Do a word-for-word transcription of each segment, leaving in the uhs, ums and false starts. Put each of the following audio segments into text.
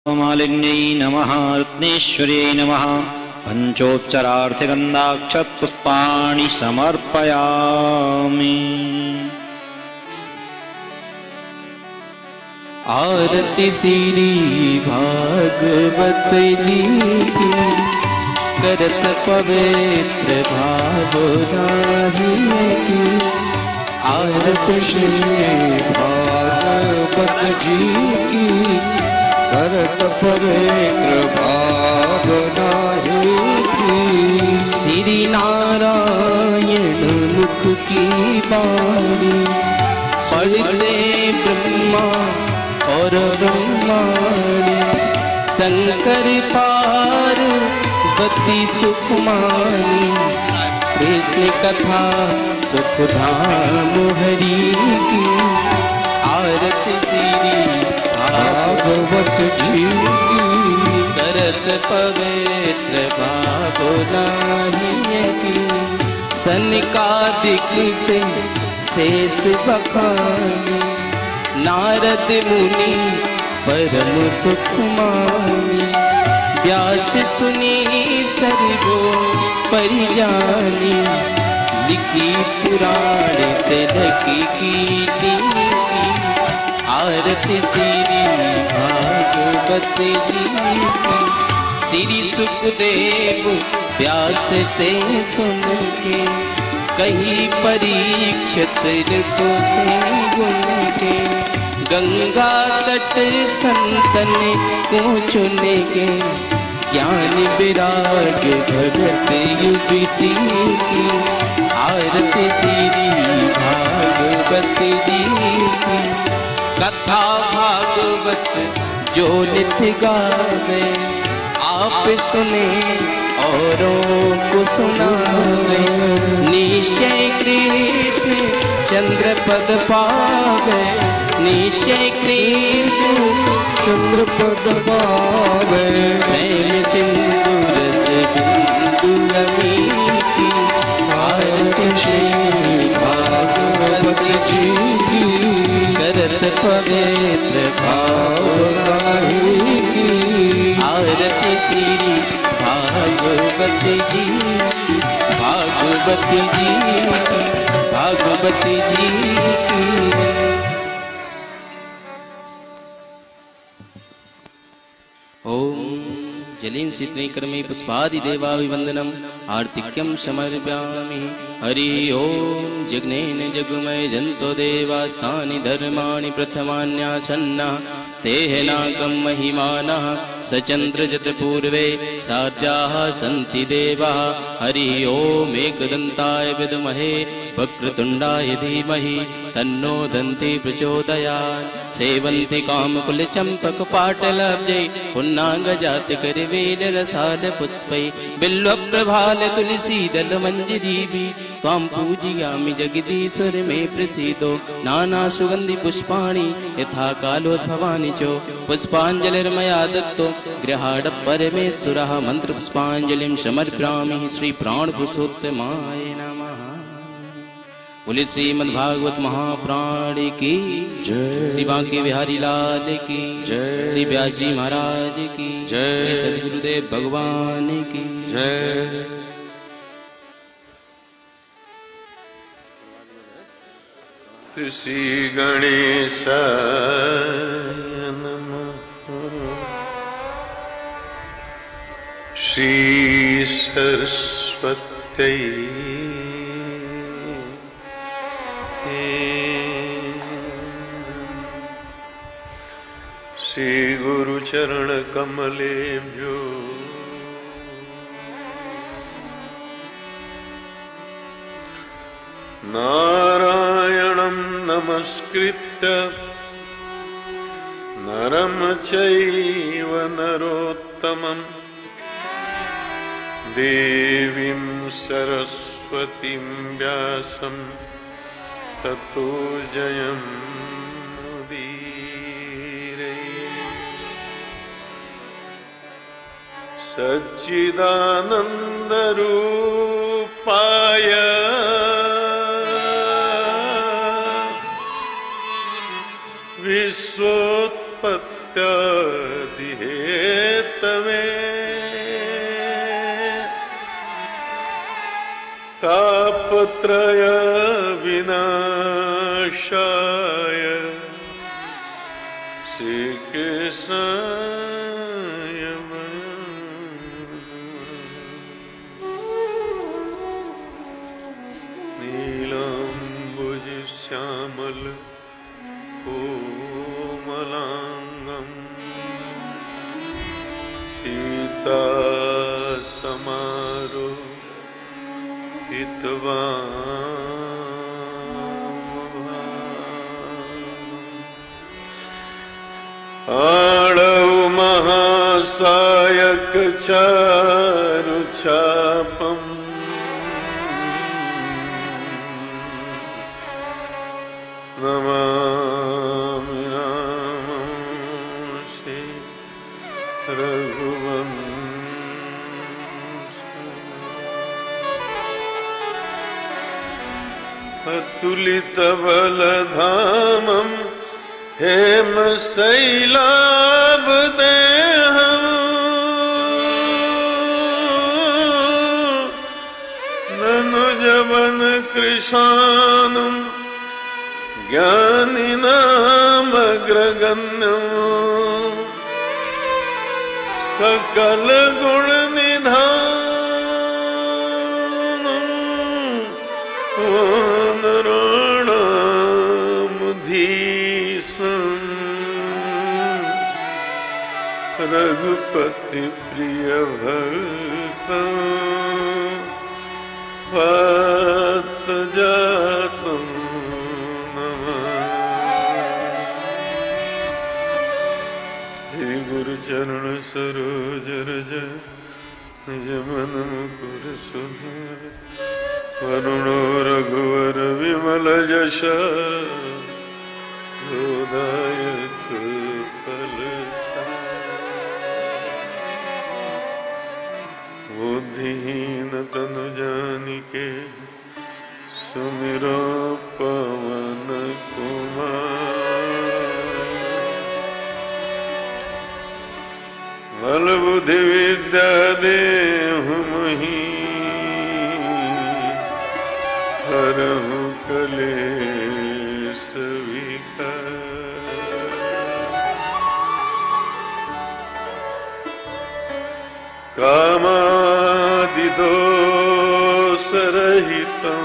मालिन्यै नमः रत्नेश्वर्यै नमः पंचोपचारार्थगन्धाक्षतपुष्पाणि समर्पयामि। आरती श्री भागवत जी की करत पवित्र भाव की। आरती श्री भागवत जी की करत पवित्र भाव की। श्री नारायण मुख की बाणी पढ़ते ब्रह्मा और ब्रह्माणी। शंकर पार्वती सुखमानी कृष्ण कथा सुखधाम हरि की। आरती श्री भागवत जी की करत पवित्र भाव की। सनकादिक से शेष बखानी नारद मुनि परम सुख मानी। व्यास सुनी सर्वो परिजानी लिखी पुराण तिलकी कीर्ति। आरती श्री भागवत जी की। श्री सुखदेव व्यास से सुन के कही परीक्षित को से गुण के। गंगा तट संतन को चुन के ज्ञान विराग भगत युवती की। आरती श्री भागवत जी की। कथा भागवत जो नित गावे आप सुने औरों को सुनावे। निश्चय कृष्ण चंद्र पद पावे। निश्चय कृष्ण चंद्र पद पावे। प्रेम सिंधु रस बिंदु रमीति। आरती श्री भागवत जी की करत पवित्र भाव की। आरती श्री भागवत जी भागवत जी भागवत जी की। ओम जलेन शीतले कर्मे पुष्पादि देवाभिवंदनम आर्तिक्यम समर्पयामि। हरि ओम जग्नेन जगमय जंतो देवास्तानि धर्माणि प्रथमान्यासन्ना तेहनाकं महिमानः सचन्द्रजत पूर्वे साध्याः सन्ति देवाः। हरि ओम एकदन्ताय विद्महे वक्रतुण्डाय धीमहि तन्नो दन्ति प्रचोदयात्। सेवन्ति कामकुलचम्पकपाटलाब्जै पुन्नागजातिकरवेल रसाल पुष्पै बिल्वप्रभाल तुलसीदल मंजरीभि। त्वां पूजयामि जगदीश्वर मे प्रसीदो। नाना सुगन्धि पुष्पाणि यथा कालोद्भवानि च पुष्पाञ्जलिर्मया दत्तो गृहाण परमेश्वरः। मंत्र पुष्पाञ्जलिं समर्पयामि श्री प्राणपुरुषोत्तमाय नमः। बोले श्रीमद्भागवत महापुराण की जय। श्री बांके बिहारी लाल की जय। श्री व्यास जी महाराज की जय। श्री सद्गुरुदेव भगवान की जय। श्री गणेशाय नमः। श्री सरस्वत्यै श्री गुरुचरण कमलेभ्यो नारायणं नमस्कृत्य नरं चैव नरोत्तमं देवीं सरस्वतीं व्यासं ततो जयमुदीरये। सच्चिदानन्दरूपाय विश्वोत्पत्त्यादिहेतवे तापत्रय विनाशाय श्री कृष्णाय नीलाम्बुज श्यामल कोमलांगम् सीता समारो आड़ौ महासायक चारु चापम नमामि रामं श्री रघुवंशम् अतुलित बलधामं हेम शैलाभदेहम् ननुजवन कृशानं ज्ञानिनामग्रगण्यम् सकल गुण निधानम् नराणामुधीशम् रघुपति प्रिय भक्तं वातजातं गुरुचरण सरोज रज निज मन मुकुर सुधार वरुणो रघुवर विमल यश गोदायक फल बुद्धिहीन तनु जानिके सुमिरो पवन कुमार बल बुद्धि विद्या देहु मही हरहु कलेश विकार कामादिदोष रहितं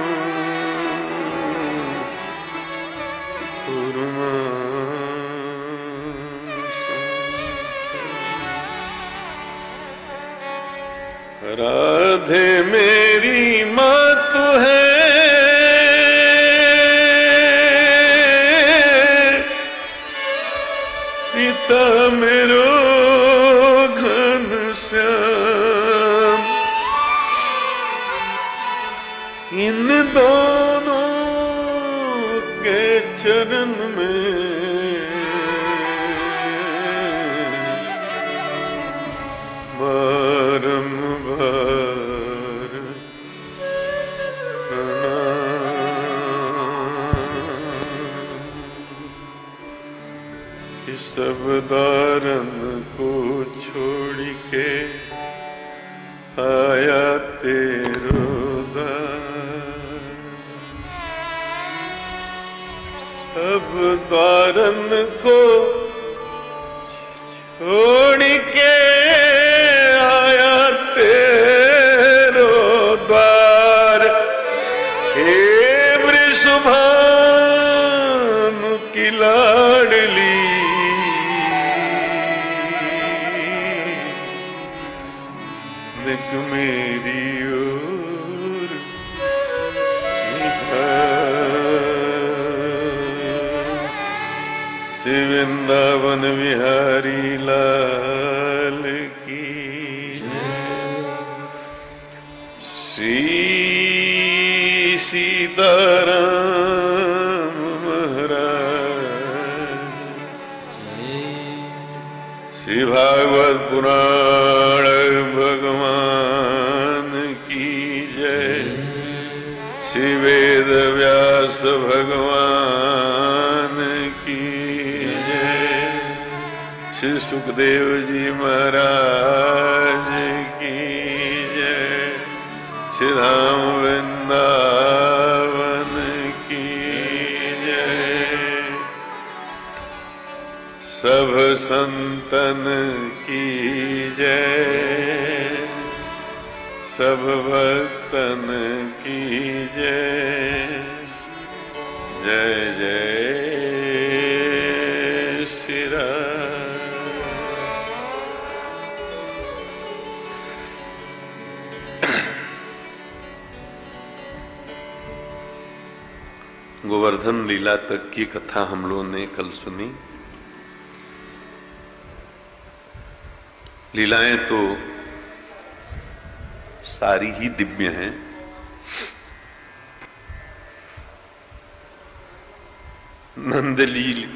राधे मेरी माँ तू है पिता मेरो घनश्याम इन दोनों के चरण में बारंबार प्रणाम। इस सब दारन को छोड़ के आया तेरो दार, सब दारन को छोड़ के आया तेरो द्वार। हे वृषभानु की लाडली देख मेरी ओर श्री वृंदावन बिहारी लाल की श्री सीताराम महाराज, श्री भागवत पुराण भगवान की जय, श्री वेद व्यास भगवान की जय, श्री सुखदेव जी महाराज की जय, श्री धाम वृंदावन संतन की जय, सब भक्तन की जय, जय जय श्री राम। गोवर्धन लीला तक की कथा हम लोगों ने कल सुनी। लीलाएं तो सारी ही दिव्य हैं। नंदलील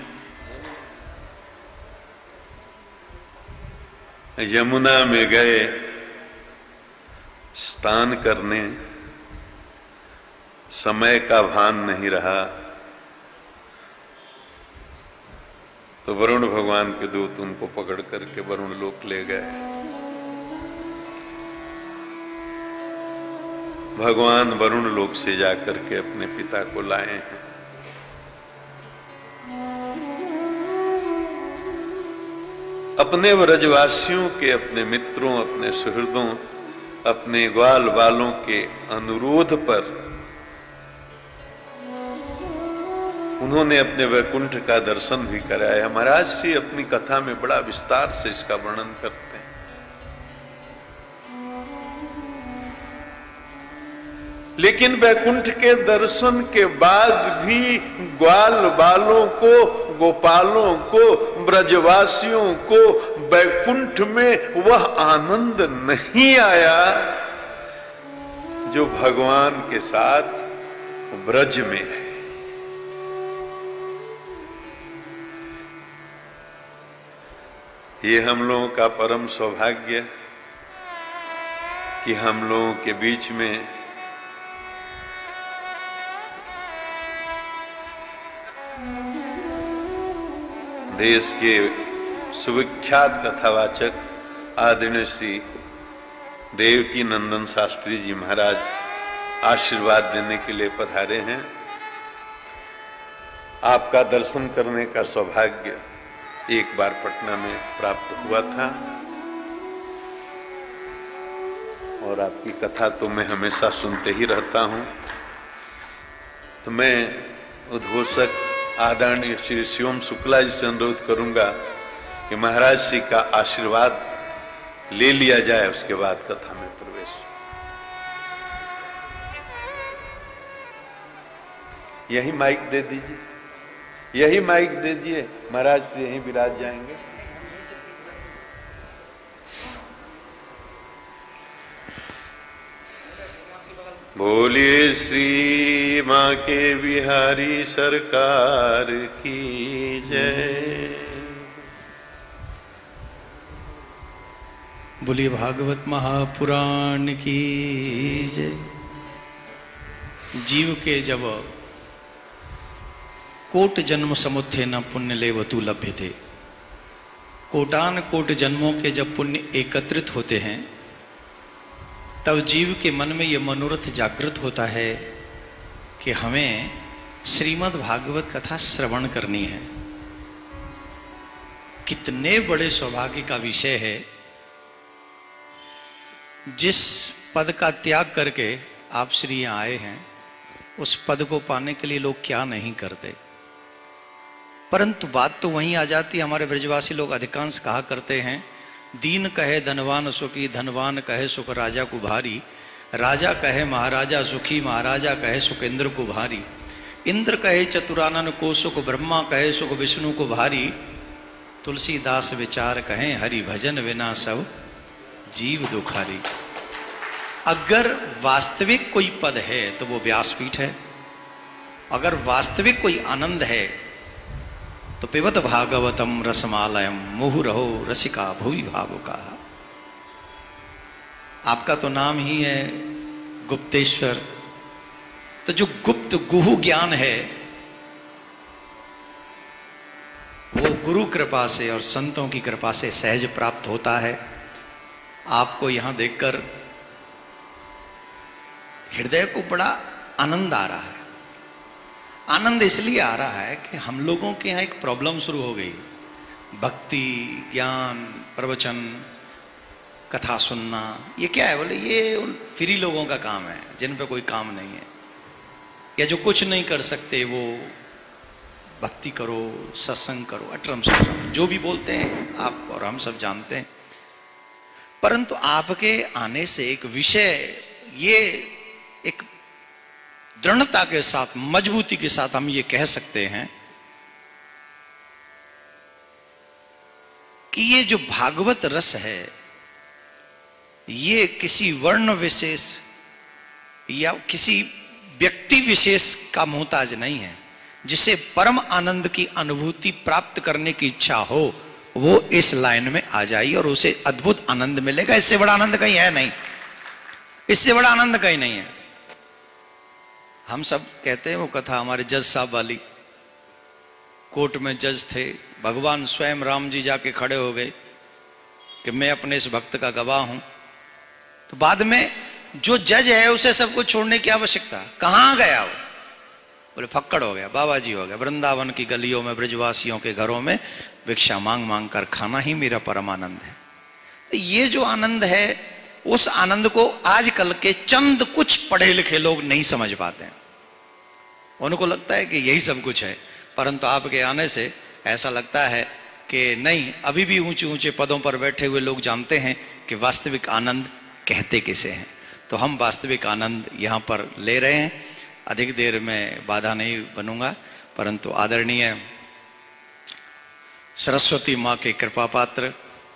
यमुना में गए स्नान करने, समय का भान नहीं रहा तो वरुण भगवान के दूत उनको पकड़ करके वरुण लोक ले गए। भगवान वरुण लोक से जाकर के अपने पिता को लाए हैं। अपने व्रजवासियों के, अपने मित्रों, अपने सुहृदों, अपने ग्वाल बालों के अनुरोध पर उन्होंने अपने वैकुंठ का दर्शन भी कराया। महाराज जी अपनी कथा में बड़ा विस्तार से इसका वर्णन करते हैं। लेकिन वैकुंठ के दर्शन के बाद भी ग्वाल बालों को, गोपालों को, ब्रजवासियों को वैकुंठ में वह आनंद नहीं आया जो भगवान के साथ ब्रज में है। ये हम लोगों का परम सौभाग्य कि हम लोगों के बीच में देश के सुविख्यात कथावाचक आदरणीय श्री देवकी नंदन शास्त्री जी महाराज आशीर्वाद देने के लिए पधारे हैं। आपका दर्शन करने का सौभाग्य एक बार पटना में प्राप्त हुआ था और आपकी कथा तो मैं हमेशा सुनते ही रहता हूं। तो मैं उद्घोषक आदरणीय श्री शिवम शुक्ला जी से अनुरोध करूंगा कि महाराज जी का आशीर्वाद ले लिया जाए, उसके बाद कथा में प्रवेश। यही माइक दे दीजिए, यही माइक दे दीजिए, महाराज से यहीं विराज जाएंगे। बोलिए श्री माँ के बिहारी सरकार की जय। बोलिए भागवत महापुराण की जय। जीव के जब कोट जन्म समुत्थे न पुण्य लेवतु लभ्य थे, कोटान कोट जन्मों के जब पुण्य एकत्रित होते हैं तब जीव के मन में यह मनोरथ जागृत होता है कि हमें श्रीमद् भागवत कथा श्रवण करनी है। कितने बड़े सौभाग्य का विषय है। जिस पद का त्याग करके आप श्री यहाँ आए हैं, उस पद को पाने के लिए लोग क्या नहीं करते। परंतु बात तो वहीं आ जाती है। हमारे ब्रजवासी लोग अधिकांश कहा करते हैं, दीन कहे धनवान सुखी, धनवान कहे सुख राजा को भारी, राजा कहे महाराजा सुखी, महाराजा कहे सुख इंद्र को भारी, इंद्र कहे चतुरानन को सुख, ब्रह्मा कहे सुख विष्णु को भारी, तुलसीदास विचार कहे हरि भजन विना सब जीव दुखारी। अगर वास्तविक कोई पद है तो वो व्यासपीठ है। अगर वास्तविक कोई आनंद है तो पिबत भागवतम रसमालयम मुहुरहो रसिका भुवि भावुका। आपका तो नाम ही है गुप्तेश्वर। तो जो गुप्त गुहु ज्ञान है वो गुरु कृपा से और संतों की कृपा से सहज प्राप्त होता है। आपको यहां देखकर हृदय को बड़ा आनंद आ रहा है। आनंद इसलिए आ रहा है कि हम लोगों के यहाँ एक प्रॉब्लम शुरू हो गई। भक्ति, ज्ञान, प्रवचन, कथा सुनना, ये क्या है? बोले ये उन फ्री लोगों का काम है जिन पे कोई काम नहीं है, या जो कुछ नहीं कर सकते वो भक्ति करो, सत्संग करो, अटरम सटरम जो भी बोलते हैं आप और हम सब जानते हैं। परंतु आपके आने से एक विषय, ये एक दृढ़ता के साथ, मजबूती के साथ हम ये कह सकते हैं कि ये जो भागवत रस है ये किसी वर्ण विशेष या किसी व्यक्ति विशेष का मोहताज नहीं है। जिसे परम आनंद की अनुभूति प्राप्त करने की इच्छा हो वो इस लाइन में आ जाए और उसे अद्भुत आनंद मिलेगा। इससे बड़ा आनंद कहीं है नहीं, इससे बड़ा आनंद कहीं नहीं है। हम सब कहते हैं वो कथा हमारे जज साहब वाली, कोर्ट में जज थे, भगवान स्वयं राम जी जाके खड़े हो गए कि मैं अपने इस भक्त का गवाह हूं। तो बाद में जो जज है उसे सब कुछ छोड़ने की आवश्यकता, कहां गया वो? बोले फक्कड़ हो गया, बाबा जी हो गया, वृंदावन की गलियों में, ब्रजवासियों के घरों में भिक्षा मांग मांग कर खाना ही मेरा परम आनंद है। तो ये जो आनंद है उस आनंद को आजकल के चंद कुछ पढ़े लिखे लोग नहीं समझ पाते हैं। उनको लगता है कि यही सब कुछ है, परंतु आपके आने से ऐसा लगता है कि नहीं, अभी भी ऊंचे ऊंचे पदों पर बैठे हुए लोग जानते हैं कि वास्तविक आनंद कहते किसे हैं। तो हम वास्तविक आनंद यहाँ पर ले रहे हैं। अधिक देर में बाधा नहीं बनूंगा, परंतु आदरणीय सरस्वती माँ के कृपा पात्र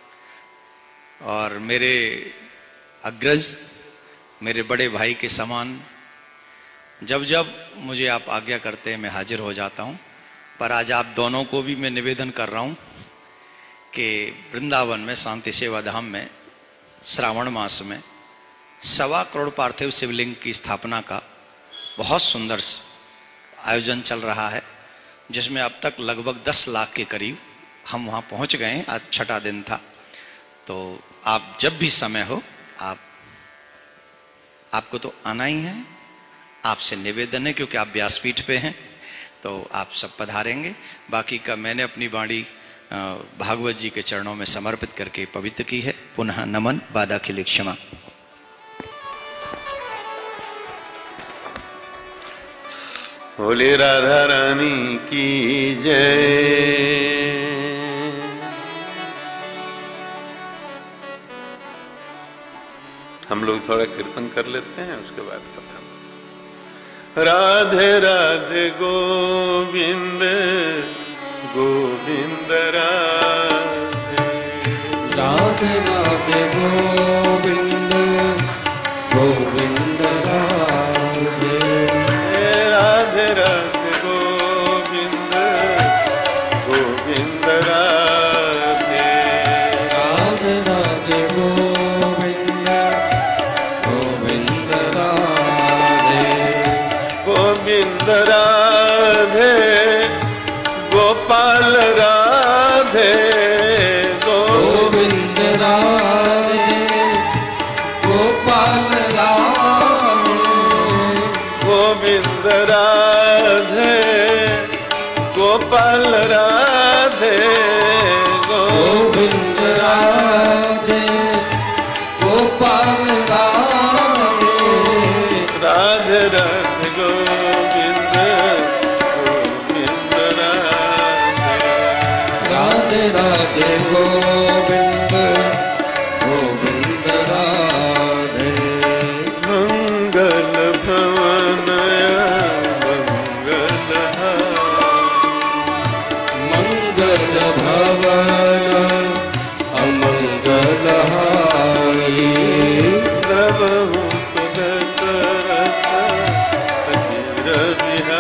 और मेरे अग्रज, मेरे बड़े भाई के समान, जब जब मुझे आप आज्ञा करते हैं मैं हाजिर हो जाता हूँ। पर आज आप दोनों को भी मैं निवेदन कर रहा हूँ कि वृंदावन में शांति सेवा धाम में श्रावण मास में सवा करोड़ पार्थिव शिवलिंग की स्थापना का बहुत सुंदर आयोजन चल रहा है, जिसमें अब तक लगभग दस लाख के करीब हम वहाँ पहुँच गए हैं। आज छठा दिन था। तो आप जब भी समय हो, आप आपको तो आना ही है। आपसे निवेदन है, क्योंकि आप व्यासपीठ पे हैं, तो आप सब पधारेंगे। बाकी का मैंने अपनी वाणी भागवत जी के चरणों में समर्पित करके पवित्र की है। पुनः नमन, बाधा के लिए क्षमा। बोले राधा रानी की जय। हम लोग थोड़ा कीर्तन कर लेते हैं, उसके बाद कथा। राधे राधे गोविंद गोविंद राधे, राधे राधे गोविंद गोविंद राधे, राधे राधे गोविंद गोविंद राधे, राधे राधे गोविंद गोविंद राधे, गोविंद राधे गोपाल राधे, गोविंद राधे गोपाल राधे, गोविंद राधे गोपाल राधे, गोविंद राधे गोपाल राधे, राधे राधे गोविंद गोविंद राधे, राधे राधे गोविंद गोविंद राधे, मंगल भवनया मंगल मंगल भवन अमंगल हारी, द्रवहु सुदशरथ अजीर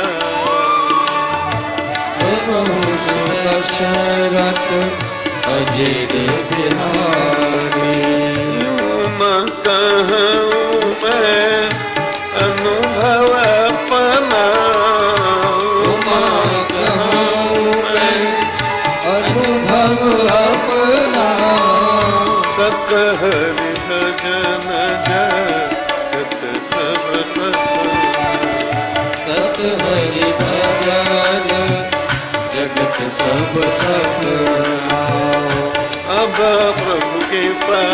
दशरथ अजीर बिहारी, मैं कहूँ मैं अनुभव अपना, उमा कहूँ मैं अनुभव अपना, सत हरि भजन जगत सब सत, सत हरि भजन जगत सब सपना। अब प्रभु के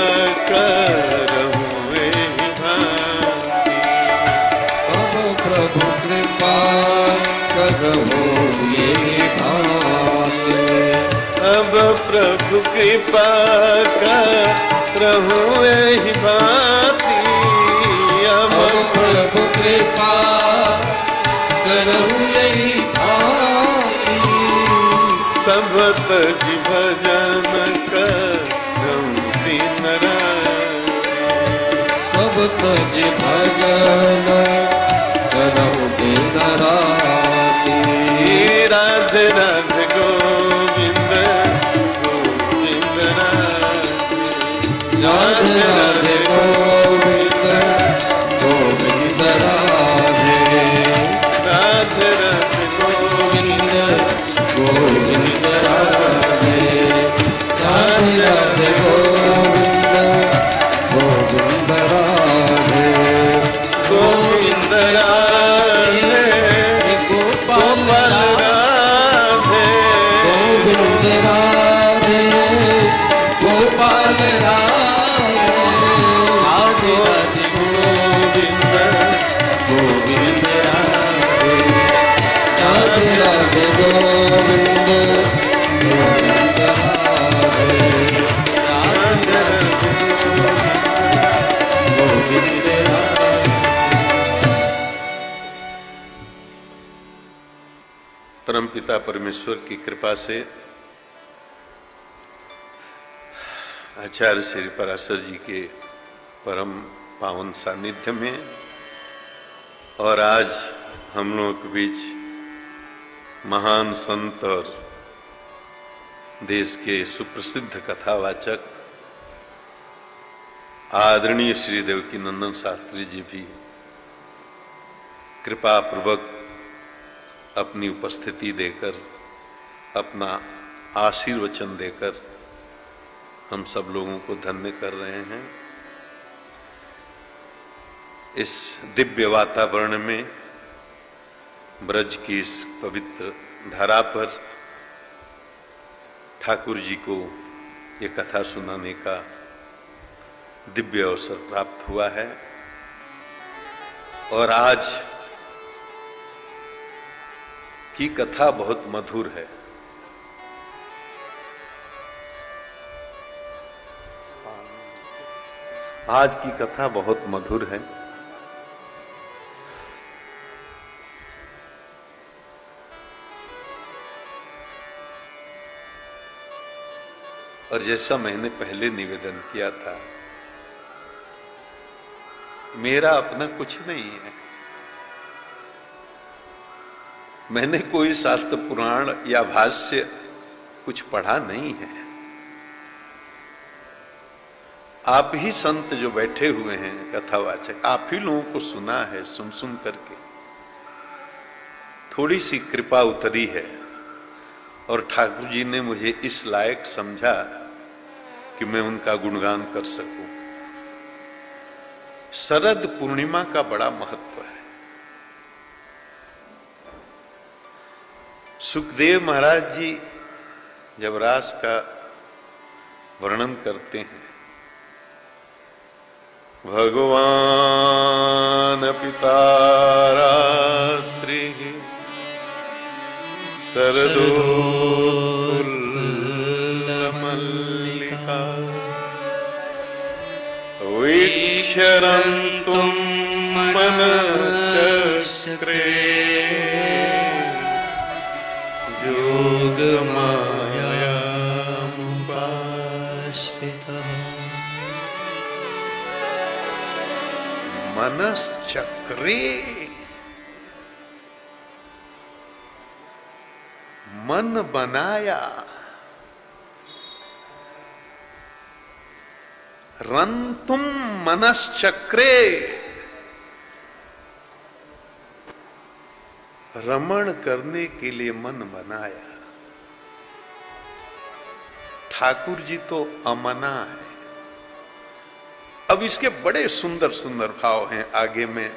करहूँ एहि भांति। अब प्रभु कृपा करहु ये भांति। अब प्रभु कृपा करहूँ एहि भांति। अब प्रभु कृपा करहु यही भांति। सब तज भजन करहूँ दिन राति। सब तज भजन करहु दिन राति। राधे राधे गोविंद गोविंद राधे। राधे राधे गोविंद गोविंद राधे। राधे राधे गोविंद गोविंद राधे। राधे राधे गोविंद गोविंद राधे। गोविंद राधे गोपाल राधे। गोविंद राधे गोपाल राधे। राधे राधे गोविंद गोविंद राधे। राधे राधे गोविंद गोविंद राधे। राधे गोविंद राधे। परमपिता परमेश्वर की कृपा से आचार्य श्री पराशर जी के परम पावन सानिध्य में और आज हम लोगों के बीच महान संत और देश के सुप्रसिद्ध कथावाचक आदरणीय श्री देवकी नंदन शास्त्री जी भी कृपा पूर्वक अपनी उपस्थिति देकर अपना आशीर्वचन देकर हम सब लोगों को धन्य कर रहे हैं। इस दिव्य वातावरण में ब्रज की इस पवित्र धरा पर ठाकुर जी को ये कथा सुनाने का दिव्य अवसर प्राप्त हुआ है और आज की कथा बहुत मधुर है। आज की कथा बहुत मधुर है। और जैसा मैंने पहले निवेदन किया था, मेरा अपना कुछ नहीं है। मैंने कोई शास्त्र पुराण या भाष्य कुछ पढ़ा नहीं है। आप ही संत जो बैठे हुए हैं कथावाचक, आप ही लोगों को सुना है, सुन सुन करके थोड़ी सी कृपा उतरी है और ठाकुर जी ने मुझे इस लायक समझा कि मैं उनका गुणगान कर सकूं। शरद पूर्णिमा का बड़ा महत्व है। सुखदेव महाराज जी जब रास का वर्णन करते हैं, भगवान पिता रात्रि शरदोल्लमल्लिका वीक्षरन्तुं मनश्चक्रे योगमायामुपाश्रितः। मनश्चक्रे, मन बनाया, रंतुम मनश्चक्रे, रमण करने के लिए मन बनाया। ठाकुर जी तो अमना है। अब इसके बड़े सुंदर सुंदर भाव हैं। आगे में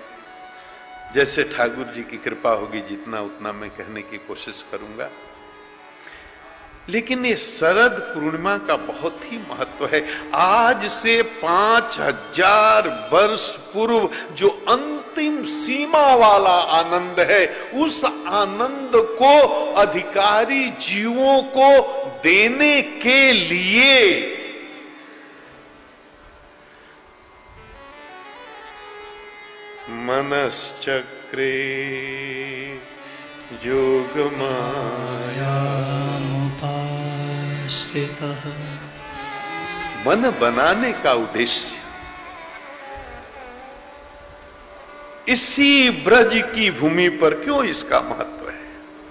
जैसे ठाकुर जी की कृपा होगी जितना उतना मैं कहने की कोशिश करूंगा। लेकिन ये शरद पूर्णिमा का बहुत ही महत्व है। आज से पांच हजार वर्ष पूर्व जो अंतिम सीमा वाला आनंद है, उस आनंद को अधिकारी जीवों को देने के लिए मनश्चक्रे योगमाया मन बनाने का उद्देश्य इसी ब्रज की भूमि पर क्यों इसका महत्व है?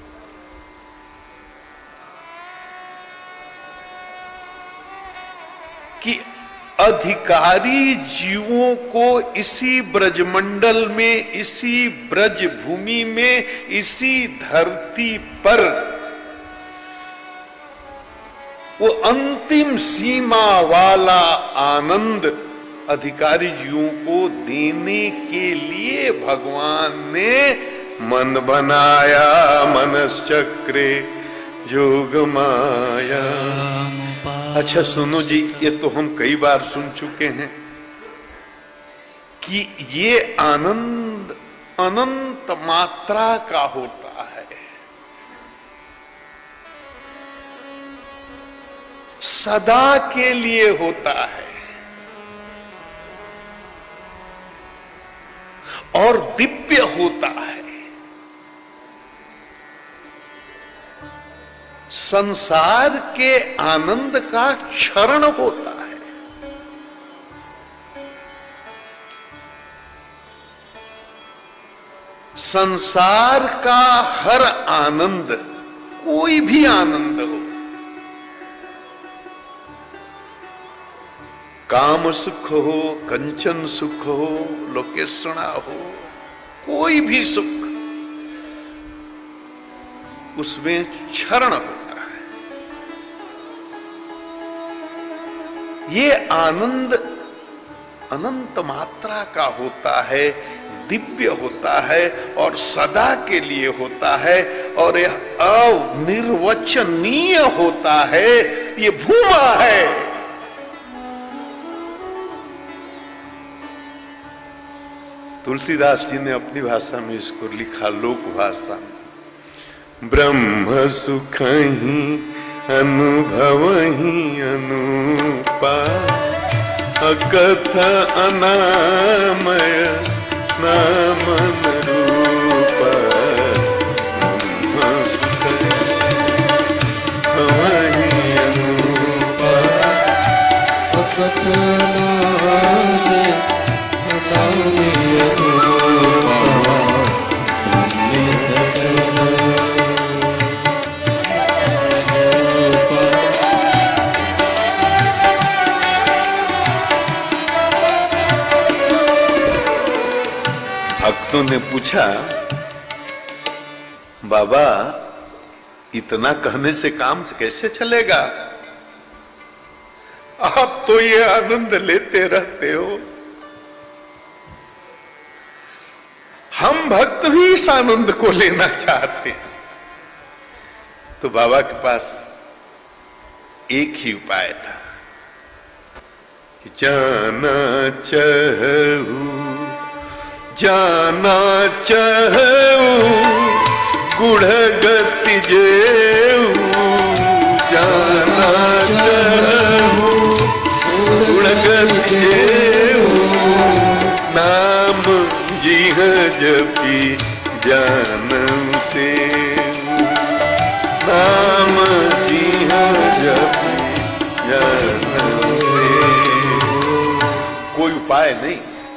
कि अधिकारी जीवों को इसी ब्रजमंडल में, इसी ब्रज भूमि में, इसी धरती पर वो अंतिम सीमा वाला आनंद अधिकारी जीवों को देने के लिए भगवान ने मन बनाया। मनश्चक्रे योगमाया। अच्छा सुनो जी, ये तो हम कई बार सुन चुके हैं कि ये आनंद अनंत मात्रा का होता है, सदा के लिए होता है और दिव्य होता है। संसार के आनंद का क्षरण होता है। संसार का हर आनंद, कोई भी आनंद हो, काम सुख हो, कंचन सुख हो, लोकेशना हो, कोई भी सुख, उसमें क्षरण होता है। ये आनंद अनंत मात्रा का होता है, दिव्य होता है और सदा के लिए होता है और यह अनिर्वचनीय होता है। ये भूमा है। तुलसीदास जी ने अपनी भाषा में इसको लिखा, लोक भाषा में। ब्रह्म सुख ही अनुभव ही अनुपा, अकथ अनामय नाम रूप। ब्रह्म सुख ही अनुपा, अकथ नामय भक्तों ने पूछा, बाबा इतना कहने से काम कैसे चलेगा? आप तो ये आनंद लेते रहते हो, हम भक्त भी इस आनंद को लेना चाहते हैं। तो बाबा के पास एक ही उपाय था कि जाना चाहूं जाना चाहूं गुढ़ गति जेऊ, जाना चाहूं गुढ़ गति जेऊ, नाम जीह जपी जानम से, नाम जीह जपी जानम से। कोई उपाय नहीं,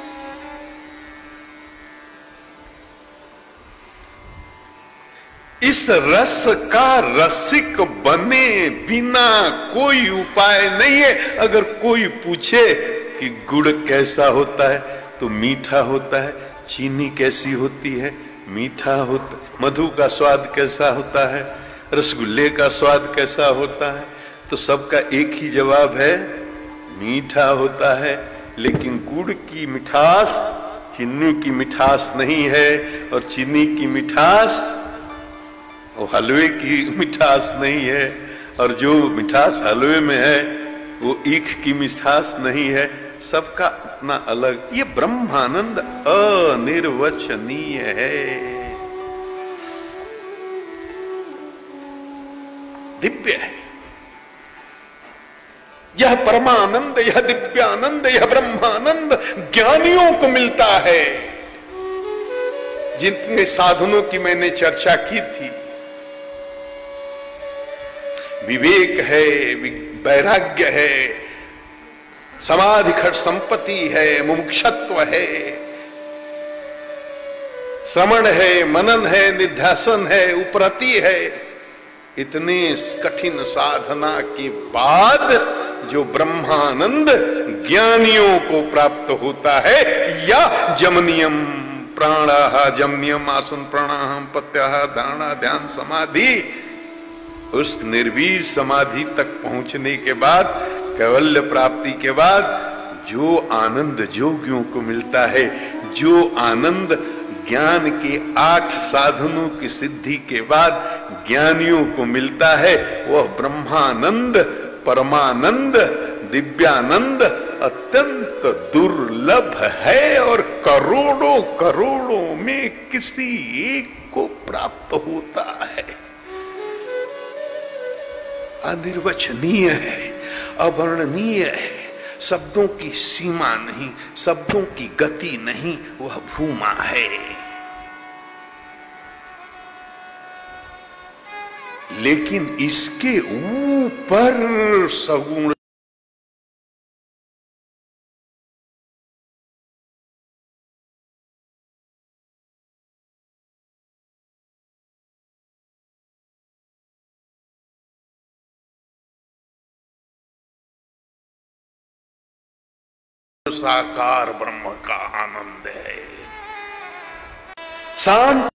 इस रस का रसिक बने बिना कोई उपाय नहीं है। अगर कोई पूछे कि गुड़ कैसा होता है तो मीठा होता है, चीनी कैसी होती है, मीठा होता, मधु का स्वाद कैसा होता है, रसगुल्ले का स्वाद कैसा होता है, तो सबका एक ही जवाब है, मीठा होता है। लेकिन गुड़ की मिठास चीनी की मिठास नहीं है, और चीनी की मिठास वो हलवे की मिठास नहीं है, और जो मिठास हलवे में है वो ईख की मिठास नहीं है, सबका अपना अलग। ये ब्रह्मानंद अनिर्वचनीय है, दिव्य है। यह परमानंद, यह दिव्यानंद, यह ब्रह्मानंद ज्ञानियों को मिलता है। जितने साधनों की मैंने चर्चा की थी, विवेक है, वैराग्य है, समाधि खट संपत्ति है, मुमुक्षत्व है, श्रवण है, मनन है, निध्यासन है, उपरति है, इतने कठिन साधना के बाद जो ब्रह्मानंद ज्ञानियों को प्राप्त होता है, या जमनियम प्राणाह जमनियम आसन प्राणायाम प्रत्याहार धारणा ध्यान समाधि, उस निर्वीर समाधि तक पहुंचने के बाद, कैवल्य प्राप्ति के बाद जो आनंद जोगियों को मिलता है, जो आनंद ज्ञान के आठ साधनों की सिद्धि के बाद ज्ञानियों को मिलता है, वह ब्रह्मानंद, परमानंद, दिव्यानंद अत्यंत दुर्लभ है और करोड़ों करोड़ों में किसी एक को प्राप्त होता है। अनिर्वचनीय है, अवर्णनीय है, शब्दों की सीमा नहीं, शब्दों की गति नहीं, वह भूमा है। लेकिन इसके ऊपर सगुण साकार ब्रह्म का आनंद है। शांत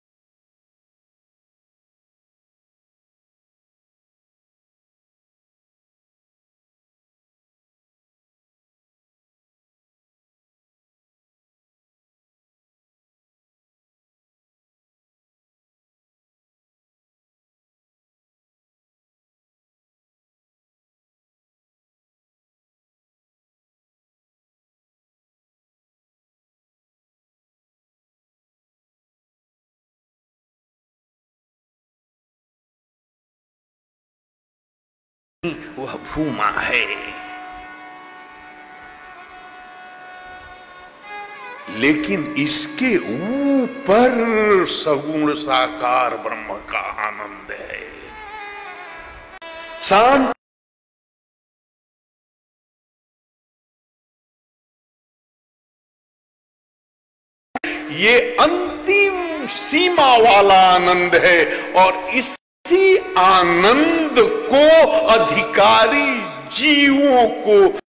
वह भूमा है। लेकिन इसके ऊपर सगुण साकार ब्रह्म का आनंद है। शांत ये अंतिम सीमा वाला आनंद है और इस इसी आनंद को अधिकारी जीवों को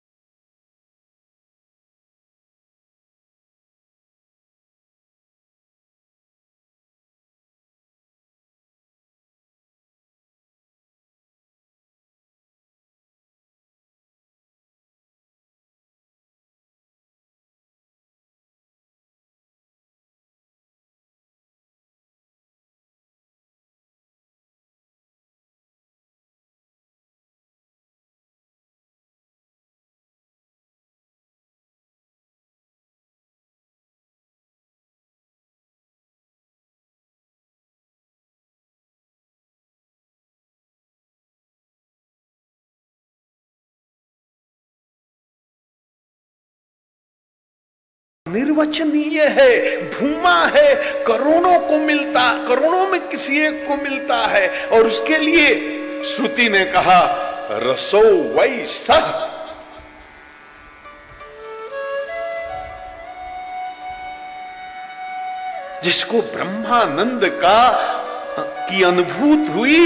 निर्वचनीय है, भूमा है, करोड़ों को मिलता, करोड़ों में किसी एक को मिलता है। और उसके लिए श्रुति ने कहा रसो वै सह, जिसको ब्रह्मानंद का की अनुभूत हुई,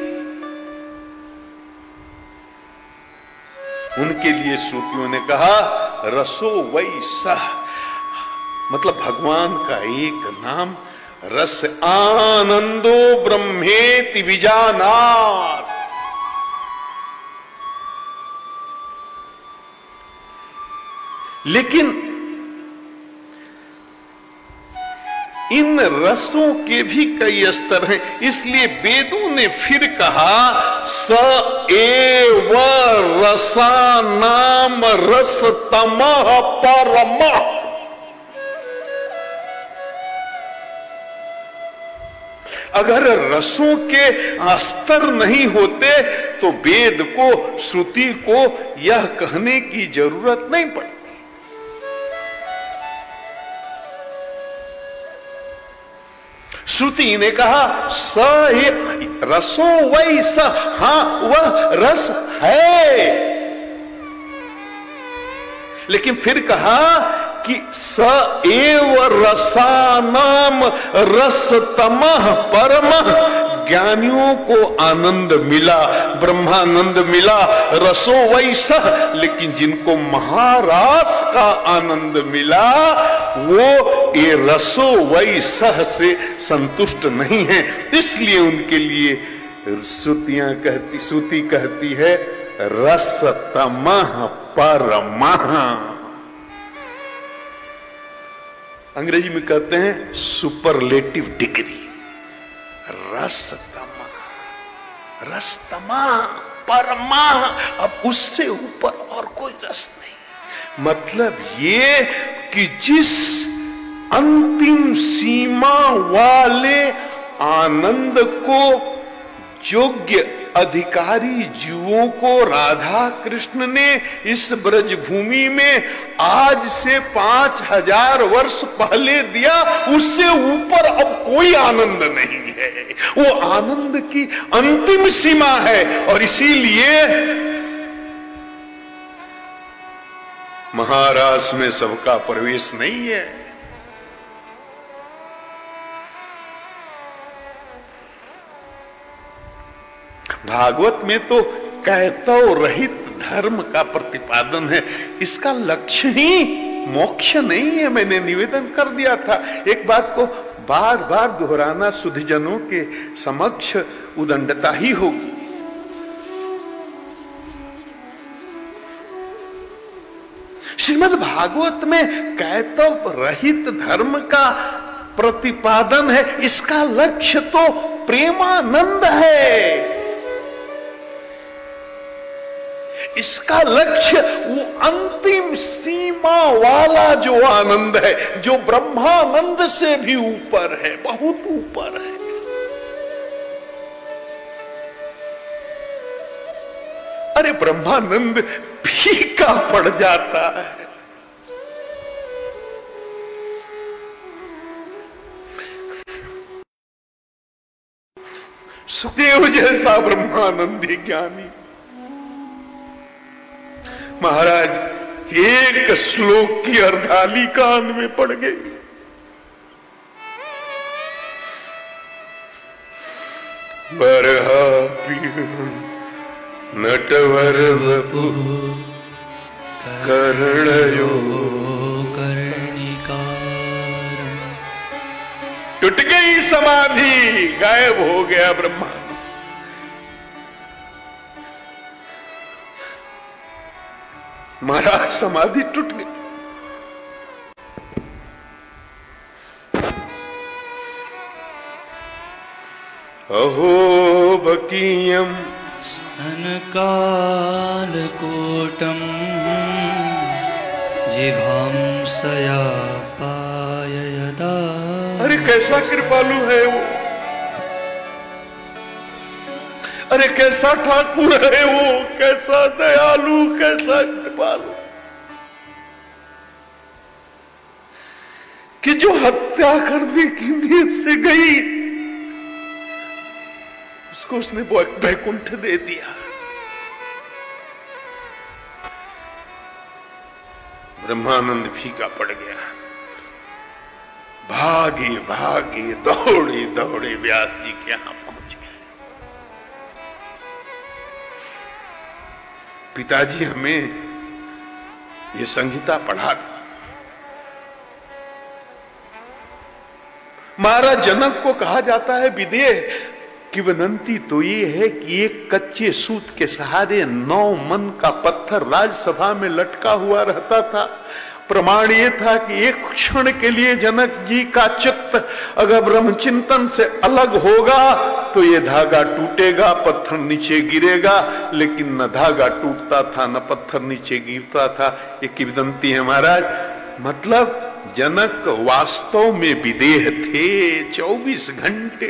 उनके लिए श्रुतियों ने कहा रसो वै सह, मतलब भगवान का एक नाम रस आनंदो ब्रह्मेति विजानात्। लेकिन इन रसों के भी कई स्तर हैं, इसलिए वेदों ने फिर कहा स एव रसानाम रस तमः परमः। अगर रसों के स्तर नहीं होते तो वेद को, श्रुति को यह कहने की जरूरत नहीं पड़ती। श्रुति ने कहा स ये रसो वही स, हां वह रस है, लेकिन फिर कहा कि स एव रसानाम रसतमः परमः। ज्ञानियों को आनंद मिला, ब्रह्मानंद मिला, रसो वैसह। लेकिन जिनको महारास का आनंद मिला वो ये रसो वैसह से संतुष्ट नहीं है, इसलिए उनके लिए श्रुतियां कहती श्रुति कहती है रसतमः परमः। अंग्रेजी में कहते हैं सुपरलेटिव डिग्री। रसतमा, रसतमा परमा, अब उससे ऊपर और कोई रस नहीं। मतलब ये कि जिस अंतिम सीमा वाले आनंद को योग्य अधिकारी जीवों को राधा कृष्ण ने इस ब्रज भूमि में आज से पांच हजार वर्ष पहले दिया, उससे ऊपर अब कोई आनंद नहीं है। वो आनंद की अंतिम सीमा है और इसीलिए महारास में सबका प्रवेश नहीं है। भागवत में तो कैतव रहित धर्म का प्रतिपादन है, इसका लक्ष्य ही मोक्ष नहीं है। मैंने निवेदन कर दिया था, एक बात को बार बार दोहराना सुधीजनों के समक्ष उदंडता ही होगी। श्रीमद् भागवत में कैतव रहित धर्म का प्रतिपादन है, इसका लक्ष्य तो प्रेमानंद है। इसका लक्ष्य वो अंतिम सीमा वाला जो आनंद है, जो ब्रह्मानंद से भी ऊपर है, बहुत ऊपर है। अरे ब्रह्मानंद फीका पड़ जाता है। सुखदेव जैसा ब्रह्मानंदी ज्ञानी महाराज एक श्लोक की अर्धाली कान में पड़ गई। बरहा नटवर वपु कर्णयो कर्णिकार। टूट गई समाधि, गायब हो गया ब्रह्मा। महाराज समाधि टूट गई। अहो बकीयम स्तनकालकोटम जिघांसया पाययदा। अरे कैसा कृपालु है वो, अरे कैसा ठाकुर है वो, कैसा दयालु, कैसा कृपालु, कि जो हत्या करने की नीयत से गई उसको उसने वैकुंठ दे दिया। ब्रह्मानंद फीका पड़ गया। भागे भागे दौड़े दौड़े व्यास जी के यहां पहुंच गए। पिताजी हमें ये संहिता पढ़ा दी। महाराज जनक को कहा जाता है विदेह की विनंती तो ये है कि एक कच्चे सूत के सहारे नौ मन का पत्थर राज्यसभा में लटका हुआ रहता था प्रमाण ये था कि एक क्षण के लिए जनक जी का चित्त अगर ब्रह्मचिंतन से अलग होगा तो ये धागा टूटेगा, पत्थर नीचे गिरेगा, लेकिन न धागा टूटता था न पत्थर नीचे गिरता था। ये किंवदंती है महाराज। मतलब जनक वास्तव में विदेह थे चौबीस घंटे।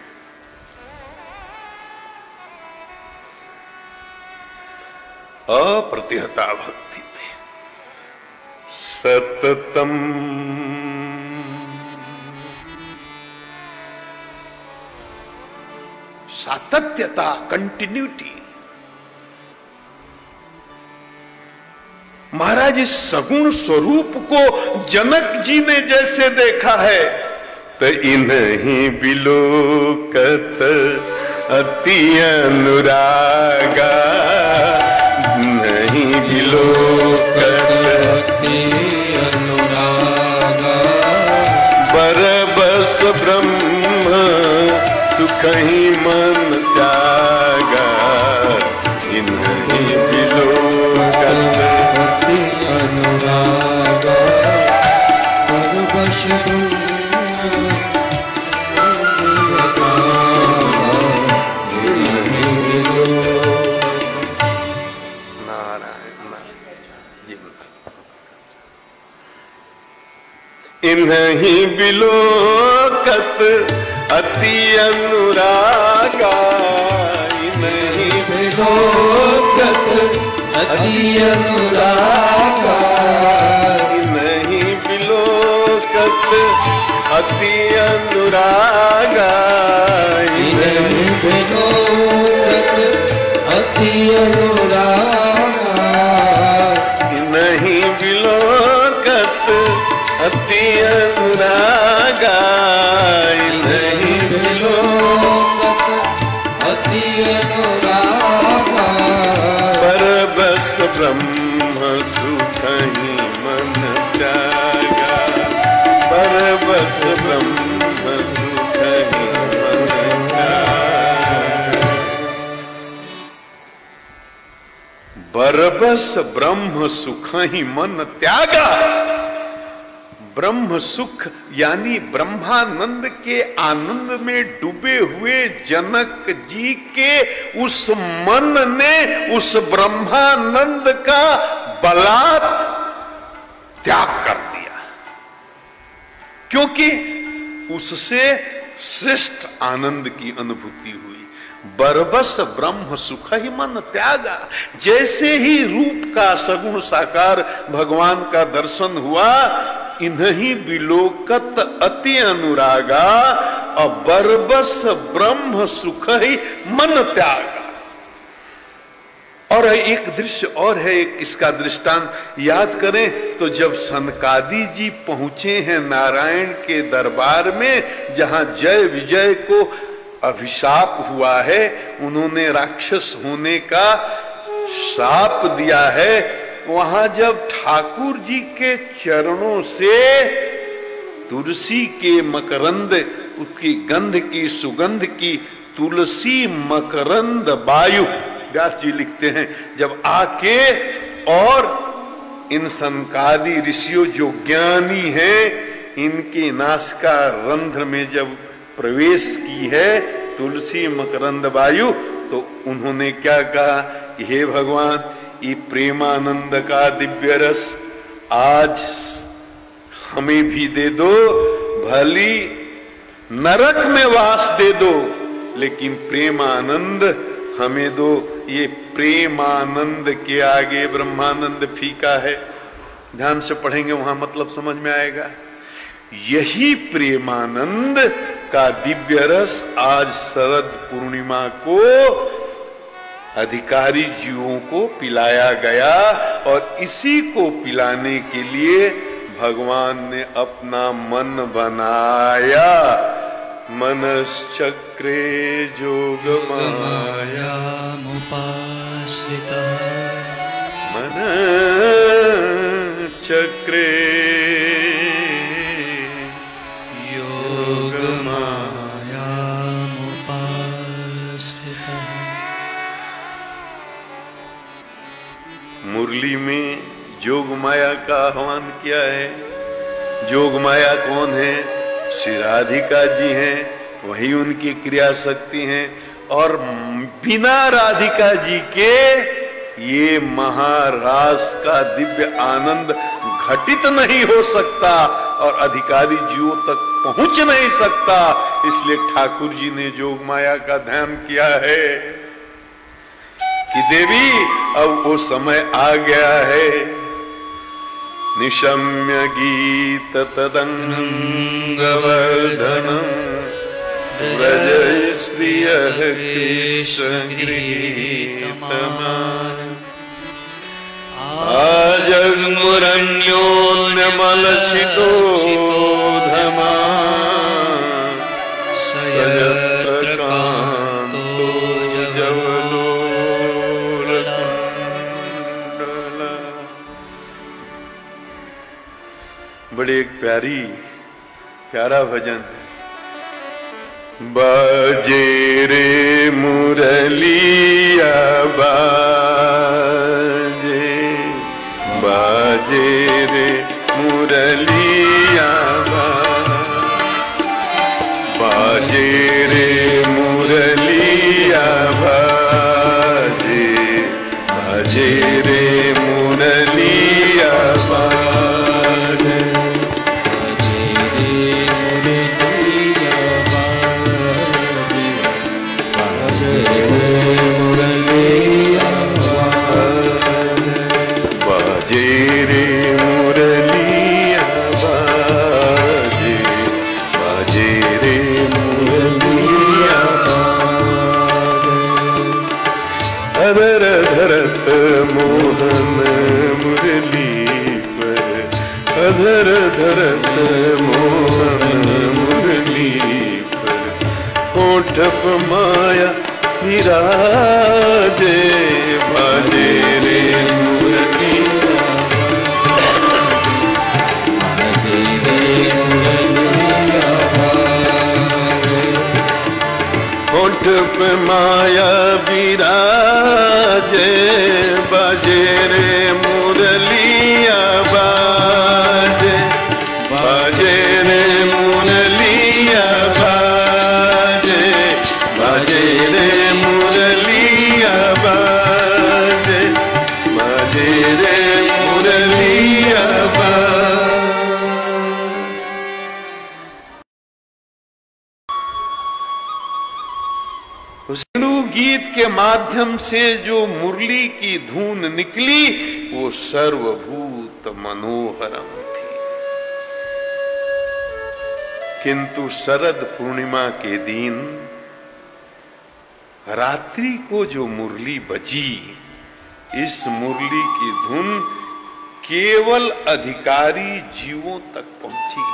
अप्रतिहता भक्ति थी। सततम सातत्यता, कंटिन्यूटी। महाराज इस सगुण स्वरूप को जनक जी ने जैसे देखा है तो इन्हीं बिलोकत अति अनुरागा, नहीं बिलोकत अति अनुरागा, बरबस ब्रह्म सुख ही मन त्यागा, इन्हीं बिलोकत अनुरागा, बरबस इन्हीं बिलोकत अति अनुरागा, इन्हीं बिलोकत अति अनुरागा, इन्हीं बिलोकत अति अनुरागा, इन्हीं बिलोकत अति अनुरागा, इन्हीं बिलोकत अति अनुरागा, इन्हीं बिलोकत अति अनुरागा, परबस ब्रह्म सुख ही मन त्यागा, परबस ब्रह्म सुख ही मन त्यागा, बरबस ब्रह्म सुख ही मन त्यागा। ब्रह्म सुख यानी ब्रह्मानंद के आनंद में डूबे हुए जनक जी के उस मन ने उस ब्रह्मानंद का बलात् त्याग कर दिया, क्योंकि उससे श्रेष्ठ आनंद की अनुभूति हुई। बरबस ब्रह्म सुख ही मन त्यागा। जैसे ही रूप का सगुण साकार भगवान का दर्शन हुआ, इन्हीं बिलोकत अति अनुरागा और बरबस ब्रह्म सुख ही मन त्यागा। और एक दृश्य और है, एक इसका दृष्टांत याद करें तो जब सनकादि जी पहुंचे हैं नारायण के दरबार में, जहां जय विजय को अभिशाप हुआ है, उन्होंने राक्षस होने का शाप दिया है, वहां जब ठाकुर जी के चरणों से तुलसी के मकरंद, उसकी गंध की सुगंध की तुलसी मकरंद वायु, व्यास जी लिखते हैं, जब आके और इन सनकादि ऋषियों जो ज्ञानी हैं, इनके नासिका रंध्र में जब प्रवेश की है तुलसी मकरंद वायु, तो उन्होंने क्या कहा, हे भगवान, ये प्रेमानंद का दिव्य रस आज हमें भी दे दो, भली नरक में वास दे दो, लेकिन प्रेमानंद हमें दो। ये प्रेमानंद के आगे ब्रह्मानंद फीका है। ध्यान से पढ़ेंगे वहां मतलब समझ में आएगा। यही प्रेमानंद का दिव्य रस आज शरद पूर्णिमा को अधिकारी जीवों को पिलाया गया, और इसी को पिलाने के लिए भगवान ने अपना मन बनाया। मनश्चक्रे जोग माया मुपाश्रिता, मन चक्रे योग माया मुपाश्रिता। मुरली में जोग माया का आह्वान किया है। जोग माया कौन है? श्री राधिका जी हैं, वही उनकी क्रिया शक्ति हैं। और बिना राधिका जी के ये महारास का दिव्य आनंद घटित नहीं हो सकता और अधिकारी जीवों तक पहुंच नहीं सकता। इसलिए ठाकुर जी ने जोग माया का ध्यान किया है कि देवी अब वो समय आ गया है। निशम्य गीत तदंग वर्धनम व्रज स्त्रिय कृष्ण गीतमान आजन्मुरन्योन्यमलसितो धमा सयत्र कान्तो जवलोलकुण्डला। बड़ी एक प्यारी प्यारा भजन है। बाजे रे मुरलिया बाजे, बाजे रे मुरलिया बाजे रे मुरलिया बाजे, बाजे रे मुरलिया बाजे, अधर धरत मोहन मुरली पर, अधर धरत मोहन मुरली पर, होठप माया विराजे, बाजे रे मुरली, बाजे रे मुरलिया बाजे, होठप माया विराजे, बाजे रे मुरलिया बाजे, बाजे रे मुरलिया बाजे, बाजे रे मुरलिया बाजे, बाजे रे मुरलिया बाजे। गीत के माध्यम से जो मुरली की धून निकली वो सर्वभूत मनोहरम थी। किंतु शरद पूर्णिमा के दिन रात्रि को जो मुरली बजी, इस मुरली की धुन केवल अधिकारी जीवों तक पहुंची।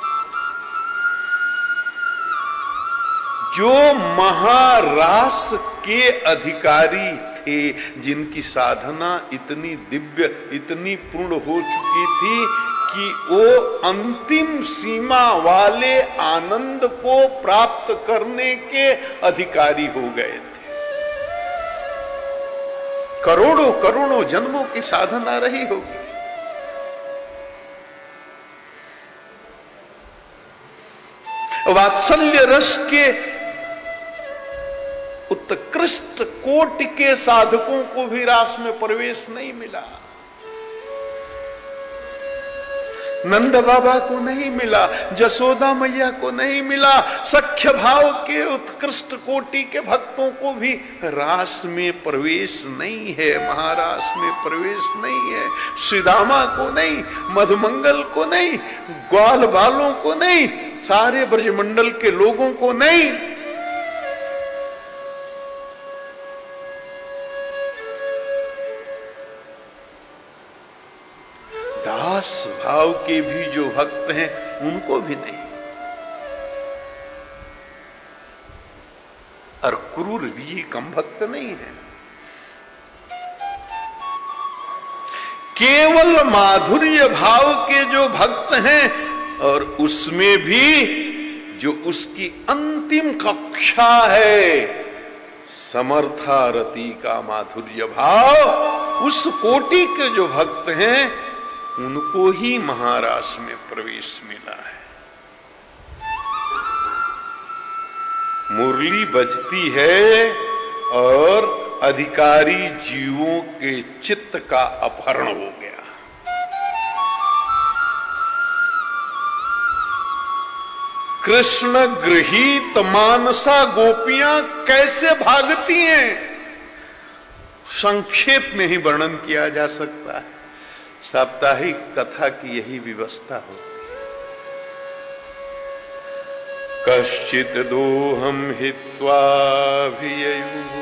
जो महारास के अधिकारी थे, जिनकी साधना इतनी दिव्य, इतनी पूर्ण हो चुकी थी कि वो अंतिम सीमा वाले आनंद को प्राप्त करने के अधिकारी हो गए थे। करोड़ों करोड़ों जन्मों की साधना रही होगी। वात्सल्य रस के उत्कृष्ट कोटि के साधकों को भी रास में प्रवेश नहीं मिला। नंद बाबा को नहीं मिला, जसोदा मैया को नहीं मिला, सख्य भाव के उत्कृष्ट कोटि के भक्तों को भी रास में प्रवेश नहीं है, महारास में प्रवेश नहीं है। श्रीदामा को नहीं, मधुमंगल को नहीं, ग्वाल बालों को नहीं, सारे ब्रजमंडल के लोगों को नहीं। दास भाव के भी जो भक्त हैं उनको भी नहीं। और क्रूर भी कम भक्त नहीं है। केवल माधुर्य भाव के जो भक्त हैं और उसमें भी जो उसकी अंतिम कक्षा है समर्थारती का माधुर्य भाव, उस कोटि के जो भक्त हैं उनको ही महारास में प्रवेश मिला है। मुरली बजती है और अधिकारी जीवों के चित्त का अपहरण हो गया। कृष्ण गृहीत मानसा गोपियां कैसे भागती हैं, संक्षेप में ही वर्णन किया जा सकता है। साप्ताहिक कथा की यही व्यवस्था हो। कश्चित दोहम हित्वा भिययुः,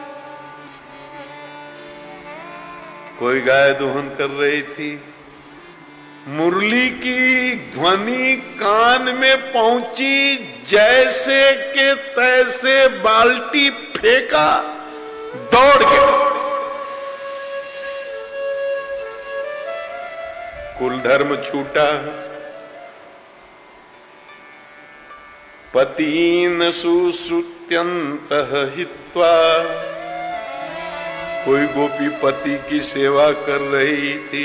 कोई गाय दोहन कर रही थी, मुरली की ध्वनि कान में पहुंची, जैसे के तैसे बाल्टी फेंका, दौड़ गया। कुल धर्म छूटा। पतीन सुश्रुत्यन्तः हित्वा, कोई गोपी पति की सेवा कर रही थी,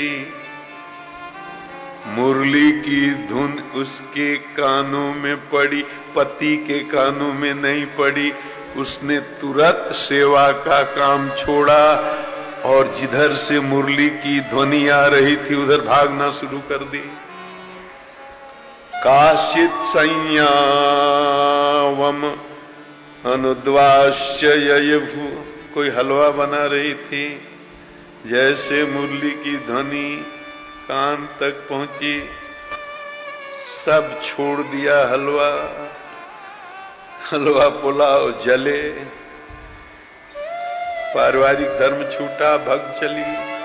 मुरली की धुन उसके कानों में पड़ी, पति के कानों में नहीं पड़ी। उसने तुरंत सेवा का काम छोड़ा और जिधर से मुरली की ध्वनि आ रही थी उधर भागना शुरू कर दी। काश्चित् संयावम अनुद्वाश्च ययभु, कोई हलवा बना रही थी, जैसे मुरली की ध्वनि कान तक पहुंची, सब छोड़ दिया। हलवा हलवा पुलाव जले, पारिवारिक धर्म छूटा, भग चली।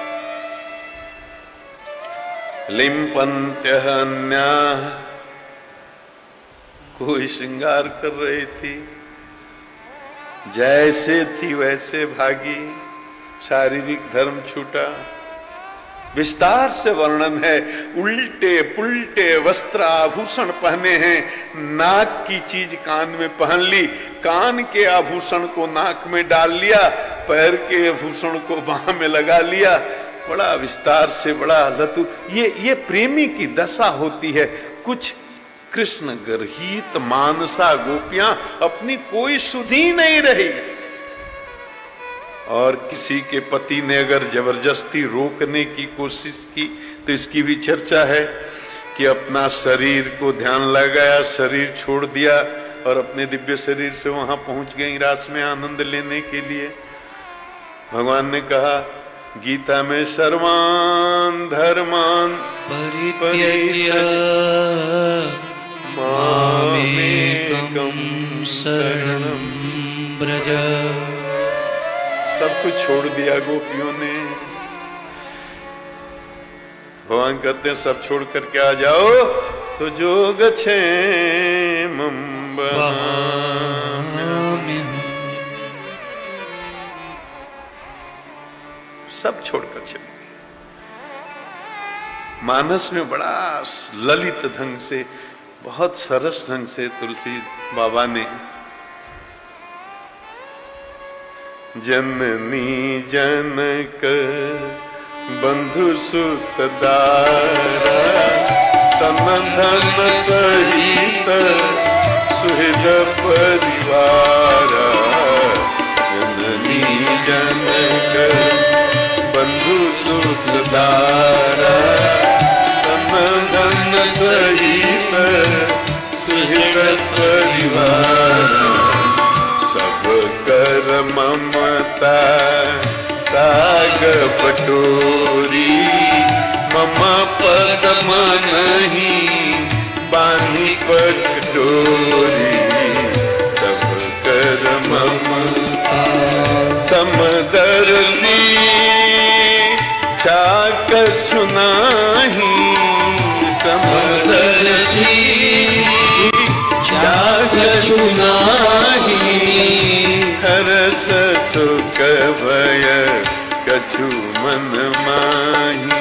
लिम्पन्त्यः अन्याः, कोई श्रृंगार कर रही थी, जैसे थी वैसे भागी, शारीरिक धर्म छूटा। विस्तार से वर्णन है। उल्टे पुल्टे वस्त्र आभूषण पहने हैं, नाक की चीज कान में पहन ली, कान के आभूषण को नाक में डाल लिया, पैर के आभूषण को बाह में लगा लिया। बड़ा विस्तार से, बड़ा लतु। ये ये प्रेमी की दशा होती है। कुछ कृष्ण गर्हित मानसा गोपियां, अपनी कोई सुधि नहीं रही। और किसी के पति ने अगर जबरदस्ती रोकने की कोशिश की तो इसकी भी चर्चा है कि अपना शरीर को ध्यान लगाया, शरीर छोड़ दिया और अपने दिव्य शरीर से वहां पहुंच गई रास में आनंद लेने के लिए। भगवान ने कहा गीता में, सर्वान् धर्मान् परित्यज्य मामेकं शरणं व्रज। सब कुछ छोड़ दिया गोपियों ने। भगवान कहते हैं सब छोड़ करके आ जाओ तो जो गच्छेमं सब छोड़कर चले। मानस में बड़ा ललित ढंग से, बहुत सरस ढंग से तुलसी बाबा ने जननी जनक बंधु सुत दारा तन धन सहित सुहृद परिवारा। जननी जनक बंधु सुत दारा तन धन सहित सुहृद परिवारा। सब कर ममता ताग पटोरी मम पद मनहि बांधी पटोरी। सब कर ममता समदर्शी चाक छुनाही। समदर्शी चाक छुनाही। हरस सुख भय कछु मन माही।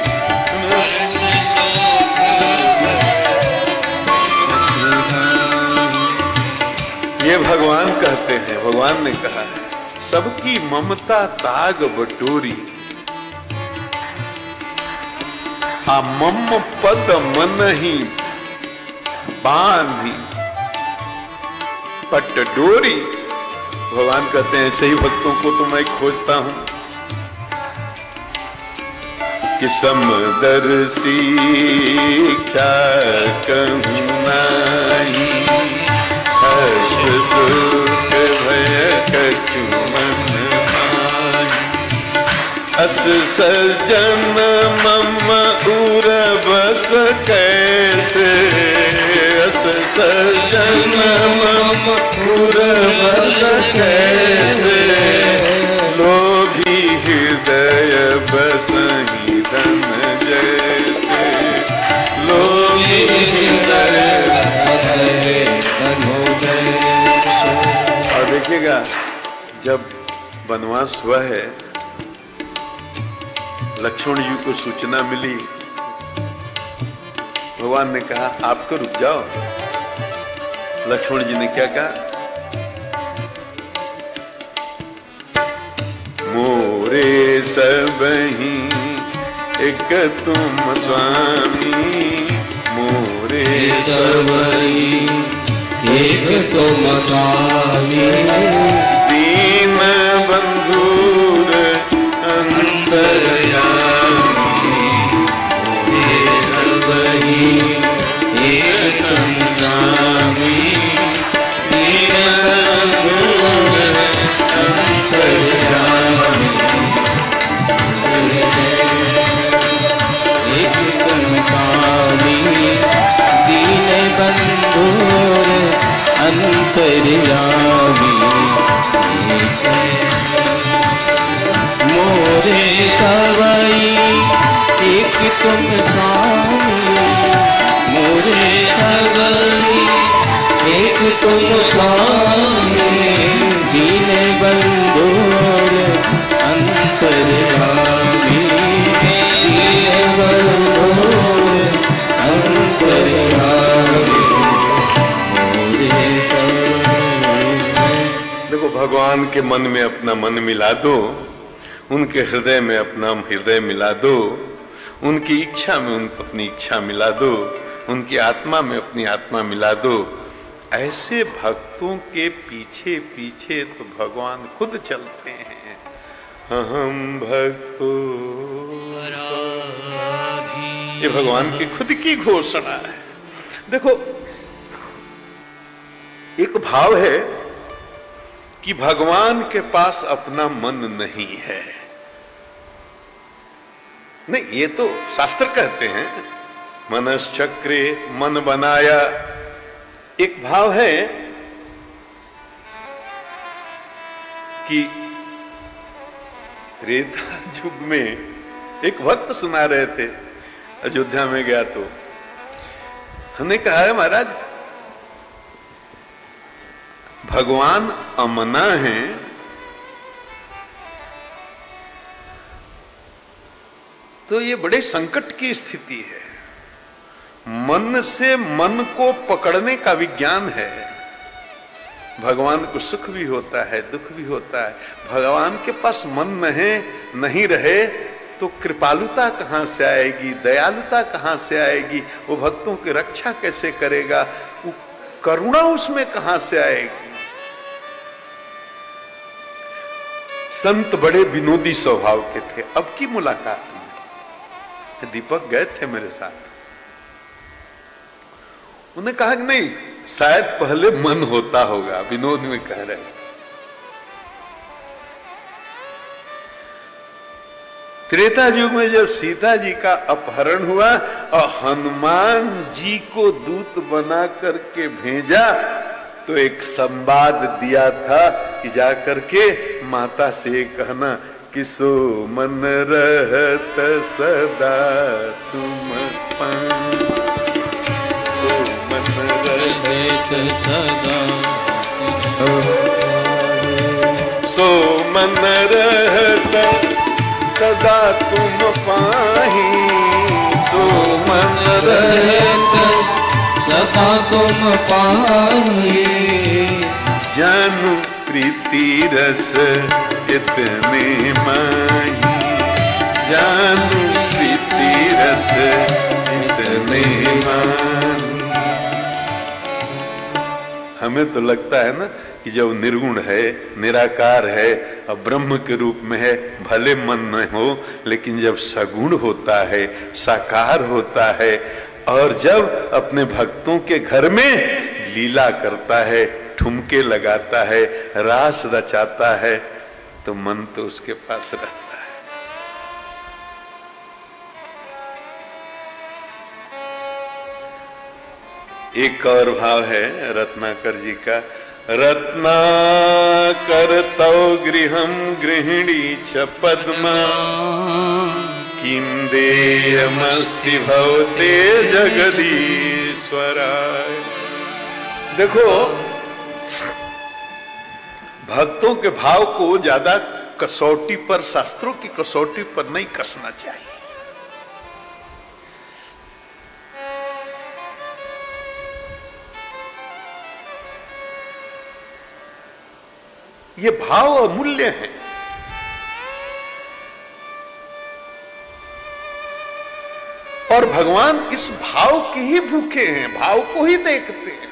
ये भगवान कहते हैं, भगवान ने कहा है सबकी ममता ताग बटोरी। आ मम पद मन ही बांधी पट डोरी। भगवान कहते हैं सही भक्तों को तो मैं खोजता हूं कि समदर्शी क्या कहूं नहीं, हर्ष सुख भय कछु मन माही। अस सज्जन मम उर बस कैसे, अस सज्जन मम उर बस कैसे, लोभी हृदय बसहि धन जैसे, लोभी हृदय बसहि धन जैसे। और देखिएगा जब वनवास हुआ है, लक्ष्मण जी को सूचना मिली, भगवान ने कहा आपको रुक जाओ। लक्ष्मण जी ने क्या कहा, मोरे सबही एक तुम स्वामी, मोरे सबही एक तुम स्वामी, दीन बंधुर अंतरयामी, मोरे सबही एक तुम स्वामी, दीन बंधुर अंतरयामी, एक तुम स्वामी, दीन बंधुर अंतरयामी। मोरे सवई एक तुम स्वामी, मोरे सवई एक तुम स्वामी, दीन बंधुर अंतरयामी, दीन बंधुर अंतरयामी। देखो भगवान के मन में अपना मन मिला दो, उनके हृदय में अपना हृदय मिला दो, उनकी इच्छा में उनको अपनी इच्छा मिला दो, उनकी आत्मा में अपनी आत्मा मिला दो। ऐसे भक्तों के पीछे पीछे तो भगवान खुद चलते हैं। हम भक्तो, ये भगवान की खुद की घोषणा है। देखो एक भाव है कि भगवान के पास अपना मन नहीं है। नहीं, ये तो शास्त्र कहते हैं मनश्चक्रे मन बनाया। एक भाव है कि त्रेता युग में एक भक्त सुना रहे थे, अयोध्या में गया तो हमने कहा है महाराज भगवान अमना है, तो ये बड़े संकट की स्थिति है। मन से मन को पकड़ने का विज्ञान है। भगवान को सुख भी होता है, दुख भी होता है। भगवान के पास मन नहीं नहीं रहे तो कृपालुता कहां से आएगी, दयालुता कहां से आएगी, वो भक्तों की रक्षा कैसे करेगा, वो करुणा उसमें कहां से आएगी। संत बड़े विनोदी स्वभाव के थे। अब की मुलाकात में दीपक गए थे मेरे साथ, उन्हें कहा कि नहीं शायद पहले मन होता होगा, विनोद में कह रहे। त्रेता युग में जब सीता जी का अपहरण हुआ और हनुमान जी को दूत बना करके भेजा तो एक संवाद दिया था कि जाकर के माता से कहना कि सो मन रहत सदा तुम पास, सो मन रहत सदा, सो मन रहत सदा तुम पाही, सो मन रहत सदा तुम पाही। जानु प्रीति रस इतने माही, जानु प्रीति रस इतने मान। हमें तो लगता है ना कि जब निर्गुण है, निराकार है और ब्रह्म के रूप में है, भले मन न हो, लेकिन जब सगुण होता है, साकार होता है और जब अपने भक्तों के घर में लीला करता है, ठुमके लगाता है, रास रचाता है, तो मन तो उसके पास रहता है। एक और भाव है रत्नाकर जी का, रत्नाकर तव गृहम गृहिणी च पद्मा किं देयमस्ति भवते जगदीश्वराय। देखो, भक्तों के भाव को ज्यादा कसौटी पर, शास्त्रों की कसौटी पर नहीं कसना चाहिए। ये भाव अमूल्य है। और भगवान इस भाव के ही भूखे हैं, भाव को ही देखते हैं।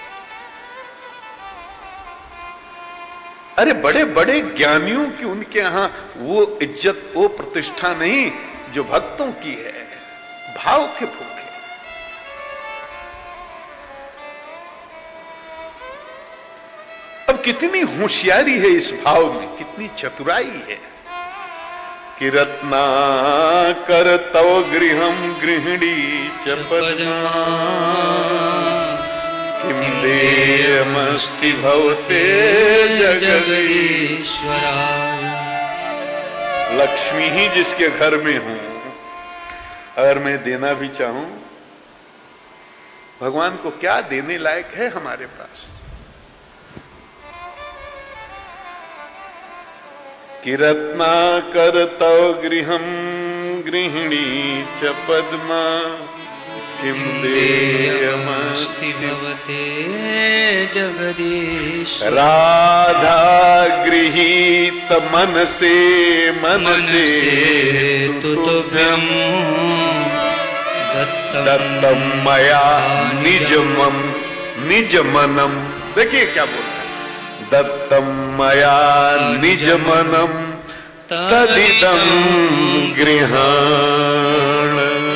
अरे बड़े बड़े ज्ञानियों की उनके यहां वो इज्जत, वो प्रतिष्ठा नहीं जो भक्तों की है, भाव के भूखे। अब कितनी होशियारी है इस भाव में, कितनी चतुराई है कि रत्नाकर तव गृहम गृहिणी च पद्मा किं देयमस्ति भवते जगदीश्वराय। लक्ष्मी ही जिसके घर में हूं, अगर मैं देना भी चाहूं, भगवान को क्या देने लायक है हमारे पास? कि रत्नाकर तव गृहम गृहिणी च पद्मा किं देयमस्ति भवते जगदीश। राधा गृहीत मन से मन से तुभ्यम दत्तम मया निजमम निजमनम। देखिए क्या बोल रहे हैं, दत्तम मया निजमनम तदिदं गृहाण।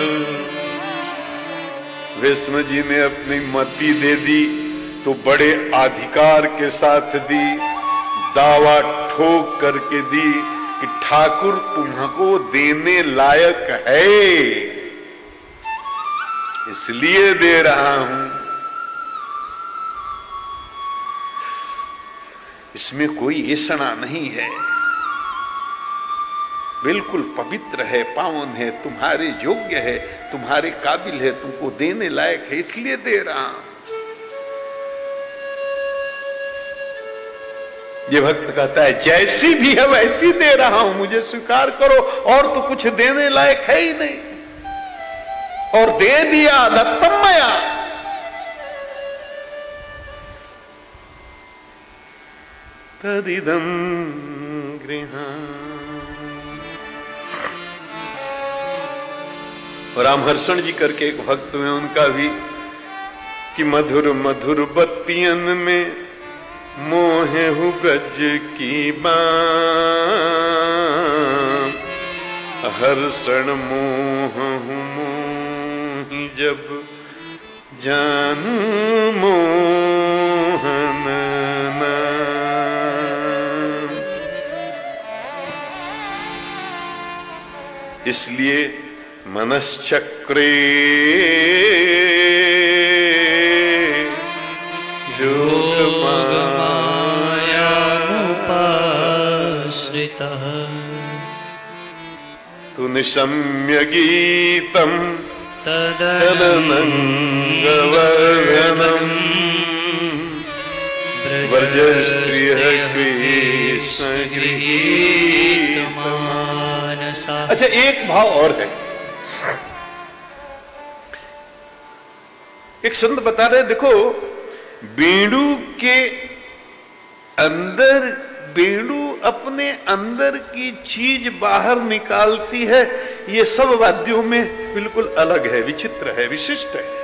विष्णु जी ने अपनी मति दे दी तो बड़े अधिकार के साथ दी, दावा ठोक करके दी कि ठाकुर तुमको देने लायक है, इसलिए दे रहा हूं। इसमें कोई ऐसा नहीं है, बिल्कुल पवित्र है, पावन है, तुम्हारे योग्य है, तुम्हारे काबिल है, तुमको देने लायक है, इसलिए दे रहा हूं। ये भक्त कहता है जैसी भी है वैसी दे रहा हूं, मुझे स्वीकार करो, और तो कुछ देने लायक है ही नहीं, और दे दिया दत्तम मया। तदिदं गृहाण। रामहर्षण जी करके एक भक्त में उनका भी कि मधुर मधुर बत्तियन में मोहे हु ब्रज की बाँ, हर्षण मोह हूँ मोहि जब जानू मोहन नाम। इसलिए मनश्चक्रे योगमायामुपाश्रितः तु निशम्य गीतम तदनंगवर्धनम व्रज स्त्रियः कृष्णगीतमानसा। अच्छा, एक भाव और है। एक संत बता रहे, देखो बेड़ू के अंदर, बेड़ू अपने अंदर की चीज बाहर निकालती है, ये सब वाद्यों में बिल्कुल अलग है, विचित्र है, विशिष्ट है।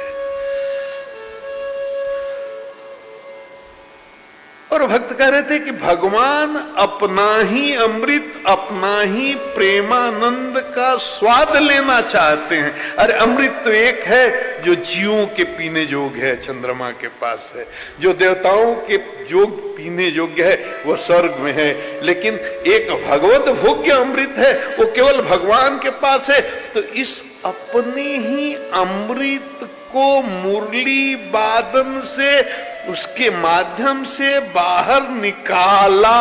और भक्त कह रहे थे कि भगवान अपना ही अमृत, अपना ही प्रेमानंद का स्वाद लेना चाहते हैं। अरे अमृत तो एक है जो जीवों के पीने योग्य है, चंद्रमा के पास है। जो देवताओं के योग पीने योग्य है वो स्वर्ग में है। लेकिन एक भगवत भोग्य अमृत है, वो केवल भगवान के पास है। तो इस अपने ही अमृत को मुरली वादन से, उसके माध्यम से बाहर निकाला।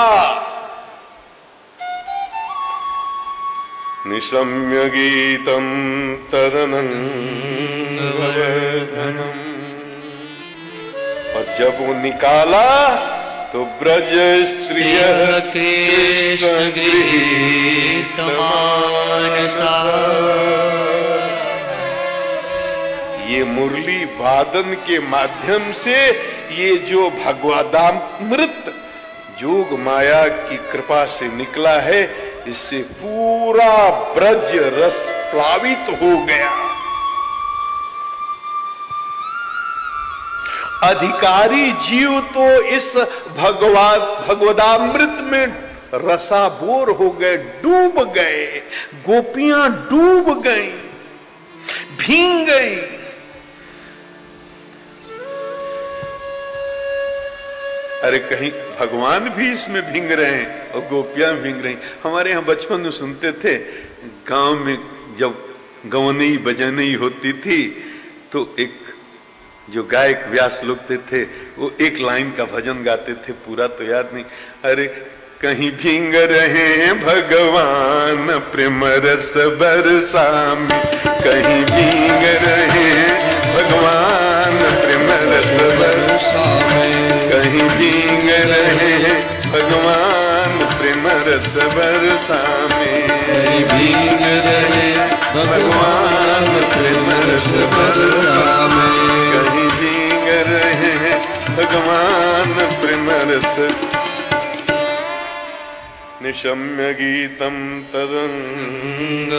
निशम्य गीतम तदनंदनम, और जब वो निकाला तो ब्रज स्त्रिय कृष्ण गृहीत मानसा। ये मुरली वादन के माध्यम से ये जो भगवदामृत जोग माया की कृपा से निकला है, इससे पूरा ब्रज रस प्लावित हो गया। अधिकारी जीव तो इस भगवद भगवदामृत में रसाबोर हो गए, डूब गए। गोपियां डूब गई, भींग गई। अरे कहीं भगवान भी इसमें भींग रहे हैं और गोपियां भींग रही। हमारे यहाँ बचपन में सुनते थे, गांव में जब गवनई बजनई होती थी तो एक जो गायक व्यास लोग थे वो एक लाइन का भजन गाते थे, पूरा तो याद नहीं। अरे कहीं भींग रहे हैं भगवान प्रेम रस बरसा में, कहीं भींग रहे हैं भगवान प्रेम रस बरसा में, कहीं भींग रहे हैं भगवान प्रेम रस बरसा में, कहीं भींग रहे भगवान प्रेम रस बरसा में, कहीं भींग रहे हैं भगवान प्रेम रस। निशम्य गीतम तदंगवर्धनम,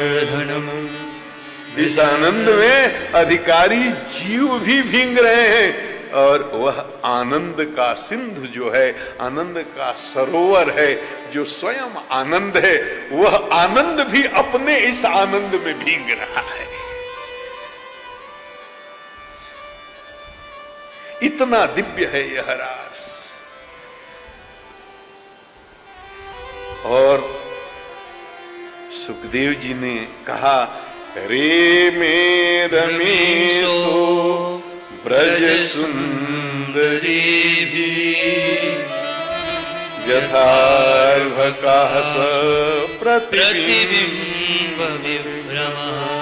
इस आनंद में अधिकारी जीव भी भींग रहे हैं। और वह आनंद का सिंधु जो है, आनंद का सरोवर है, जो स्वयं आनंद है, वह आनंद भी अपने इस आनंद में भींग रहा है। इतना दिव्य है यह रास। और सुखदेव जी ने कहा, रे में रमेशो ब्रज सुंदरी भी, यथार्भकाः प्रतिबिंब विभ्रम।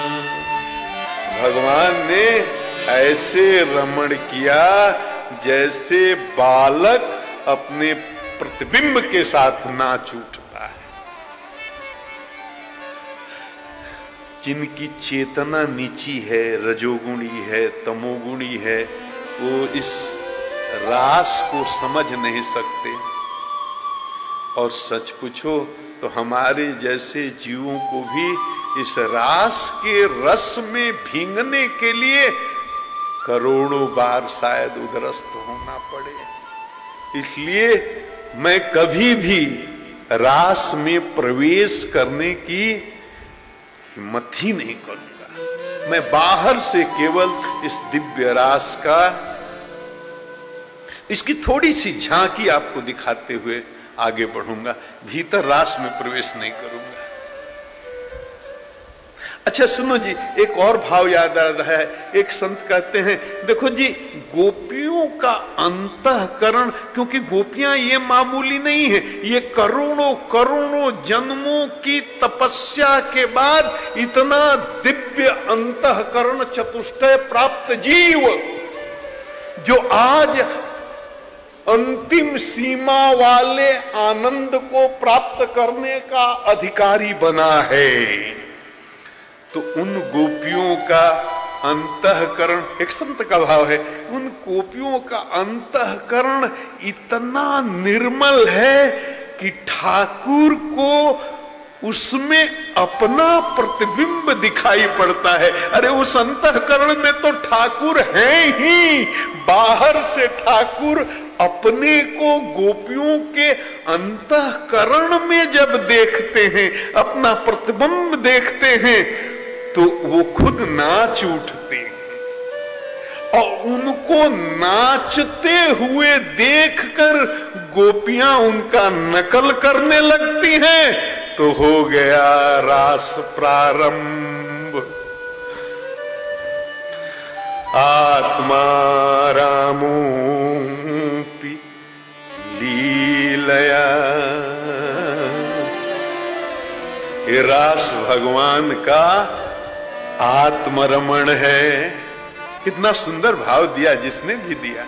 भगवान ने ऐसे रमण किया जैसे बालक अपने प्रतिबिंब के साथ नाच उठता है। जिनकी चेतना नीची है, रजोगुणी है, तमोगुणी है, वो इस रास को समझ नहीं सकते। और सच पूछो तो हमारे जैसे जीवों को भी इस रास के रस में भींगने के लिए करोड़ों बार शायद उदरस्त होना पड़े। इसलिए मैं कभी भी रास में प्रवेश करने की हिम्मत ही नहीं करूंगा। मैं बाहर से केवल इस दिव्य रास का, इसकी थोड़ी सी झांकी आपको दिखाते हुए आगे बढ़ूंगा, भीतर रास में प्रवेश नहीं करूंगा। अच्छा सुनो जी, एक और भाव याद आ रहा है। एक संत कहते हैं, देखो जी, गोपियों का अंतःकरण, क्योंकि गोपियां ये मामूली नहीं है, ये करोड़ों करोड़ों जन्मों की तपस्या के बाद इतना दिव्य अंतःकरण चतुष्टय प्राप्त जीव, जो आज अंतिम सीमा वाले आनंद को प्राप्त करने का अधिकारी बना है। तो उन गोपियों का अंतःकरण, एक संत का भाव है, उन गोपियों का अंतःकरण इतना निर्मल है कि ठाकुर को उसमें अपना प्रतिबिंब दिखाई पड़ता है। अरे उस अंतःकरण में तो ठाकुर हैं ही, बाहर से ठाकुर अपने को गोपियों के अंतःकरण में जब देखते हैं, अपना प्रतिबिंब देखते हैं, तो वो खुद नाच उठते हैं और उनको नाचते हुए देखकर गोपियां उनका नकल करने लगती हैं। तो हो गया रास प्रारंभ। आत्मा रामोऽपि लीलया। ये रास भगवान का आत्मरमण है। कितना सुंदर भाव दिया जिसने भी दिया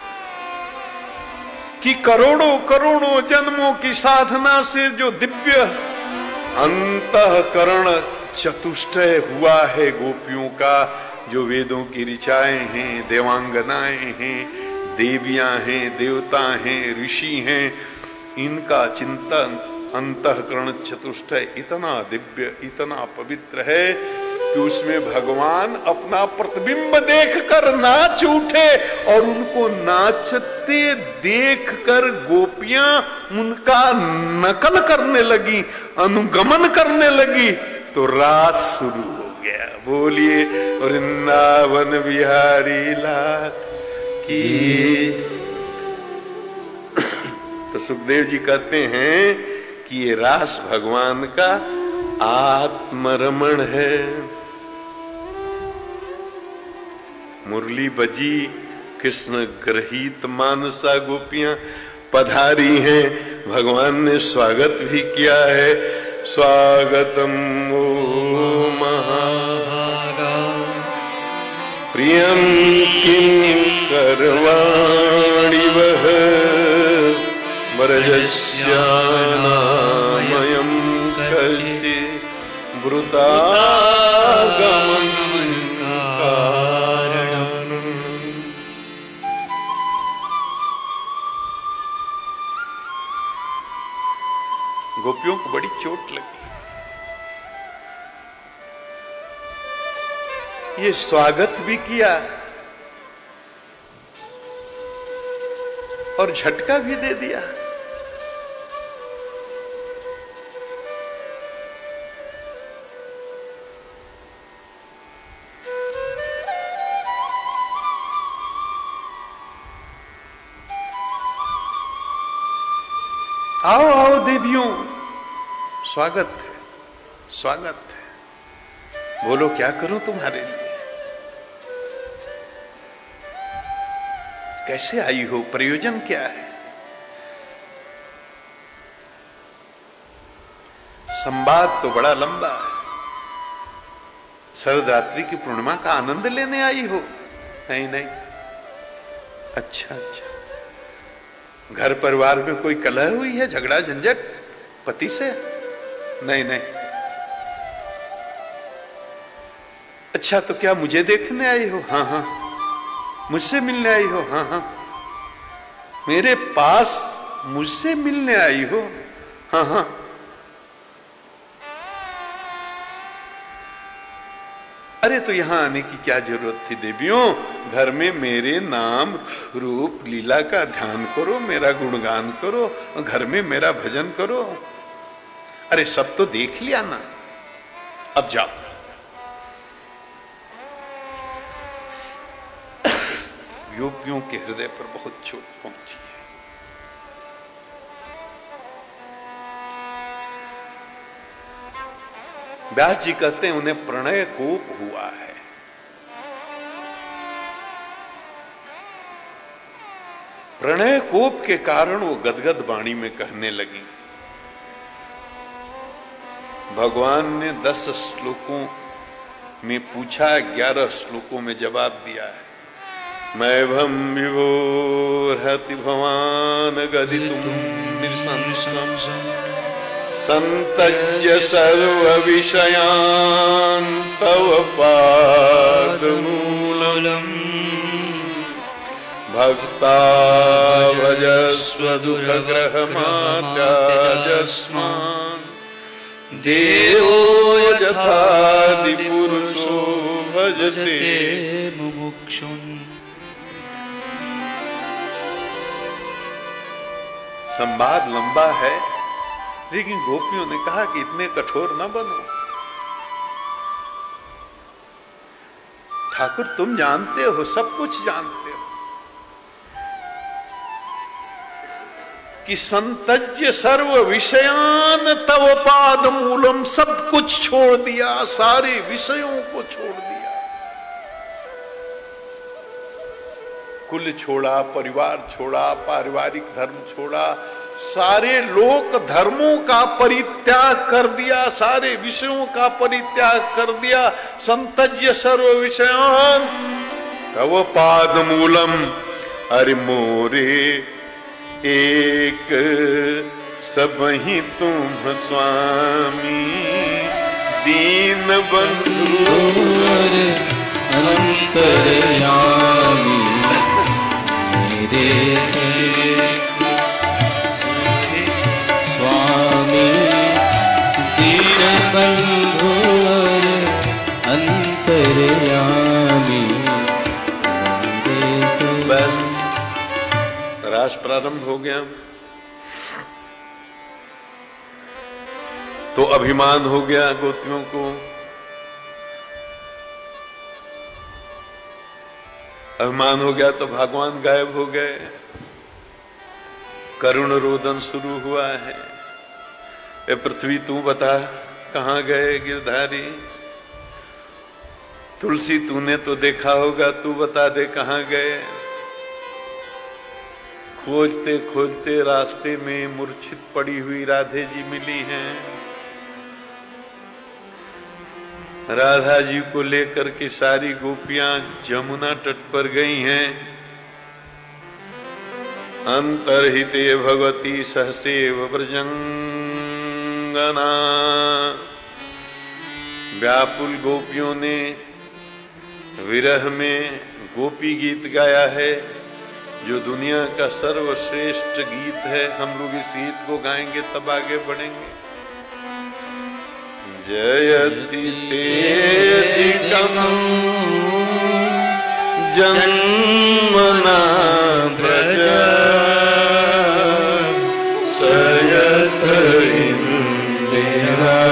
कि करोड़ों करोड़ों जन्मों की साधना से जो दिव्य अंतःकरण चतुष्टय हुआ है गोपियों का, जो वेदों की ऋचाएं हैं, देवांगनाएं हैं, देवियां हैं, देवता हैं, ऋषि हैं, इनका चिंतन अंतःकरण चतुष्टय इतना दिव्य, इतना पवित्र है कि उसमें भगवान अपना प्रतिबिंब देखकर नाच उठे और उनको नाचते देखकर गोपियां उनका नकल करने लगी, अनुगमन करने लगी। तो रास शुरू हो गया। बोलिए वृंदावन बिहारी लाल की। तो सुखदेव जी कहते हैं कि ये रास भगवान का आत्मरमण है। मुरली बजी, कृष्ण ग्रहीत मानसा गोपियां पधारी हैं, भगवान ने स्वागत भी किया है। स्वागतम ओ महाभागा प्रियम किं करवाणि वह ब्रजस्यानामयं कल्चे ब्रुतागमन गोपियों को बड़ी चोट लगी। ये स्वागत भी किया और झटका भी दे दिया। आओ आओ देवियों, स्वागत है, स्वागत है। बोलो क्या करूं तुम्हारे लिए? कैसे आई हो? प्रयोजन क्या है? संवाद तो बड़ा लंबा है। शरदरात्रि की पूर्णिमा का आनंद लेने आई हो? नहीं नहीं। अच्छा अच्छा, घर परिवार में कोई कलह हुई है, झगड़ा झंझट पति से? नहीं नहीं। अच्छा, तो क्या मुझे देखने आई हो? हाँ हाँ। मुझसे मिलने आई हो? हाँ हाँ। मेरे पास मुझसे मिलने आई हो? हाँ हाँ। अरे तो यहां आने की क्या जरूरत थी देवियों? घर में मेरे नाम रूप लीला का ध्यान करो, मेरा गुणगान करो, घर में मेरा भजन करो। अरे सब तो देख लिया ना, अब जाओ। गोपियों के हृदय पर बहुत चोट पहुंची है। व्यास जी कहते हैं उन्हें प्रणय कोप हुआ है। प्रणय कोप के कारण वो गदगद वाणी में कहने लगी। भगवान ने दस श्लोकों में पूछा, ग्यारह श्लोकों में जवाब दिया है। मैं भम विभोर्हति भवान गदितुम निसंसं संतज्य सर्व विषयान् तव पादमूलम् भक्ता भजस्व दुःखग्रहमात्याजस्मान् देवो यथादि पुरुषो भजते मुमुक्षुन्। संवाद लंबा है, लेकिन गोपियों ने कहा कि इतने कठोर न बनो। ठाकुर तुम जानते हो, सब कुछ जानते हो कि संतज्य सर्व विषयान तव पाद मूलम, सब कुछ छोड़ दिया, सारे विषयों को छोड़ दिया। कुल छोड़ा, परिवार छोड़ा, पारिवारिक धर्म छोड़ा, सारे लोक धर्मों का परित्याग कर दिया, सारे विषयों का परित्याग कर दिया। संतज्य सर्व विषयान तव पाद मूलम, अरे मोरे एक सबहि तुम स्वामी, दीन बंधु अंतर्यामी, मेरे स्वामी दीन बंधु अंतर्यामी। बस रास प्रारंभ हो गया तो अभिमान हो गया गोपियों को। अभिमान हो गया तो भगवान गायब हो गए। करुण रोदन शुरू हुआ है, ए पृथ्वी तू बता कहां गए गिरधारी। तुलसी तूने तो देखा होगा, तू बता दे कहां गए। खोजते खोजते रास्ते में मूर्छित पड़ी हुई राधे जी मिली हैं। राधा जी को लेकर के सारी गोपियां जमुना तट पर गई हैं। अंतर्हिते भगवती सहसेव व्रजंगना, व्याकुल गोपियों ने विरह में गोपी गीत गाया है, जो दुनिया का सर्वश्रेष्ठ गीत है। हम लोग इस गीत को गाएंगे तब आगे बढ़ेंगे। जयति तेधिकं जन्मना व्रज, सयत इंदिरा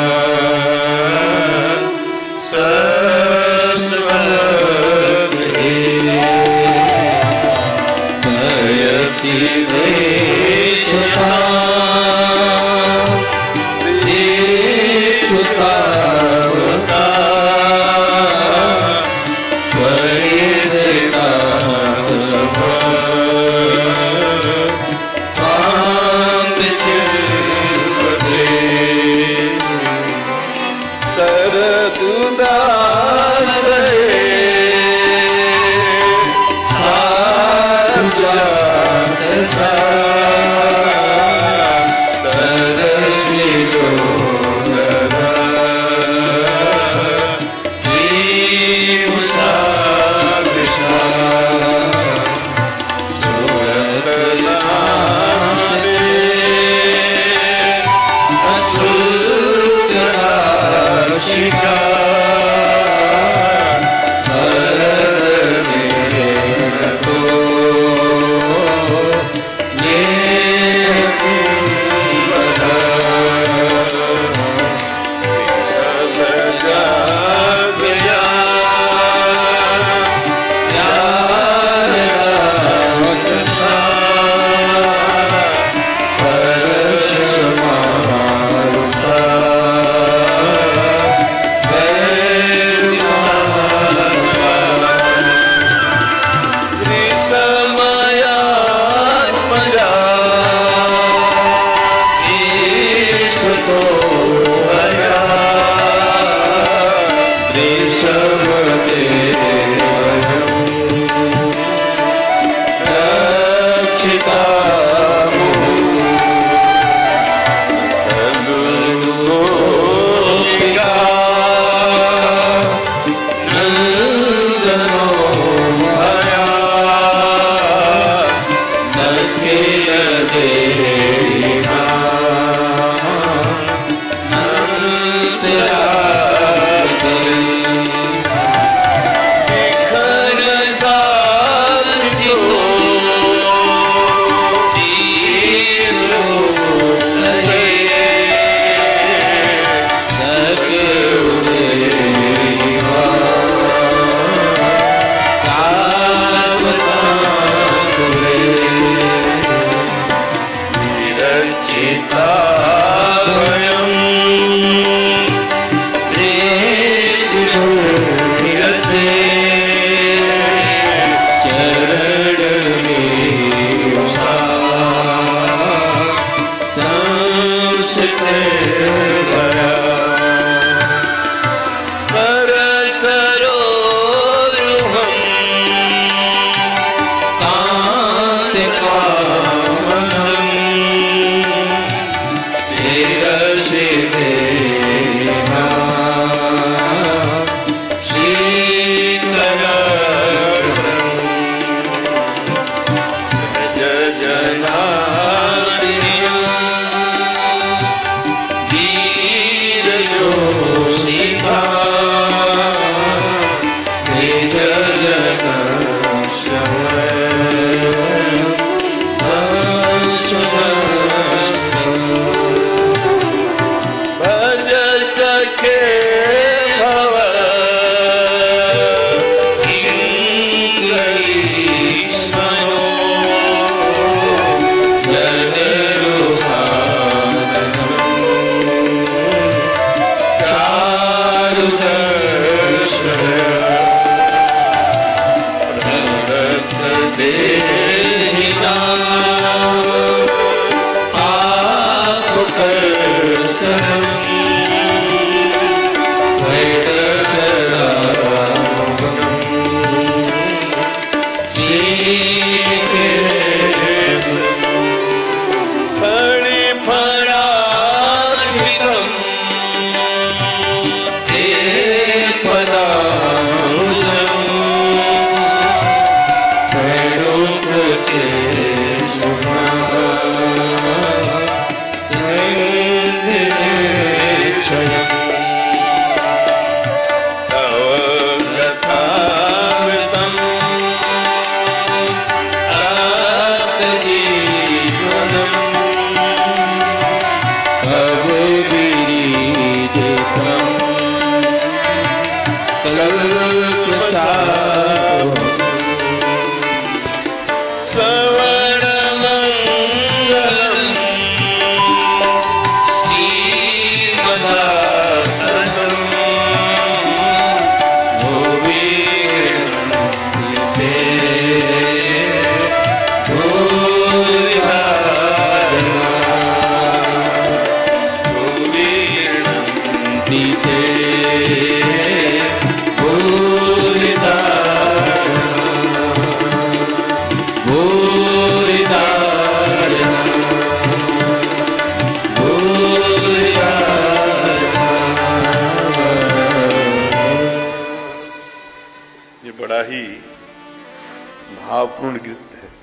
भावपूर्ण गीत है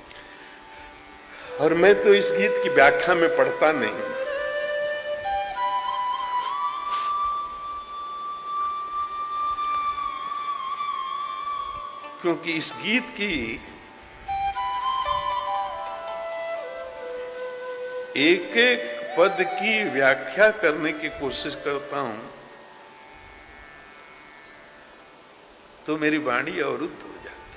और मैं तो इस गीत की व्याख्या में पढ़ता नहीं, क्योंकि इस गीत की एक एक पद की व्याख्या करने की कोशिश करता हूं तो मेरी वाणी अवरुद्ध हो जाती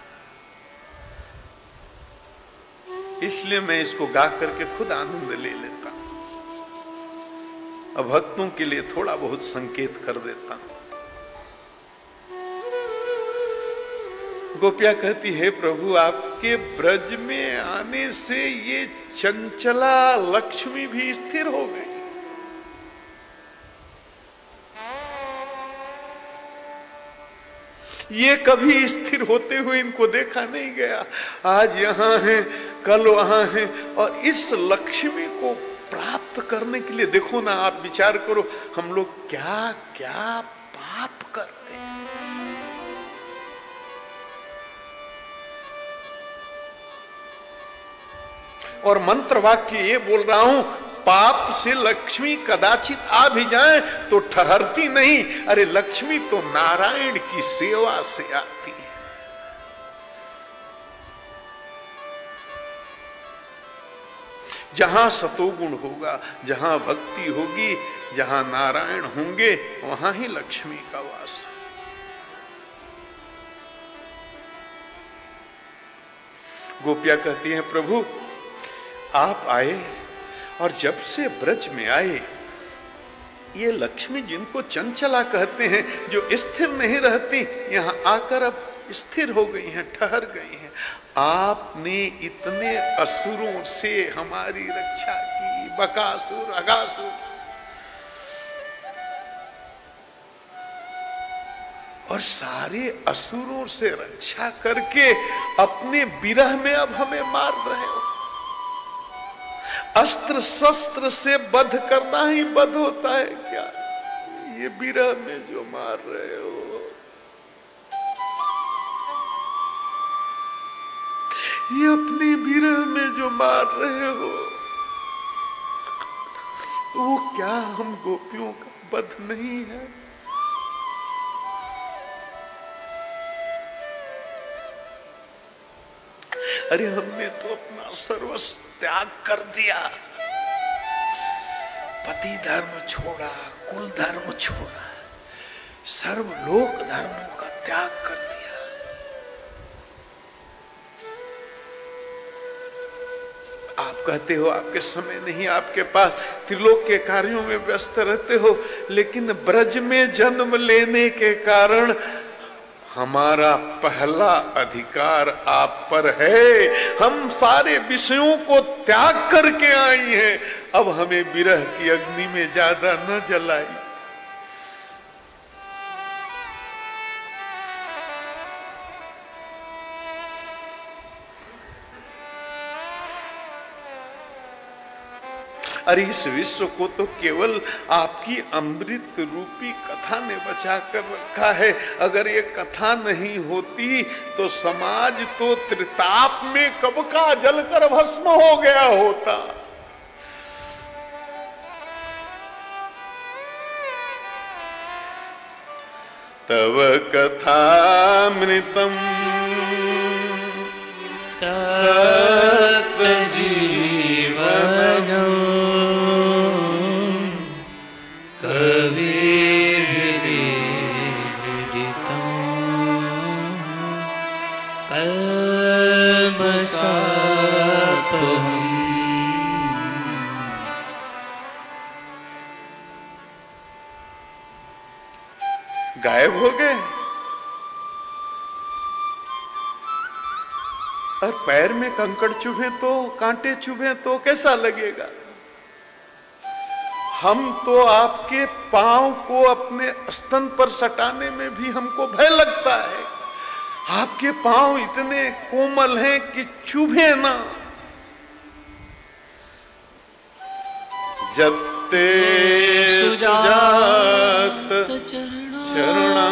है। इसलिए मैं इसको गा करके खुद आनंद ले लेता हूं, अब भक्तों के लिए थोड़ा बहुत संकेत कर देता हूं। गोपिया कहती है, प्रभु आपके ब्रज में आने से ये चंचला लक्ष्मी भी स्थिर हो गई। ये कभी स्थिर होते हुए इनको देखा नहीं गया, आज यहां है कल वहां है, और इस लक्ष्मी को प्राप्त करने के लिए देखो ना, आप विचार करो हम लोग क्या क्या पाप करते हैं। और मंत्र वाक्य ये बोल रहा हूं, पाप से लक्ष्मी कदाचित आ भी जाए तो ठहरती नहीं। अरे लक्ष्मी तो नारायण की सेवा से आती है। जहां सतोगुण होगा, जहां भक्ति होगी, जहां नारायण होंगे, वहां ही लक्ष्मी का वास। गोपिया कहती हैं, प्रभु आप आए और जब से ब्रज में आए, ये लक्ष्मी जिनको चंचला कहते हैं, जो स्थिर नहीं रहती, यहां आकर अब स्थिर हो गई हैं, ठहर गई हैं। आपने इतने असुरों से हमारी रक्षा की, बकासुर, अगासुर, और सारे असुरों से रक्षा करके अपने विरह में अब हमें मार रहे हो। अस्त्र शस्त्र से वध करना ही वध होता है क्या? ये विरह में जो मार रहे हो, ये अपने विरह में जो मार रहे हो, वो क्या हम गोपियों का वध नहीं है? अरे हमने तो अपना सर्वस्व त्याग कर दिया, पति धर्म छोड़ा, कुल धर्म छोड़ा, सर्वलोक धर्मों का त्याग कर दिया। आप कहते हो आपके समय नहीं, आपके पास त्रिलोक के कार्यों में व्यस्त रहते हो, लेकिन ब्रज में जन्म लेने के कारण हमारा पहला अधिकार आप पर है। हम सारे विषयों को त्याग करके आई हैं, अब हमें विरह की अग्नि में ज्यादा न जलाई। अरे इस विश्व को तो केवल आपकी अमृत रूपी कथा ने बचा कर रखा है। अगर ये कथा नहीं होती तो समाज तो त्रिताप में कब का जलकर भस्म हो गया होता। तव कथामृतम तत्व जीवनम गायब हो गए। और पैर में कंकड़ चुभे तो, कांटे चुभे तो कैसा लगेगा? हम तो आपके पांव को अपने स्तन पर सटाने में भी हमको भय लगता है। आपके पांव इतने कोमल हैं कि चुभे ना। जत्ते सुजात चरणा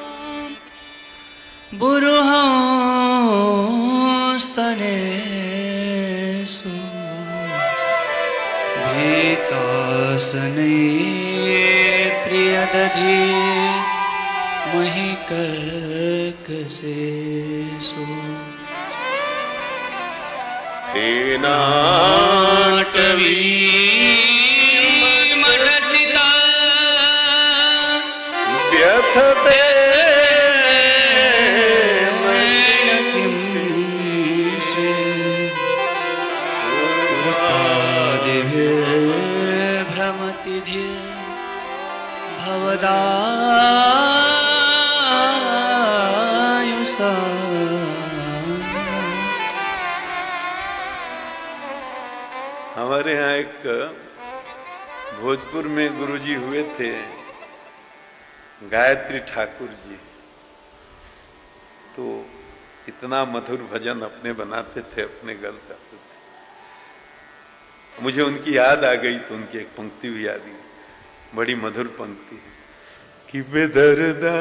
बुरुहस्तनेषु भीतासने प्रियदधि महिकर्कशेषु तेनाटवी मनसिता व्यथते भवदायुषा। हमारे यहाँ एक भोजपुर में गुरुजी हुए थे, गायत्री ठाकुर जी। तो इतना मधुर भजन अपने बनाते थे, अपने गल करते थे। मुझे उनकी याद आ गई तो उनकी एक पंक्ति भी याद आई, बड़ी मधुर पंक्ति है कि बेदर्दा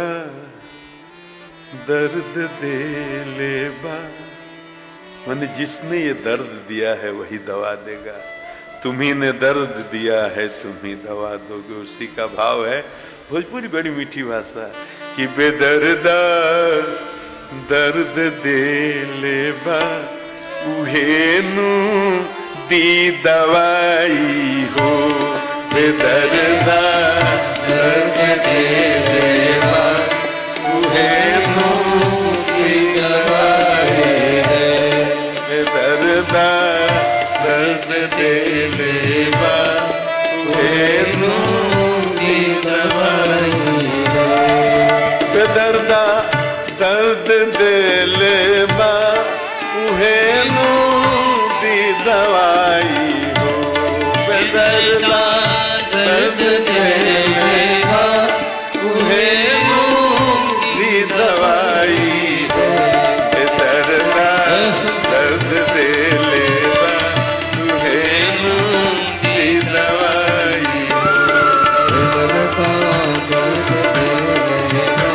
दर्द दे ले बा। मैंने जिसने ये दर्द दिया है वही दवा देगा। तुम्ही ने दर्द दिया है, तुम ही दवा दोगे। उसी का भाव है। भोजपुरी बड़ी मीठी भाषा है कि बेदर्दा दर्द दे ले बा, उहेनु दी दवाई हो। बेदर्दा दर्द दे ले बा, उहेनु दी दवाई है। बेदर्दा दर्द दे ले बा, उहेनु दी दवाई है। बेदर्दा दर्द दे ले बा, उहेनु दी दवाई हो। बेदर्दा दर्द दे ले बा, उहेनु दी दवाई हो। बेदर्दा दर्द दे ले बा, उहेनु दी दवाई हो। बेदर्दा दर्द दे ले बा,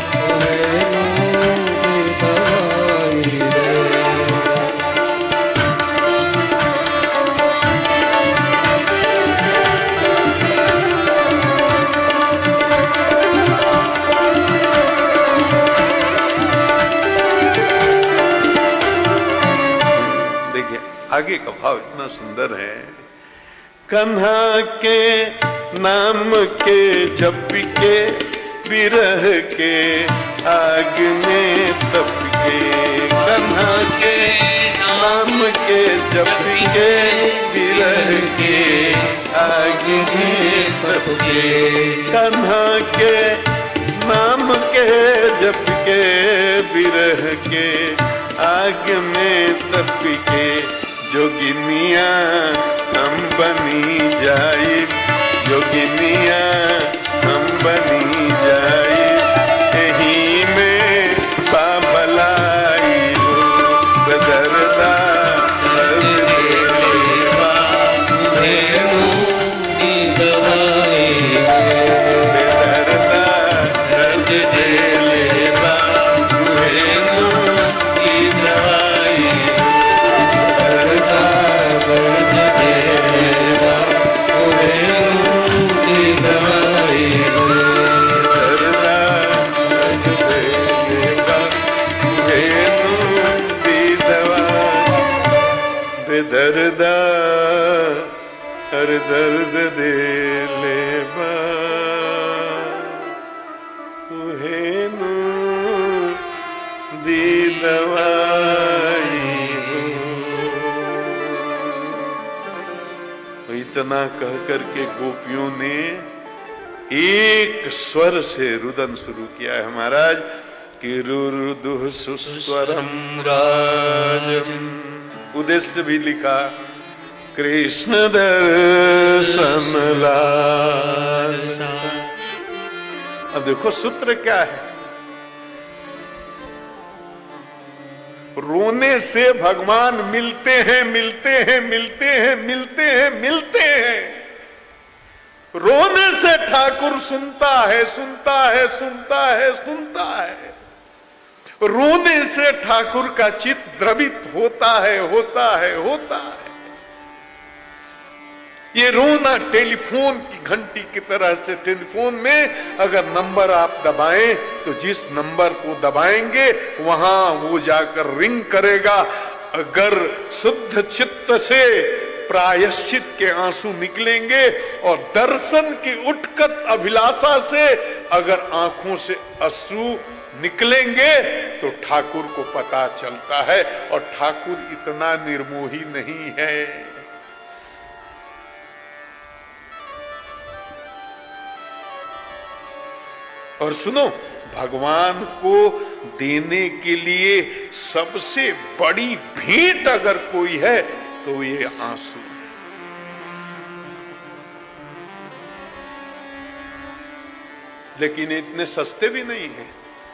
आगे का भाव इतना सुंदर है। कन्हा के नाम के जप के, विरह के आग में तप के। कन्हा के नाम के जप के, विरह के आग में तप के। कन्हा के नाम के जप के, विरह के आग में तप के। जोगिनिया हम बनी जाई, जोगिनिया हम बनी जाई। यहीं में बाबलाई हो। बेदर्दा दर्द दे ले बा, उहेनु दी दवाई है। बेदर्दा दर्द दे ले बा, उहेनु दी दवाई है। दर्द दे ले बा, उहेनु दी दवाई है। दर्दा दर्द दे ले बा, उहेनु दी दवाई। बेदर्दा हर दर्द दे ले बा, उहेनु दी दवाई हो। इतना कह करके गोपियों ने एक स्वर से रुदन शुरू किया है। महाराज किरुर्दुः सुस्वरम राजम। उद्देश्य भी लिखा कृष्ण दर्शन लालसा। अब देखो सूत्र क्या है, रोने से भगवान मिलते हैं मिलते हैं मिलते हैं मिलते हैं मिलते हैं। रोने से ठाकुर सुनता है सुनता है सुनता है सुनता है। रोने से ठाकुर का चित्त द्रवित होता है होता है होता है। ये रोना टेलीफोन की घंटी की तरह से, टेलीफोन में अगर नंबर आप दबाएं तो जिस नंबर को दबाएंगे वहां वो जाकर रिंग करेगा। अगर शुद्ध चित्त से प्रायश्चित के आंसू निकलेंगे और दर्शन की उत्कट अभिलाषा से अगर आंखों से अश्रु निकलेंगे तो ठाकुर को पता चलता है। और ठाकुर इतना निर्मोही नहीं है। और सुनो, भगवान को देने के लिए सबसे बड़ी भेंट अगर कोई है तो ये आंसू। लेकिन इतने सस्ते भी नहीं है।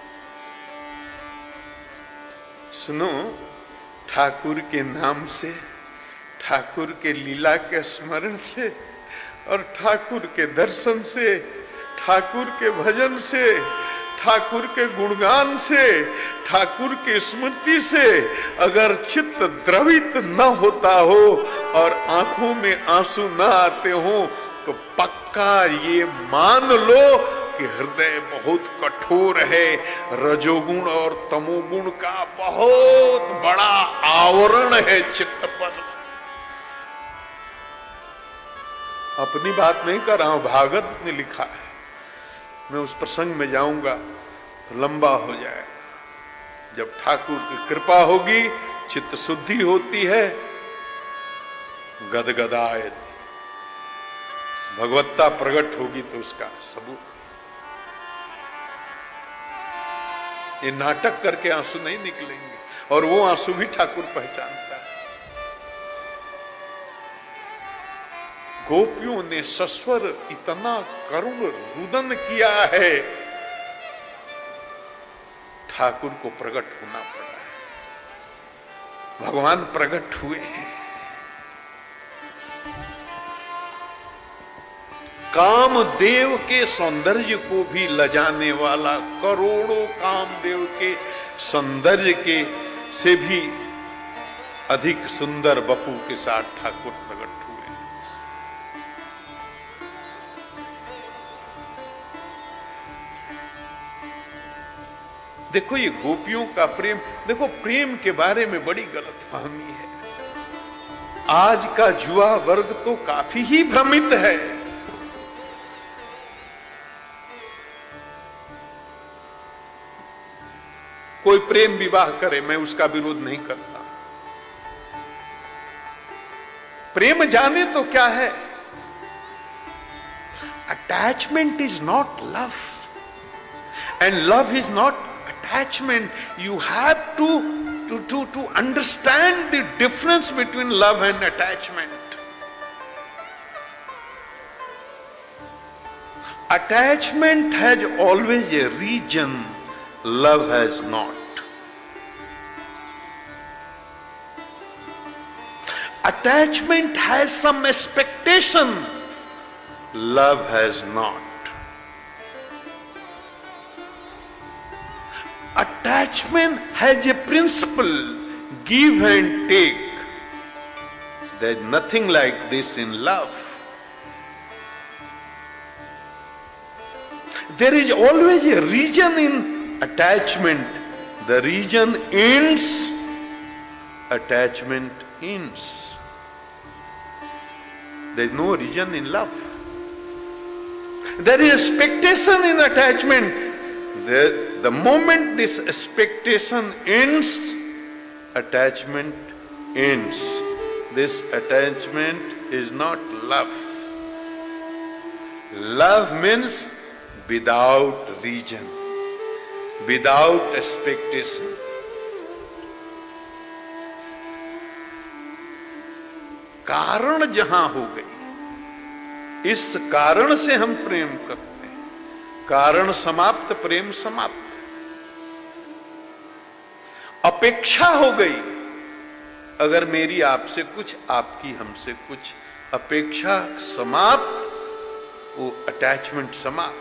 सुनो, ठाकुर के नाम से, ठाकुर के लीला के स्मरण से और ठाकुर के दर्शन से, ठाकुर के भजन से, ठाकुर के गुणगान से, ठाकुर की स्मृति से अगर चित्त द्रवित न होता हो और आंखों में आंसू न आते हो तो पक्का ये मान लो कि हृदय बहुत कठोर है। रजोगुण और तमोगुण का बहुत बड़ा आवरण है चित्त पर। अपनी बात नहीं कर रहा हूं, भागवत ने लिखा है। मैं उस प्रसंग में जाऊंगा तो लंबा हो जाएगा। जब ठाकुर की कृपा होगी, चित्त शुद्धि होती है, गदगदाए भगवत्ता प्रकट होगी तो उसका सबूत। ये नाटक करके आंसू नहीं निकलेंगे और वो आंसू भी ठाकुर पहचानता है। गोपियों ने सस्वर इतना करुण रुदन किया है, ठाकुर को प्रकट होना पड़ा है। भगवान प्रकट हुए हैं। कामदेव के सौंदर्य को भी लजाने वाला, करोड़ों कामदेव के सौंदर्य के से भी अधिक सुंदर बपू के साथ ठाकुर प्रकट हुए। देखो ये गोपियों का प्रेम, देखो प्रेम के बारे में बड़ी गलतफहमी है। आज का युवा वर्ग तो काफी ही भ्रमित है। कोई प्रेम विवाह करे, मैं उसका विरोध नहीं करता। प्रेम जाने तो क्या है। Attachment is not love and love is not attachment. You have to to to to understand the difference between love and attachment. Attachment has always a region, love has not. Attachment has some expectation, love has not. Attachment has a principle, give and take. There is nothing like this in love. There is always a region in attachment. The region ends, attachment ends. There is no region in love. There is expectation in attachment. The, the moment this expectation ends, attachment ends. This attachment is not love. Love means without region. Without expectation. कारण जहां हो गई, इस कारण से हम प्रेम करते हैं। कारण समाप्त, प्रेम समाप्त। अपेक्षा हो गई, अगर मेरी आपसे कुछ, आपकी हमसे कुछ, अपेक्षा समाप्त, वो अटैचमेंट समाप्त।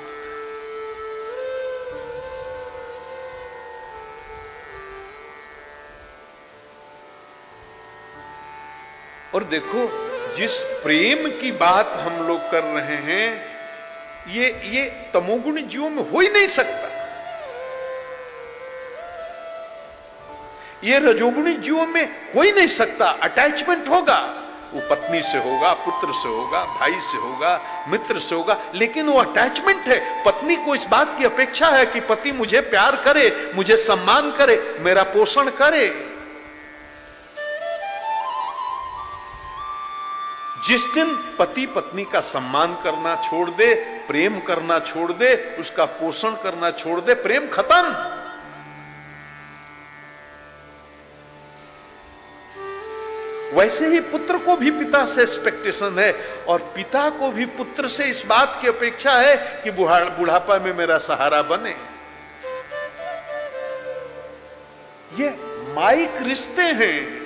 और देखो, जिस प्रेम की बात हम लोग कर रहे हैं, ये ये तमोगुणी जीवों में हो ही नहीं सकता। ये रजोगुणी जीवों में हो ही नहीं सकता। अटैचमेंट होगा, वो पत्नी से होगा, पुत्र से होगा, भाई से होगा, मित्र से होगा, लेकिन वो अटैचमेंट है। पत्नी को इस बात की अपेक्षा है कि पति मुझे प्यार करे, मुझे सम्मान करे, मेरा पोषण करे। जिस दिन पति पत्नी का सम्मान करना छोड़ दे, प्रेम करना छोड़ दे, उसका पोषण करना छोड़ दे, प्रेम खत्म। वैसे ही पुत्र को भी पिता से एक्सपेक्टेशन है, और पिता को भी पुत्र से इस बात की अपेक्षा है कि बुढ़ापा में मेरा सहारा बने। ये माइक रिश्ते हैं।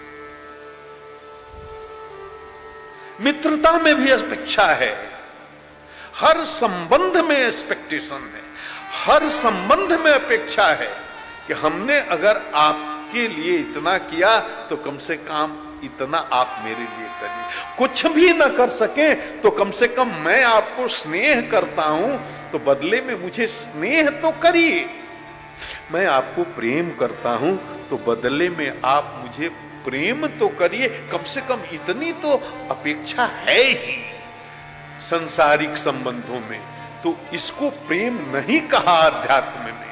मित्रता में भी अपेक्षा है, हर संबंध में एक्सपेक्टेशन है, हर संबंध में अपेक्षा है कि हमने अगर आपके लिए इतना किया तो कम से कम इतना आप मेरे लिए करिए। कुछ भी ना कर सके तो कम से कम मैं आपको स्नेह करता हूं, तो बदले में मुझे स्नेह तो करिए। मैं आपको प्रेम करता हूं, तो बदले में आप मुझे प्रेम तो करिए। कम से कम इतनी तो अपेक्षा है ही संसारिक संबंधों में। तो इसको प्रेम नहीं कहा अध्यात्म में।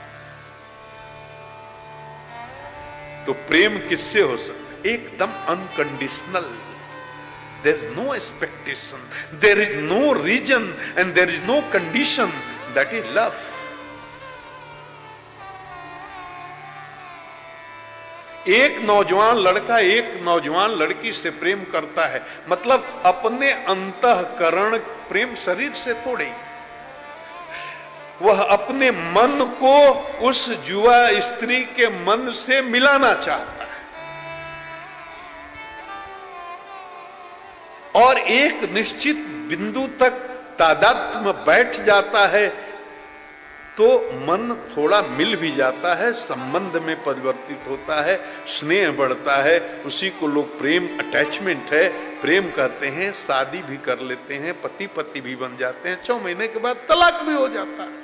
तो प्रेम किससे हो सकता? एकदम unconditional. There is no expectation, there is no reason and there is no condition, that is love. एक नौजवान लड़का एक नौजवान लड़की से प्रेम करता है, मतलब अपने अंतःकरण, प्रेम शरीर से थोड़े, वह अपने मन को उस युवा स्त्री के मन से मिलाना चाहता है, और एक निश्चित बिंदु तक तादात्म्य में बैठ जाता है तो मन थोड़ा मिल भी जाता है, संबंध में परिवर्तित होता है, स्नेह बढ़ता है। उसी को लोग प्रेम, अटैचमेंट है, प्रेम कहते हैं। शादी भी कर लेते हैं, पति पति भी बन जाते हैं, छह महीने के बाद तलाक भी हो जाता है।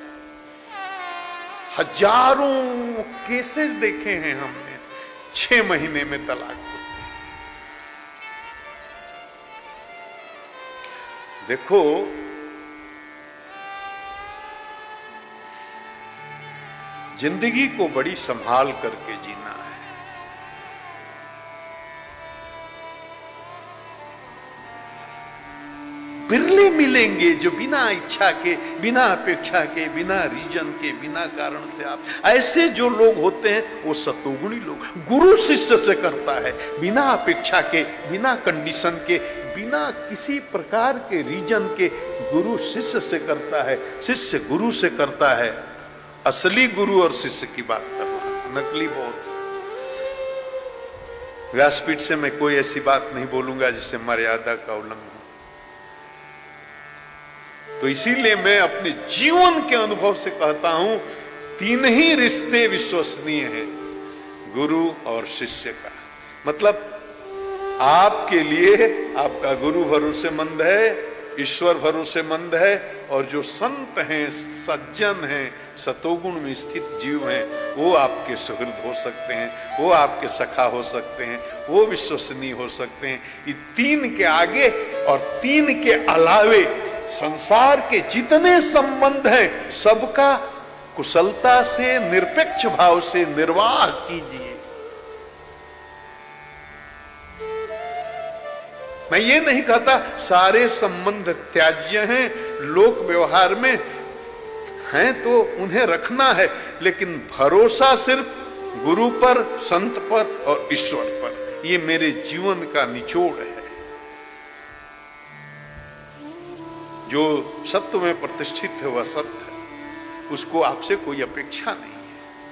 हजारों केसेस देखे हैं हमने, छह महीने में तलाक होते। देखो, जिंदगी को बड़ी संभाल करके जीना है। बिरले मिलेंगे जो बिना इच्छा के, बिना अपेक्षा के, बिना रीजन के, बिना कारण से आप, ऐसे जो लोग होते हैं वो सतोगुणी लोग। गुरु शिष्य से करता है बिना अपेक्षा के, बिना कंडीशन के, बिना किसी प्रकार के रीजन के। गुरु शिष्य से करता है, शिष्य गुरु से करता है। असली गुरु और शिष्य की बात कर रहा हूं, नकली बहुत। व्यासपीठ से मैं कोई ऐसी बात नहीं बोलूंगा जिससे मर्यादा का उल्लंघन। तो इसीलिए मैं अपने जीवन के अनुभव से कहता हूं, तीन ही रिश्ते विश्वसनीय हैं, गुरु और शिष्य का। मतलब आपके लिए आपका गुरु भरोसेमंद है, ईश्वर भरोसेमंद है, और जो संत हैं, सज्जन हैं, सतोगुण में स्थित जीव हैं, वो आपके सुहृद हो सकते हैं, वो आपके सखा हो सकते हैं, वो विश्वसनीय हो सकते हैं। ये तीन के आगे और तीन के अलावे संसार के जितने संबंध हैं, सबका कुशलता से, निरपेक्ष भाव से निर्वाह कीजिए। मैं ये नहीं कहता सारे संबंध त्याज्य हैं। लोक व्यवहार में हैं तो उन्हें रखना है, लेकिन भरोसा सिर्फ गुरु पर, संत पर और ईश्वर पर। ये मेरे जीवन का निचोड़ है। जो सत्य में प्रतिष्ठित है वह सत्य है, उसको आपसे कोई अपेक्षा नहीं है।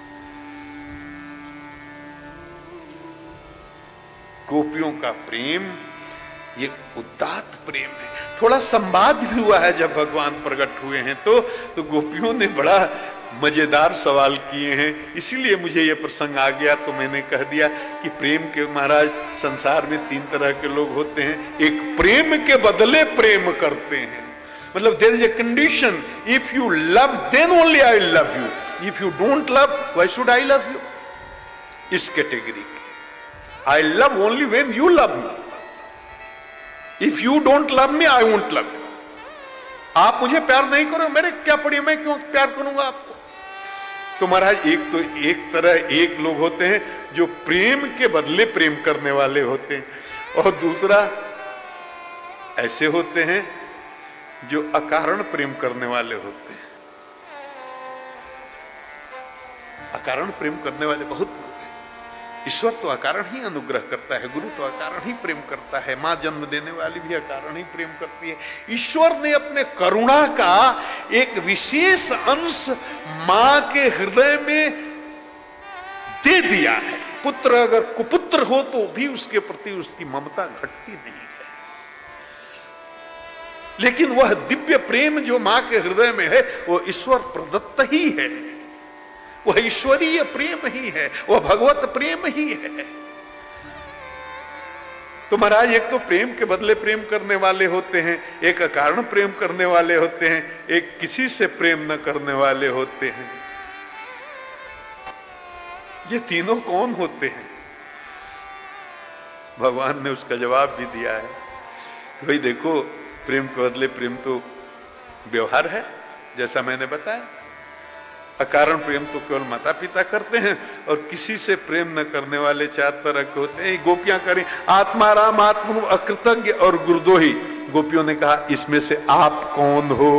गोपियों का प्रेम ये उदात्त प्रेम है। थोड़ा संवाद भी हुआ है जब भगवान प्रकट हुए हैं तो तो गोपियों ने बड़ा मजेदार सवाल किए हैं, इसीलिए मुझे ये प्रसंग आ गया तो मैंने कह दिया कि प्रेम के महाराज संसार में तीन तरह के लोग होते हैं। एक प्रेम के बदले प्रेम करते हैं, मतलब there is a condition, if you love then only I love you, if you don't love why should I love you. इस कैटेगरी के I love only when you love me, if you don't love me I won't love you. आप मुझे प्यार नहीं करो, मेरे क्या पड़ी, मैं क्यों प्यार करूंगा आपको। तो महाराज एक तो एक तरह एक लोग होते हैं जो प्रेम के बदले प्रेम करने वाले होते हैं, और दूसरा ऐसे होते हैं जो अकारण प्रेम करने वाले होते हैं। अकारण प्रेम करने वाले बहुत लोग हैं। ईश्वर तो अकारण ही अनुग्रह करता है, गुरु तो अकारण ही प्रेम करता है, मां जन्म देने वाली भी अकारण ही प्रेम करती है। ईश्वर ने अपने करुणा का एक विशेष अंश मां के हृदय में दे दिया है। पुत्र अगर कुपुत्र हो तो भी उसके प्रति उसकी ममता घटती नहीं है, लेकिन वह दिव्य प्रेम जो मां के हृदय में है वो ईश्वर प्रदत्त ही है, वह ईश्वरीय प्रेम ही है, वह भगवत प्रेम ही है। तो महाराज एक तो प्रेम के बदले प्रेम करने वाले होते हैं, एक अकारण प्रेम करने वाले होते हैं, एक किसी से प्रेम न करने वाले होते हैं। ये तीनों कौन होते हैं? भगवान ने उसका जवाब भी दिया है। भाई देखो, प्रेम के बदले प्रेम तो व्यवहार है, जैसा मैंने बताया। अकारण प्रेम तो केवल माता पिता करते हैं, और किसी से प्रेम न करने वाले चार तरह के होते हैं। गोपियां करें आत्माराम आत्म अकृतज्ञ और गुरुद्रोही। गोपियों ने कहा इसमें से आप कौन हो?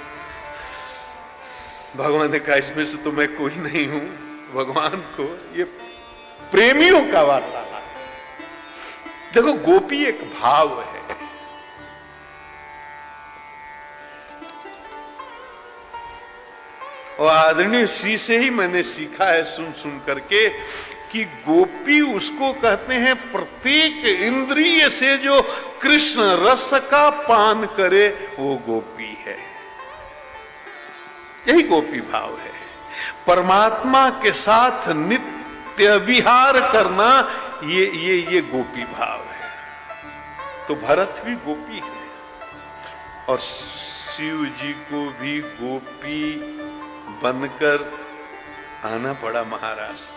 भगवान ने कहा इसमें से तो मैं कोई नहीं हूं। भगवान को ये प्रेमियों का वार्तालाप। देखो गोपी एक भाव है, और आदरणीय श्री से ही मैंने सीखा है सुन सुन करके कि गोपी उसको कहते हैं प्रत्येक इंद्रिय से जो कृष्ण रस का पान करे वो गोपी है। यही गोपी भाव है। परमात्मा के साथ नित्य विहार करना ये ये ये गोपी भाव है। तो भरत भी गोपी है, और शिव जी को भी गोपी बनकर आना पड़ा महाराष्ट्र।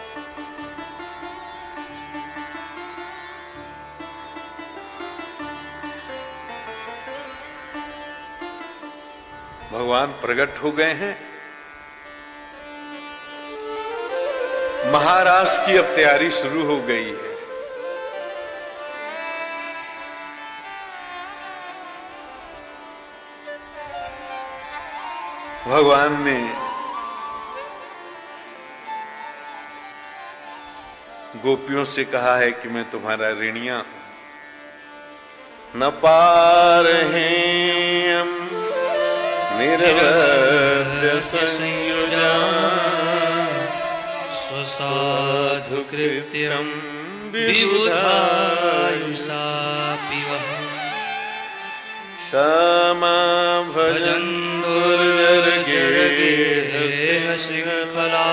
भगवान प्रकट हो गए हैं। महाराष्ट्र की अब तैयारी शुरू हो गई है। भगवान ने गोपियों से कहा है कि मैं तुम्हारा ऋणिया हूं। न पार हैं हम निर्वद्य संयुजा स्वसाधु कृत्यम विबुधायुषा पिवः क्षमा भजन दुर्जर्गेह श्रृंखला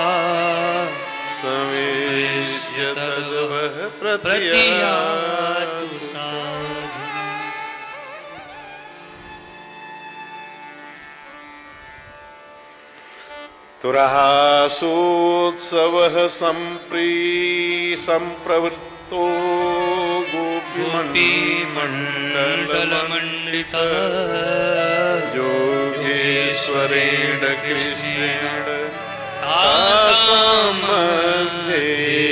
समेष्य तद्वः प्रतियातु साधु। तुरहासोत्सवः सम्प्री सम्प्रवृत्तो गोपीमण्डलमण्डितः योगेश्वरेण कृष्णेण तासां मध्ये।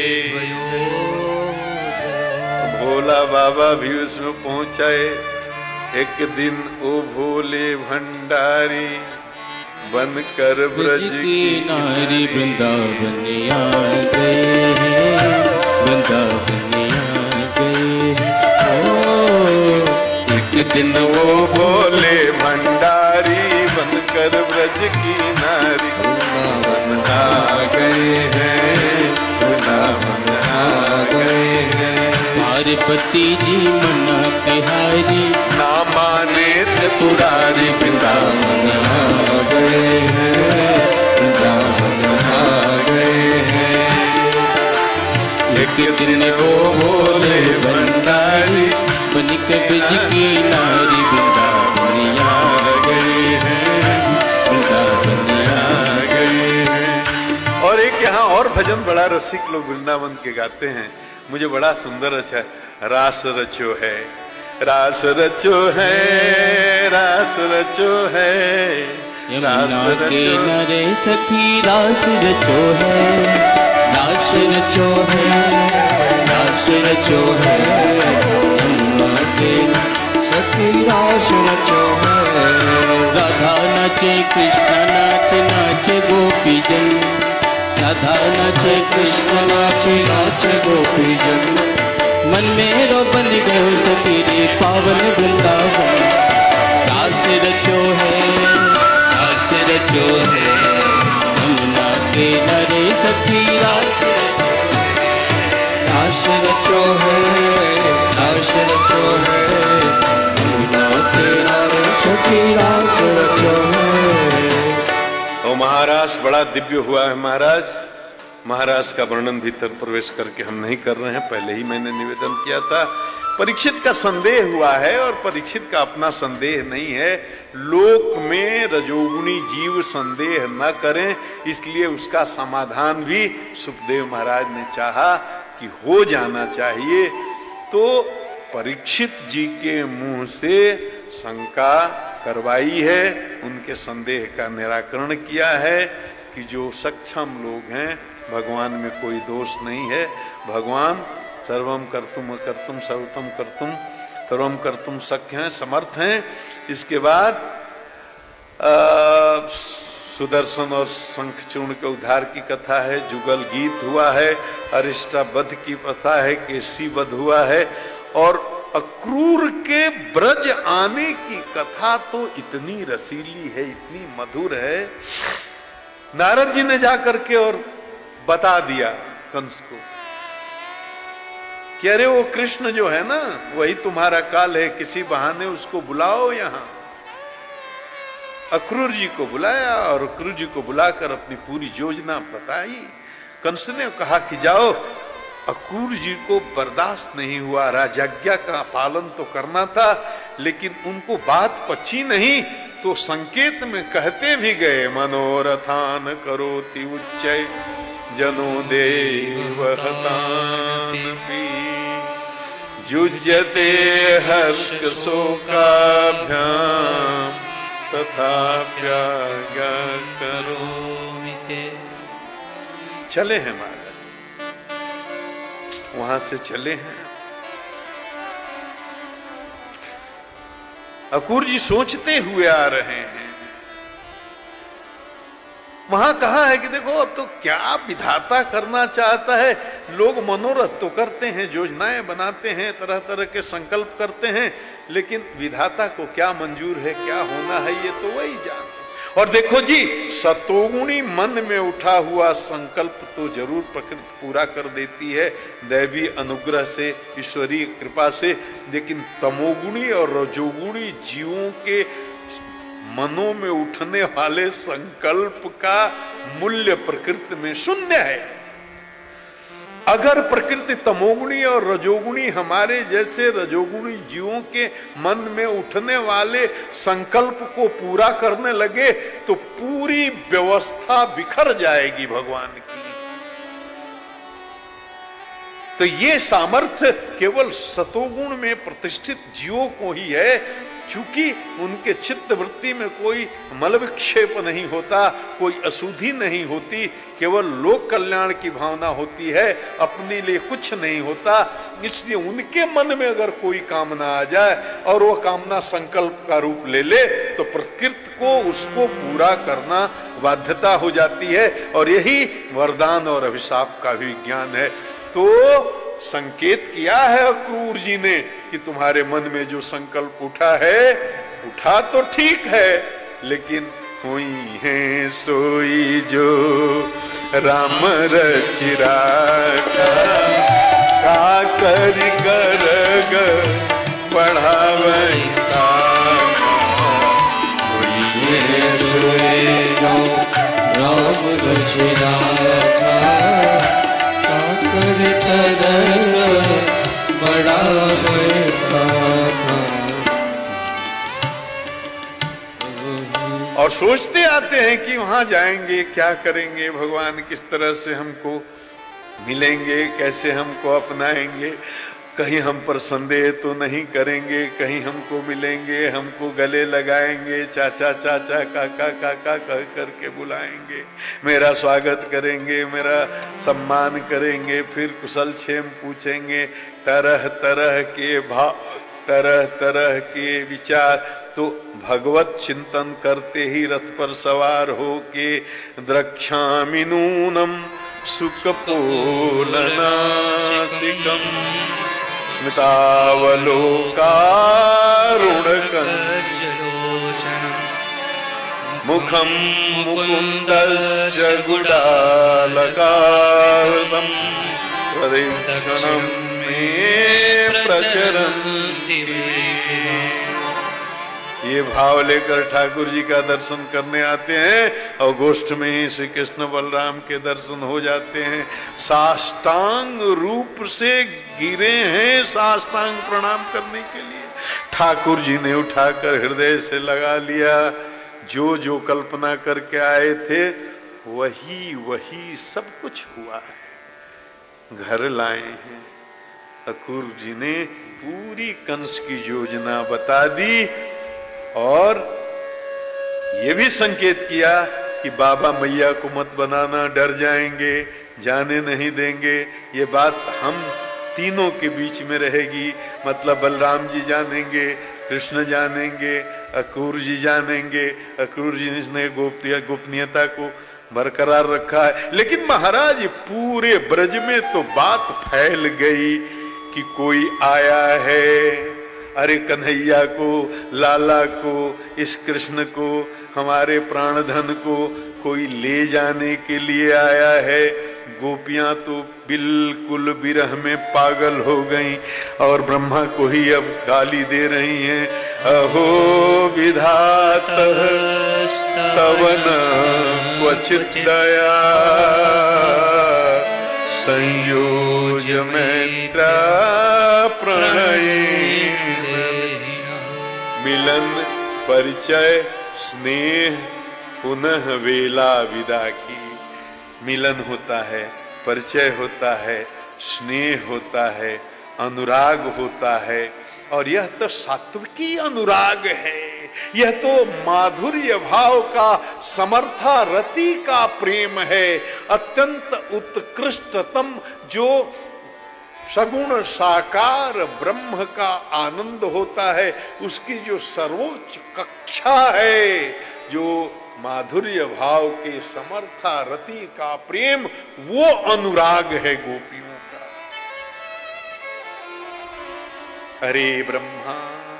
भोला बाबा भी उसमें पहुंचाए। एक दिन ओ भोले भंडारी बन कर ब्रज की नारी वृंदावन आ गए हैं, वृंदावन आ गए हैं। ओ एक दिन वो बोले भंडारी बन कर ब्रज की नारी वृंदावन आ गए हैं, वृंदावन आ गए हैं। पार्वती जी मना बिहारी ना माने त्रिपुरारी वृंदावन आ गए हैं, वृंदावन आ गए हैं। एक दिन वो बोले भंडारी बन के ब्रज की नारी वृंदावन आ गए हैं, वृंदावन आ गए हैं। और एक यहाँ और भजन बड़ा रसिक लोग वृंदावन के गाते हैं, मुझे बड़ा सुंदर अच्छा है। रास रचो है, रास रचो है, रास रचो है, यमुना के नरे सखी रास रचो है, रास रचो है, रास रचो है। यमुना के सखी रास रचो है। राधा नाचे कृष्ण नाचे नाचे गोपी जन, राधा नाचे कृष्ण नाचे नाचे गोपी जन। मन में रो बन गयो सतीरी पावन वृंदावन। रास रचो है, रास रचो है, यमुना के नरे सखी रास रास रचो है, रास रचो है, यमुना के नरे सखी रास रचो है। और महाराज बड़ा दिव्य हुआ है। महाराज महाराज का वर्णन भीतर प्रवेश करके हम नहीं कर रहे हैं, पहले ही मैंने निवेदन किया था। परीक्षित का संदेह हुआ है और परीक्षित का अपना संदेह नहीं है। लोक में रजोगुणी जीव संदेह न करें, इसलिए उसका समाधान भी सुखदेव महाराज ने चाहा कि हो जाना चाहिए। तो परीक्षित जी के मुंह से शंका करवाई है, उनके संदेह का निराकरण किया है कि जो सक्षम लोग हैं, भगवान में कोई दोष नहीं है। भगवान सर्वम कर्तुम अकर्तुम सर्वतम कर्तुम सर्वम कर्तुम शक्य हैं, समर्थ हैं। इसके बाद आ, सुदर्शन और शंखचूर्ण के उद्धार की कथा है, जुगल गीत हुआ है, अरिष्टाबद्ध की कथा है, केसी वध हुआ है, और अक्रूर के ब्रज आने की कथा तो इतनी रसीली है, इतनी मधुर है। नारद जी ने जाकर के और बता दिया कंस को कि अरे वो कृष्ण जो है ना, वही तुम्हारा काल है, किसी बहाने उसको बुलाओ यहाँ। अक्रूर जी को बुलाया और अक्रूर जी को बुलाकर अपनी पूरी योजना बताई। कंस ने कहा कि जाओ। अक्रूर जी को बर्दाश्त नहीं हुआ, राजाज्ञा का पालन तो करना था, लेकिन उनको बात पची नहीं, तो संकेत में कहते भी गए, मनोरथान करोति उच्चय जनो देवहतानपि जुज्यते हर्ष शोकाभ्याम तथाप्याज्ञा करोमि ते। चले हैं महाराज, वहां से चले हैं। अक्रूर जी सोचते हुए आ रहे हैं। वहां कहा है कि देखो अब तो क्या विधाता करना चाहता है। लोग मनोरथ तो करते हैं, योजनाएं बनाते हैं, तरह तरह के संकल्प करते हैं, लेकिन विधाता को क्या मंजूर है, क्या होना है, ये तो वही जानते। और देखो जी, सतोगुणी मन में उठा हुआ संकल्प तो जरूर प्रकृति पूरा कर देती है दैवी अनुग्रह से, ईश्वरीय कृपा से, लेकिन तमोगुणी और रजोगुणी जीवों के मनों में उठने वाले संकल्प का मूल्य प्रकृति में शून्य है। अगर प्रकृति तमोगुणी और रजोगुणी हमारे जैसे रजोगुणी जीवों के मन में उठने वाले संकल्प को पूरा करने लगे तो पूरी व्यवस्था बिखर जाएगी भगवान की। तो ये सामर्थ्य केवल सतोगुण में प्रतिष्ठित जीवों को ही है। क्योंकि उनके चित्त वृत्ति में कोई मल विक्षेप नहीं होता, कोई अशुद्धि नहीं होती, केवल लोक कल्याण की भावना होती है, अपने लिए कुछ नहीं होता। इसलिए उनके मन में अगर कोई कामना आ जाए और वो कामना संकल्प का रूप ले ले तो प्रकृति को उसको पूरा करना बाध्यता हो जाती है, और यही वरदान और अभिशाप का भी ज्ञान है। तो संकेत किया है अक्रूर जी ने कि तुम्हारे मन में जो संकल्प उठा है, उठा तो ठीक है, लेकिन हुई है सोई जो राम रचिरा का कर गर्ग बढ़ावे हुई है सोई जो राम रचिरा बड़ा और सोचते आते हैं कि वहां जाएंगे क्या करेंगे, भगवान किस तरह से हमको मिलेंगे, कैसे हमको अपनाएंगे, कहीं हम पर संदेह तो नहीं करेंगे, कहीं हमको मिलेंगे, हमको गले लगाएंगे, चाचा चाचा काका काका कह करके बुलाएंगे, मेरा स्वागत करेंगे, मेरा सम्मान करेंगे, फिर कुशल क्षेम पूछेंगे, तरह तरह के भाव, तरह तरह के विचार। तो भगवत चिंतन करते ही रथ पर सवार हो के द्रक्षामि नूनम सुखपोलनासिकम स्मितावलोकारुणकं मुखं मुकुन्दस्य गुडालकार्दं प्रदक्षिणं मे प्रचरन्ति। ये भाव लेकर ठाकुर जी का दर्शन करने आते हैं और गोष्ठ में ही श्री कृष्ण बलराम के दर्शन हो जाते हैं। साष्टांग रूप से गिरे हैं साष्टांग प्रणाम करने के लिए। ठाकुर जी ने उठाकर हृदय से लगा लिया। जो जो कल्पना करके आए थे वही वही सब कुछ हुआ है, घर लाए हैं। अक्रूर जी ने पूरी कंस की योजना बता दी और ये भी संकेत किया कि बाबा मैया को मत बनाना, डर जाएंगे, जाने नहीं देंगे। ये बात हम तीनों के बीच में रहेगी, मतलब बलराम जी जानेंगे, कृष्ण जानेंगे, अक्रूर जी जानेंगे। अक्रूर जी ने गोप्य गोपनीयता को बरकरार रखा है। लेकिन महाराज पूरे ब्रज में तो बात फैल गई कि कोई आया है, अरे कन्हैया को, लाला को, इस कृष्ण को, हमारे प्राणधन को कोई ले जाने के लिए आया है। गोपियां तो बिल्कुल विरह में पागल हो गईं और ब्रह्मा को ही अब गाली दे रही हैं। अहो विधातः तव न क्वचित् दया संयोज्य मैत्रा प्रणयी। मिलन परिचय स्नेह पुनः वेला विदा की। मिलन होता है, परिचय होता है, स्नेह होता है, अनुराग होता है, और यह तो सात्विकी अनुराग है। यह तो माधुर्य भाव का, समर्था रति का प्रेम है, अत्यंत उत्कृष्टतम, जो सगुण साकार ब्रह्म का आनंद होता है, उसकी जो सर्वोच्च कक्षा है, जो माधुर्य भाव के समर्था रति का प्रेम, वो अनुराग है गोपियों का। अरे ब्रह्मा,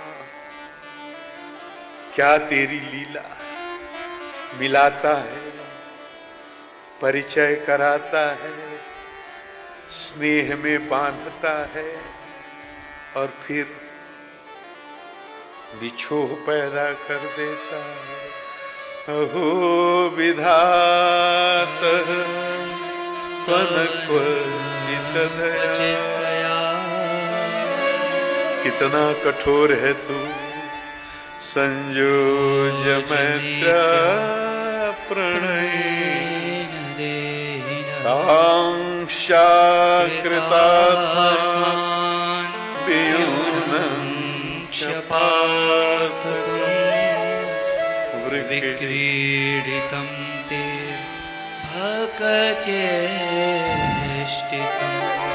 क्या तेरी लीला, मिलाता है, परिचय कराता है, स्नेह में बांधता है और फिर बिछोह पैदा कर देता है। अहो विधातः त्वनक्वचित् दया। कितना कठोर है तू, संयोज्य मैत्रा प्रणयी। आंक्षा कृतार्थान् वियुनं च पार्थ विक्रीडितं ते भक्तचेष्टितम्।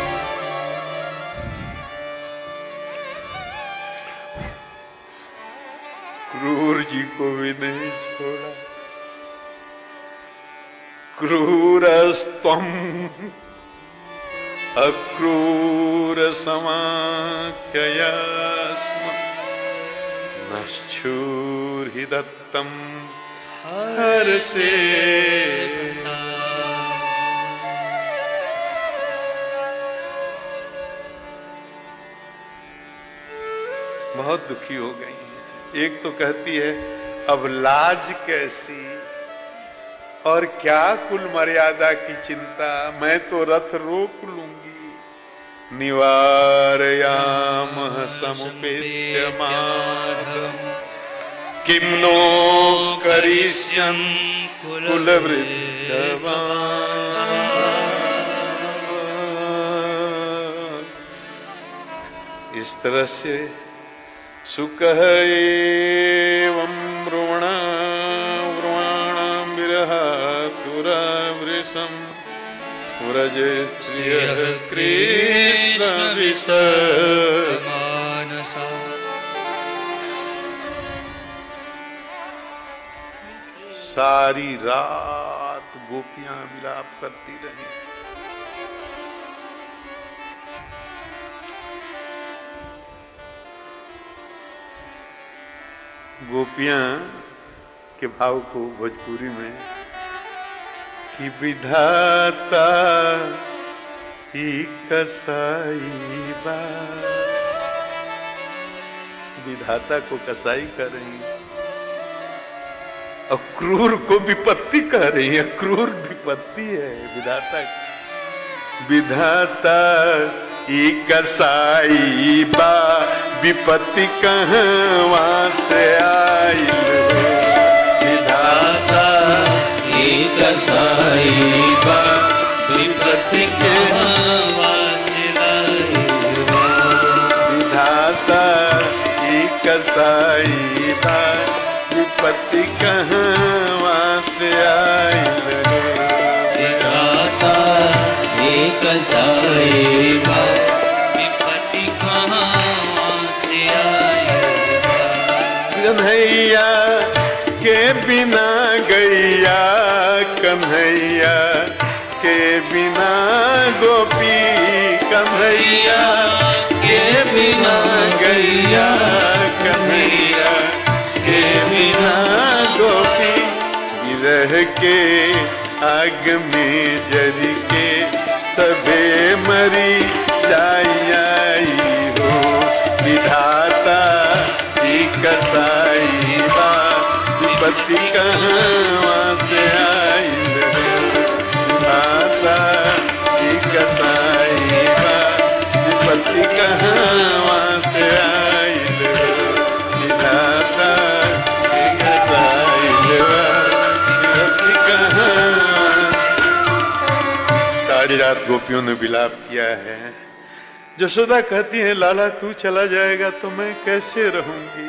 क्रूर जी को भी नहीं छोड़ा। क्रूरस्त्वं अक्रूर समाख्यया स्म नश्चूर्हि दत्तं हर्षे। बहुत दुखी हो गई है। एक तो कहती है अब लाज कैसी और क्या कुल मर्यादा की चिंता, मैं तो रथ रोक लूंगी। निवारयामः समुपेत्य माधवम् किं नो करिष्यन् कुलवृद्धवान्। इस तरह से सुकः एवं ब्रुवणा ब्रुवाणां विरहातुरावृषं व्रज स्त्रियः कृष्ण विसर्गमानसा। सारी रात गोपियां विलाप करती रही। गोपियां के भाव को भोजपुरी में कि विधाता ही कसाई बा, विधाता को कसाई कर रही है और क्रूर को विपत्ति कह रही है। क्रूर विपत्ति है विधाता की। विधाता ही कसाई बा विपत्ति कहवां से आई। विधाता ही कसाई बा विपत्ति कहवां से आई। विधाता ही कसाई बा विपत्ति कहवां से आई। विधाता ही कसाई बा विपत्ति कहवां से आई। कन्हैया के बिना गैया, कन्हैया के बिना गोपी, कन्हैया के बिना गैया, कन्हैया के बिना गोपी। विरह के आग में जल के सबे मरी जाई आई हो। विधाता ही कसाई बा विपत्ति कहवां से आई। विधाता ही कसाई बा विपत्ति कहवां से आई। विधाता ही कसाई बा विपत्ति कहवां। सारी रात गोपियों ने विलाप किया है। यशोदा कहती है लाला तू चला जाएगा तो मैं कैसे रहूंगी।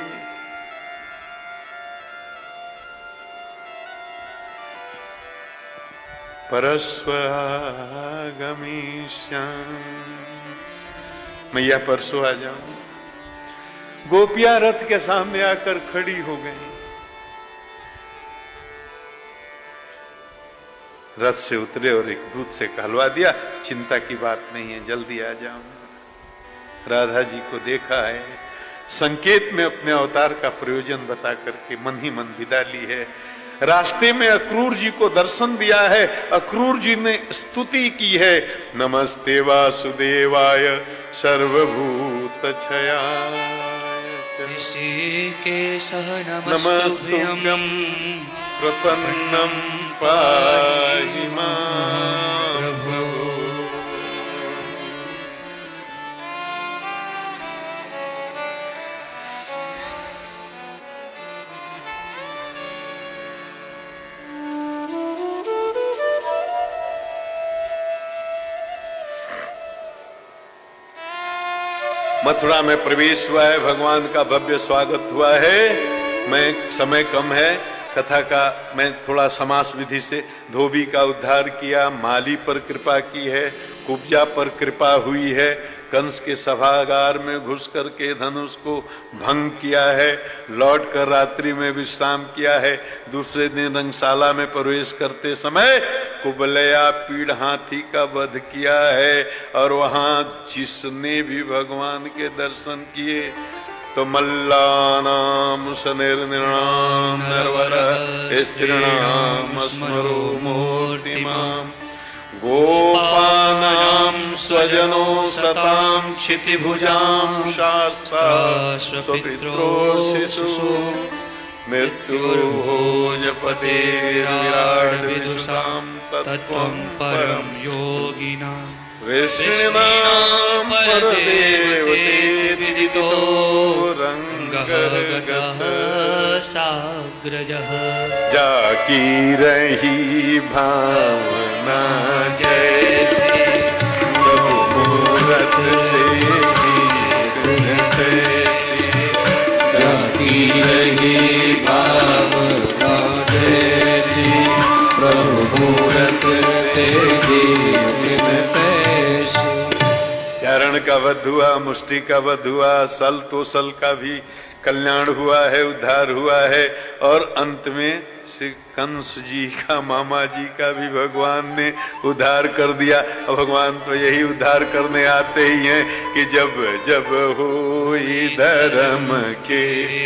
परस्वागमिष्यामि, मैया परसों आ जाऊं। गोपियां रथ के सामने आकर खड़ी हो गई। रथ से उतरे और एक दूत से कहलवा दिया चिंता की बात नहीं है, जल्दी आ जाऊंगा। राधा जी को देखा है, संकेत में अपने अवतार का प्रयोजन बता करके मन ही मन विदा ली है। रास्ते में अक्रूर जी को दर्शन दिया है। अक्रूर जी ने स्तुति की है, नमस्ते वासुदेवाय सर्वभूत छयाय ऋषिकेशः नमस्तुभ्यं प्रपन्नं पाहि मां प्रभो। मथुरा में प्रवेश हुआ है, भगवान का भव्य स्वागत हुआ है। मैं समय कम है, कथा का मैं थोड़ा समास विधि से धोबी का उद्धार किया, माली पर कृपा की है, कुब्जा पर कृपा हुई है, कंस के सभागार में घुस करके धनुष को भंग किया है, लौट कर रात्रि में विश्राम किया है, दूसरे दिन रंगशाला में प्रवेश करते समय कुबलया पीड़ हाथी का वध किया है, और वहां जिसने भी भगवान के दर्शन किए तो मल्लानाम सनिर्निर्णाम नरवर स्त्रीणाम स्मरो मूर्तिमाम गोपानां स्वजनो सतां क्षितिभुजां शास्ता स्वपित्रो शिशु मृत्युर्भोजपते विराट विदुषां तत्त्वं परं योगिनां ऋषीणां परदेवते विदितो रंगः गतः साग्रजः जाकी रही भावना जैसी प्रभु मूरत से जाकी रही भावना जैसी प्रभु मूरत से चरण का वध हुआ, मुष्टि का वध हुआ, सल तो सल का भी कल्याण हुआ है, उद्धार हुआ है, और अंत में श्री कंस जी का, मामा जी का भी भगवान ने उद्धार कर दिया। और भगवान तो यही उद्धार करने आते ही हैं कि जब जब होई धर्म के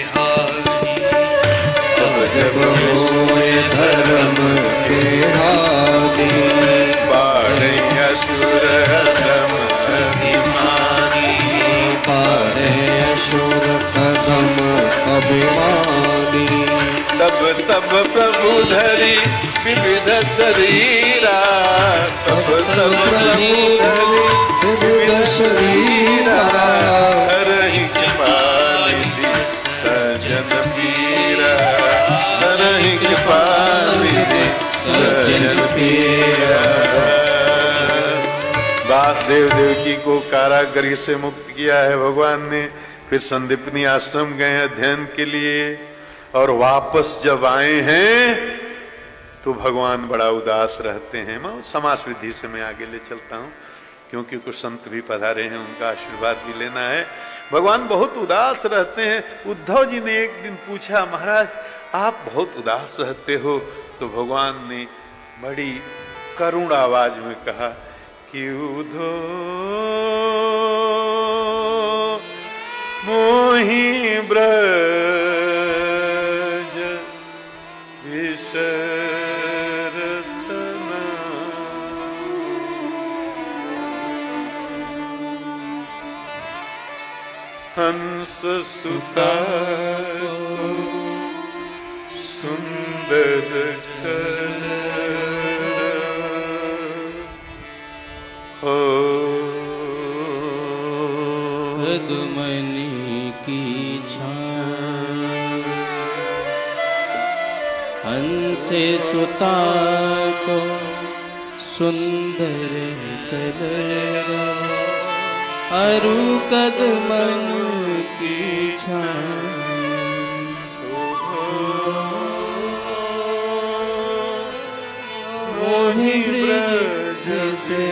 जब जब होए धर्म के हानि बाढ़ असुर दम अभिमानी पारे असुर कदम अभिमानी तब तब प्रभु धरी विविध शरीरा तब तब प्रभु धरी विविध शरीरा हरहि कृपानिधि सजन पीरा हरहि कृपानिधि सजन पीरा। वासुदेव देवकी को कारागृह से मुक्त किया है भगवान ने, फिर संदीपनी आश्रम गए अध्ययन के लिए, और वापस जब आए हैं तो भगवान बड़ा उदास रहते हैं। मैं समास विधि से मैं आगे ले चलता हूँ क्योंकि कुछ संत भी पधारे हैं, उनका आशीर्वाद भी लेना है। भगवान बहुत उदास रहते हैं। उद्धव जी ने एक दिन पूछा, महाराज आप बहुत उदास रहते हो, तो भगवान ने बड़ी करुण आवाज में कहा कि उद्धव मोहि ब्रज विसरतना हंस सुता सुंदर हो कदमनी की छां हंसे सुता को सुंदर कलरा अरु कदमन की छां मोहि ब्रज से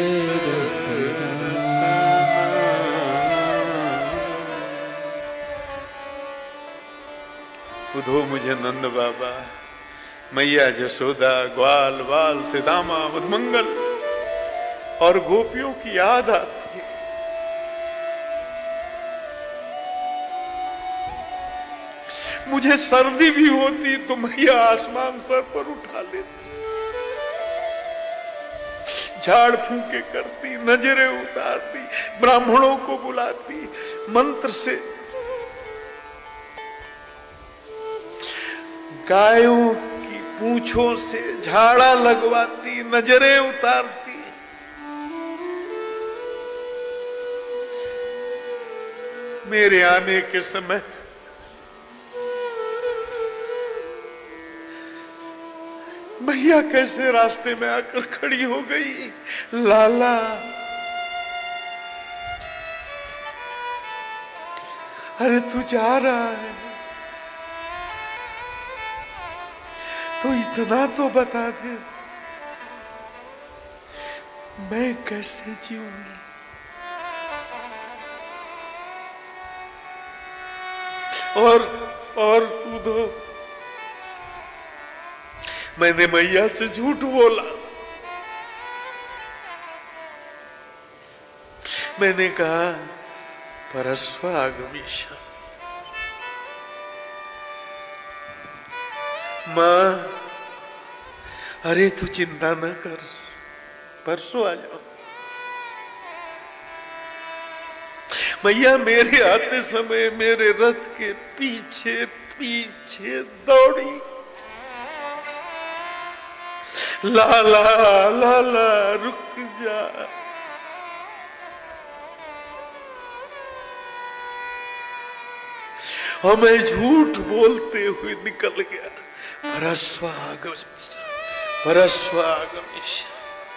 उधो मुझे नंद बाबा, मैया जसोदा, ग्वाल बाल सिदामा मधुमंगल और गोपियों की याद आती है। मुझे सर्दी भी होती तो मैया आसमान सर पर उठा लेती, झाड़ फूके करती, नजरें उतारती, ब्राह्मणों को बुलाती, मंत्र से गायों की पूंछों से झाड़ा लगवाती, नजरें उतारती। मेरे आने के समय भैया कैसे रास्ते में आकर खड़ी हो गई। लाला अरे तू जा रहा है, इतना तो बता दे, मैं कैसे जीऊंगी? और और उधो मैंने मैया से झूठ बोला। मैंने कहा परस्वागमिष्, मां अरे तू चिंता न कर, परसों आ जाओ। मैया मेरे आते समय मेरे रथ के पीछे पीछे दौड़ी, लाला लाला रुक जा। और मैं झूठ बोलते हुए निकल गया, परस्वागमिष् परस्वागमिष्।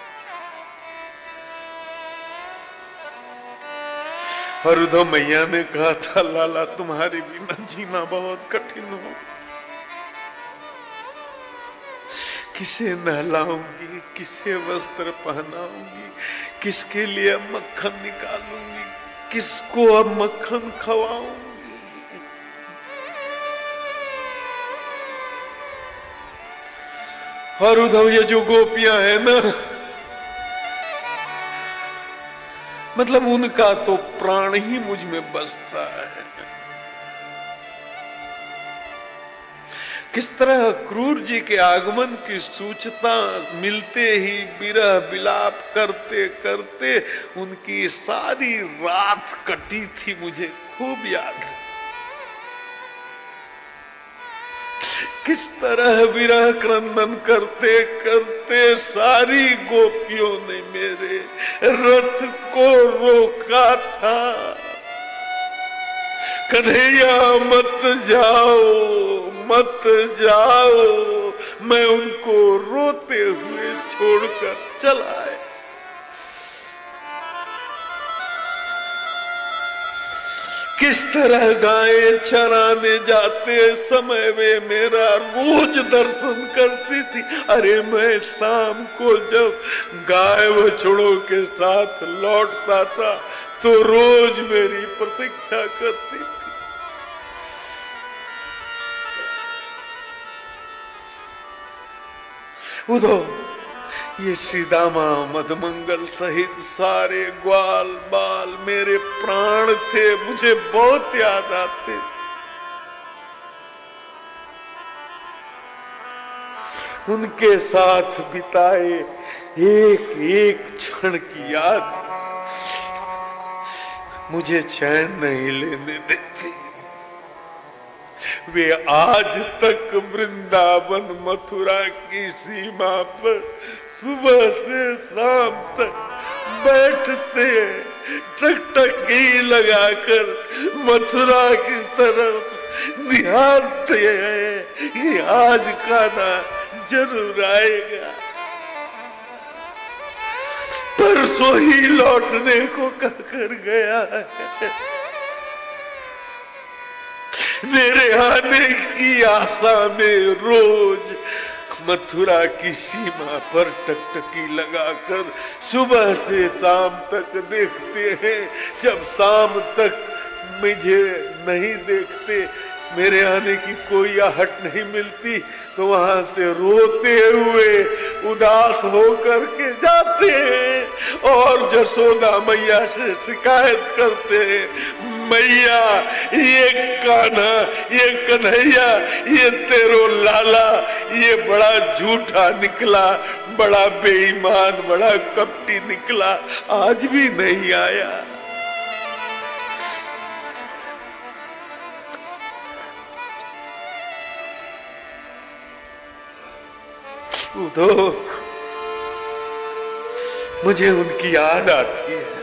और उधर मैया ने कहा था, लाला तुम्हारे बिना जीना बहुत कठिन हो, किसे नहलाऊंगी, किसे वस्त्र पहनाऊंगी, किसके लिए मक्खन निकालूंगी, किसको अब मक्खन खवाऊंगी। और उधर ये जो गोपियां हैं ना, मतलब उनका तो प्राण ही मुझ में बसता है। किस तरह क्रूर जी के आगमन की सूचना मिलते ही विरह विलाप करते करते उनकी सारी रात कटी थी, मुझे खूब याद है। किस तरह विरह क्रंदन करते करते सारी गोपियों ने मेरे रथ को रोका था। कन्हैया मत जाओ मत जाओ, मैं उनको रोते हुए छोड़कर चला आया। किस तरह गायें चराने जाते समय वे मेरा रोज दर्शन करती थी। अरे मैं शाम को जब गाय बछड़ों के साथ लौटता था तो रोज मेरी प्रतीक्षा करती थी। उधर ये श्रीदामा मधुमंगल सहित सारे ग्वाल बाल मेरे प्राण थे, मुझे बहुत याद आते। उनके साथ बिताए एक एक क्षण की याद मुझे चैन नहीं लेने देती। वे आज तक वृंदावन मथुरा की सीमा पर सुबह से शाम तक बैठते टकटकी लगाकर मथुरा की तरफ निहारते हैं कि आज खाना जरूर आएगा। परसों ही लौटने को कहकर गया है। मेरे आने की आशा में रोज मथुरा की सीमा पर टकटकी लगाकर सुबह से शाम तक देखते हैं। जब शाम तक मुझे नहीं देखते, मेरे आने की कोई आहट नहीं मिलती, तो वहां से रोते हुए उदास होकर के जाते हैं और जसोदा मैया से शिकायत करते हैं, मैया ये कान्हा, ये कन्हैया, ये तेरो लाला ये बड़ा झूठा निकला, बड़ा बेईमान, बड़ा कपटी निकला, आज भी नहीं आया। उधो मुझे उनकी याद आती है।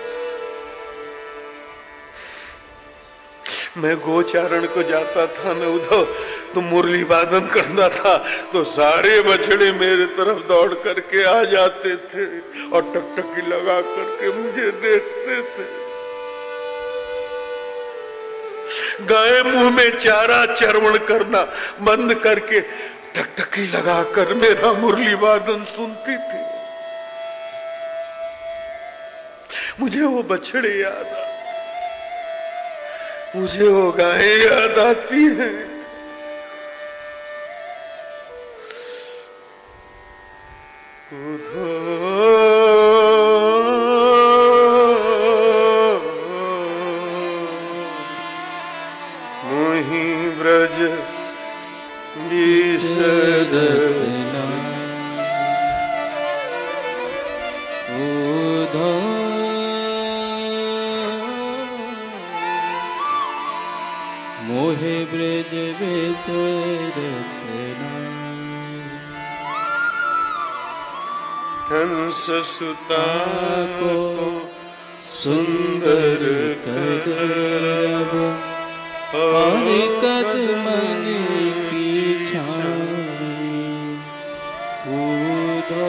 मैं गोचारण को जाता था मैं उधो तो मुरली वादन करता था तो सारे बछड़े मेरे तरफ दौड़ करके आ जाते थे और टकटकी लगा करके मुझे देखते थे। गाय मुंह में चारा चरवण करना बंद करके टकटकी लगाकर मेरा मुरली वादन सुनती थी। मुझे वो बछड़े याद आ, मुझे वो गायें याद आती हैं। मोही ब्रज बिसरतना उधो मोहे ब्रज बिसरतना हंस सुता को सुंदर कदम और कदमन की छाई उधो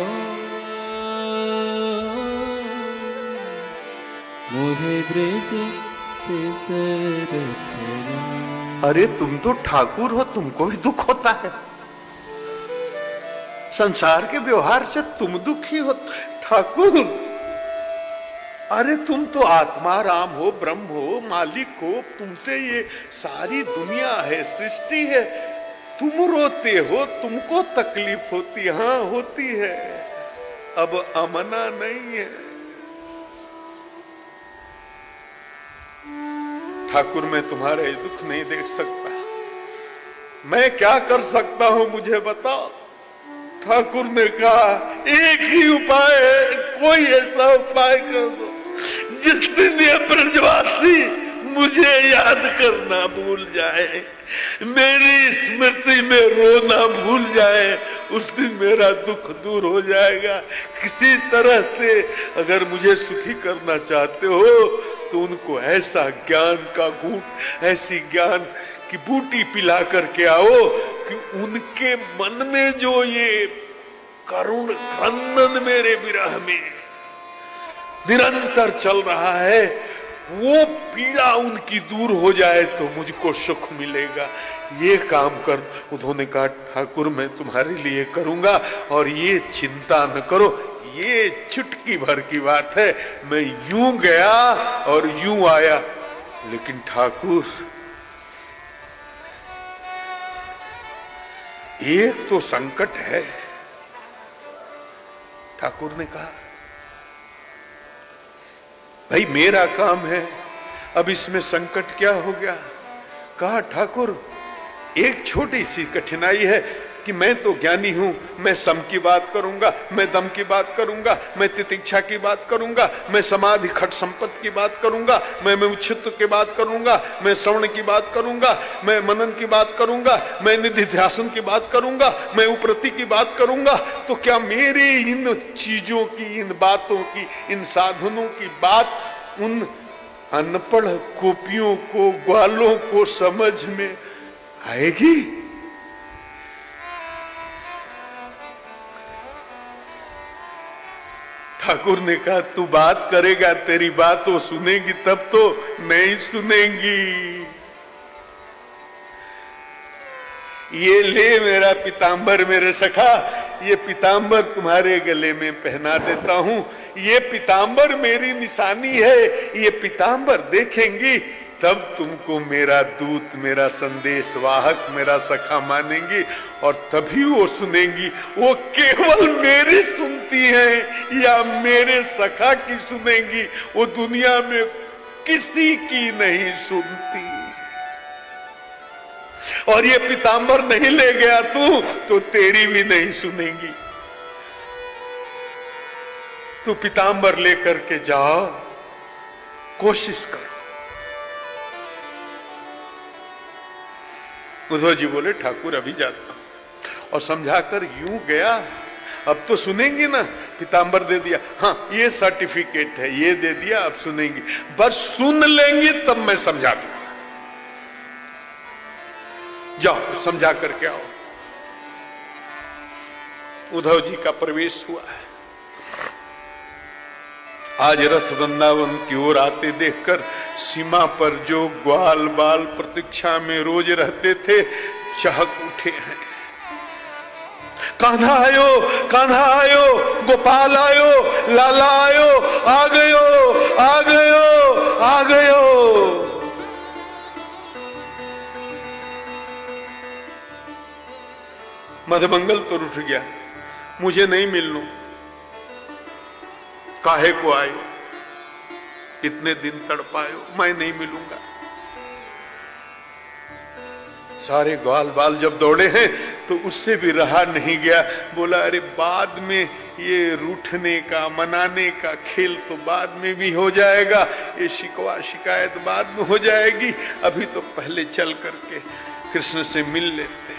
मोहे ब्रज बिसरतना। अरे तुम तो ठाकुर हो, तुमको भी दुख होता है। संसार के व्यवहार से तुम दुखी हो ठाकुर। अरे तुम तो आत्मा राम हो, ब्रह्म हो, मालिक हो। तुमसे ये सारी दुनिया है, सृष्टि है। तुम रोते हो, तुमको तकलीफ होती, हाँ होती है। अब अमना नहीं है। ठाकुर मैं तुम्हारे दुख नहीं देख सकता। मैं क्या कर सकता हूं मुझे बताओ। ठाकुर ने कहा एक ही उपाय है, कोई ऐसा उपाय कर दो जिस दिन ये ब्रजवासी मुझे याद करना भूल जाए, मेरी स्मृति में रोना भूल जाए। उस दिन मेरा दुख दूर हो जाएगा। किसी तरह से अगर मुझे सुखी करना चाहते हो तो उनको ऐसा ज्ञान का घूंट, ऐसी ज्ञान की बूटी पिला करके आओ कि उनके मन में जो ये करुण क्रंदन मेरे विरह में निरंतर चल रहा है, वो पीड़ा उनकी दूर हो जाए तो मुझको सुख मिलेगा। ये काम कर। उन्होंने कहा ठाकुर मैं तुम्हारे लिए करूंगा और ये चिंता न करो, ये चुटकी भर की बात है। मैं यूं गया और यूं आया। लेकिन ठाकुर एक तो संकट है। ठाकुर ने कहा भाई मेरा काम है, अब इसमें संकट क्या हो गया। कहा ठाकुर एक छोटी सी कठिनाई है कि मैं तो ज्ञानी हूं, मैं सम की बात करूंगा, मैं दम की बात करूंगा, मैं तितिक्षा की बात करूंगा, मैं समाधि खट संपत्ति की बात करूंगा, मैं मैं उच्छित्त की बात करूंगा, मैं श्रवण की बात करूंगा, मैं मनन की बात करूंगा, मैं निधिध्यासन की बात करूंगा, मैं उपरति की बात करूंगा। तो क्या मेरी इन चीजों की, इन बातों की, इन साधनों की बात उन अनपढ़ गोपियों को, ग्वालों को समझ में आएगी? ठाकुर ने कहा तू बात करेगा, तेरी बात वो सुनेगी तब तो नहीं सुनेंगी। ये ले मेरा पीतांबर मेरे सखा, ये पीतांबर तुम्हारे गले में पहना देता हूं। ये पीतांबर मेरी निशानी है। ये पीतांबर देखेंगी तब तुमको मेरा दूत, मेरा संदेश वाहक, मेरा सखा मानेंगी और तभी वो सुनेंगी। वो केवल मेरी सुनती हैं या मेरे सखा की सुनेंगी, वो दुनिया में किसी की नहीं सुनती। और ये पीतांबर नहीं ले गया तू तो तेरी भी नहीं सुनेंगी। तू पीतांबर लेकर के जाओ, कोशिश करो। उद्धव जी बोले ठाकुर अभी जाता हूं। और समझाकर यूं गया। अब तो सुनेंगी ना, पीतांबर दे दिया, हाँ ये सर्टिफिकेट है, ये दे दिया, अब सुनेंगी। बस सुन लेंगी तब मैं समझा दूंगा। जाओ समझा करके आओ। उद्धव जी का प्रवेश हुआ है। आज रथ वृंदावन की ओर आते देखकर सीमा पर जो ग्वाल बाल प्रतीक्षा में रोज रहते थे चहक उठे हैं। कान्हा आयो, कान्हा आयो, गोपाल आयो, लाला आयो, आ गयो, आ गयो, आ गयो। मधुमंगल तो रुठ गया, मुझे नहीं मिलनो, काहे को आयो, इतने दिन तड़पायो, मैं नहीं मिलूंगा। सारे ग्वाल बाल जब दौड़े हैं तो उससे भी रहा नहीं गया, बोला अरे बाद में ये रूठने का मनाने का खेल तो बाद में भी हो जाएगा, ये शिकवा शिकायत बाद में हो जाएगी, अभी तो पहले चल करके कृष्ण से मिल लेते हैं।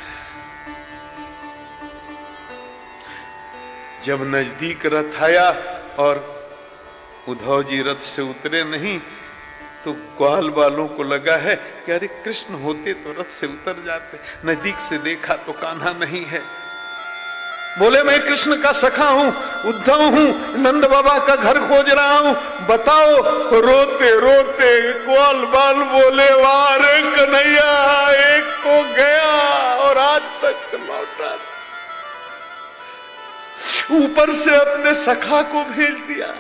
जब नजदीक रथ आया और उद्धव जी रथ से उतरे नहीं तो ग्वाल बालों को लगा है कि अरे कृष्ण होते तो रथ से उतर जाते, नजदीक से देखा तो कान्हा नहीं है। बोले मैं कृष्ण का सखा हूं, उद्धव हूं, नंद बाबा का घर खोज रहा हूं, बताओ। तो रोते रोते ग्वाल बाल बोले वार कन्हैया, एक तो गया और आज तक लौटा, ऊपर से अपने सखा को भेज दिया।